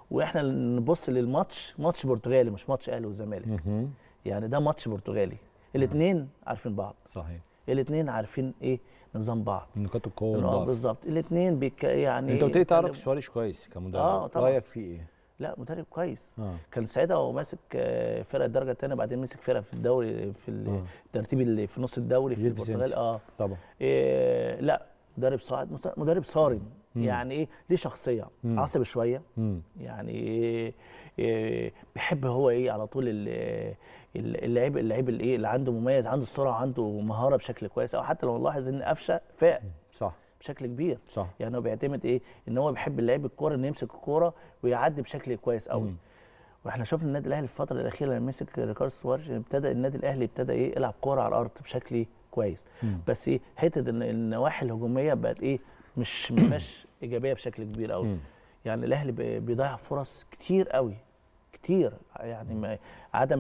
واحنا نبص للماتش ماتش برتغالي مش ماتش اهلي وزمالك. يعني ده ماتش برتغالي، الاثنين عارفين بعض. صحيح. الاثنين عارفين ايه نظام بعض، نقاط القوه والضعف. بالظبط. الاثنين يعني انت قلت لي تعرف سواريش كويس كمدرب. طبعا. رايك فيه ايه؟ لا مدرب كويس. كان ساعتها هو ماسك فرقه الدرجه الثانيه، بعدين مسك فرقه في الدوري في الترتيب اللي في نص الدوري في البرتغال. طبعا. لا مدرب صاعد، مدرب صارم. يعني ايه، ليه شخصيه، عصبي شويه. يعني بيحب هو ايه على طول اللعيب الايه اللي عنده مميز، عنده السرعه، عنده مهاره بشكل كويس. او حتى لو نلاحظ ان قفشه فاق صح بشكل كبير. صح. يعني هو بيعتمد ايه، ان هو بيحب اللعيب الكوره، انه يمسك الكوره ويعدي بشكل كويس قوي. واحنا شفنا النادي الاهلي في الفتره الاخيره لما مسك ريكاردو سواريش، ابتدى النادي الاهلي ايه يلعب كوره على الارض بشكل كويس. بس ايه، حته ان النواحي الهجوميه بقت ايه مش مفيهاش ايجابيه بشكل كبير قوي. يعني الاهلي بيضيع فرص كتير قوي كتير. يعني عدم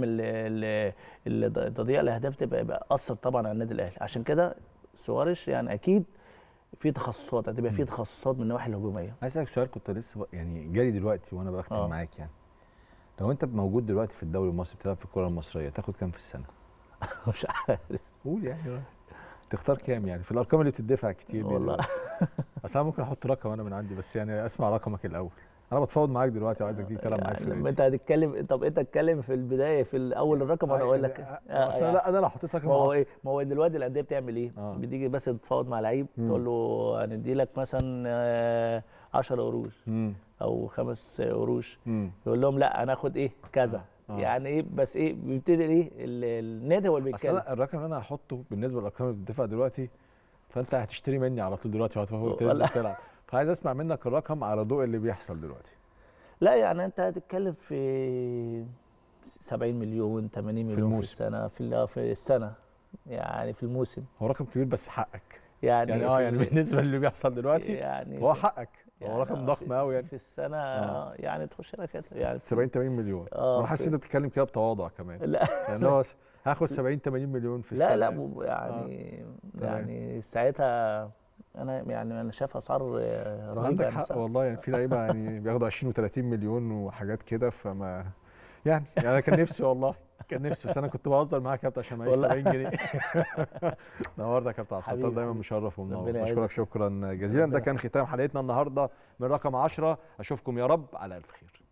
تضييع الاهداف تبقى اثر طبعا على النادي الاهلي. عشان كده سواريش يعني اكيد في تخصصات، هتبقى في تخصصات من النواحي الهجوميه. عايز اسالك سؤال كنت لسه يعني جالي دلوقتي وانا بختم معاك. يعني لو انت موجود دلوقتي في الدوري المصري بتلعب في الكره المصريه، تاخد كام في السنه؟ مش عارف. قول يعني تختار كام يعني في الارقام اللي بتدفع كتير دي والله. اصل انا ممكن احط رقم انا من عندي، بس يعني اسمع رقمك الاول. انا بتفاوض معاك دلوقتي وعايزك تيجي تلعب معايا في لما انت هتتكلم، طب انت اتكلم في البدايه في الاول الرقم وانا اقول لك. اصل لا انا لو حطيت رقم ما هو ايه، ما هو دلوقتي الانديه بتعمل ايه؟ بتيجي بس تتفاوض مع لعيب تقول له هندي لك مثلا 10 قروش او 5 قروش، يقول لهم لا انا اخد ايه كذا. يعني ايه، بس ايه بيبتدي ايه النادي هو اللي بيتكلم. اصل الرقم اللي انا هحطه بالنسبه للارقام اللي بتدفع دلوقتي، فانت هتشتري مني على طول دلوقتي وهتنزل تلعب. فعايز اسمع منك الرقم على ضوء اللي بيحصل دلوقتي. لا يعني انت هتتكلم في 70 مليون 80 مليون في السنه، في السنه يعني في الموسم. هو رقم كبير بس حقك. يعني يعني بالنسبه للي بيحصل دلوقتي يعني هو حقك. يعني هو رقم ضخم قوي يعني في السنه. يعني تخش لك يعني 70 80 مليون. انا حاسس ان انت بتتكلم كده بتواضع كمان. لا يعني هو هاخد 70 80 مليون في السنه. لا يعني ساعتها انا شايف اسعار رهيبه. عندك حق والله. يعني في لعيبه يعني بياخدوا 20 و30 مليون وحاجات كده. فما يعني انا كان نفسي والله، كان نفسي، بس انا كنت بهزر معاك يا كابتن عشان معيش 70 جنيه. نورتك يا كابتن عبد الستار، دايما مشرف ومنور. بشكرك شكرا جزيلا. ده كان ختام حلقتنا النهارده من رقم 10. اشوفكم يا رب على الف خير.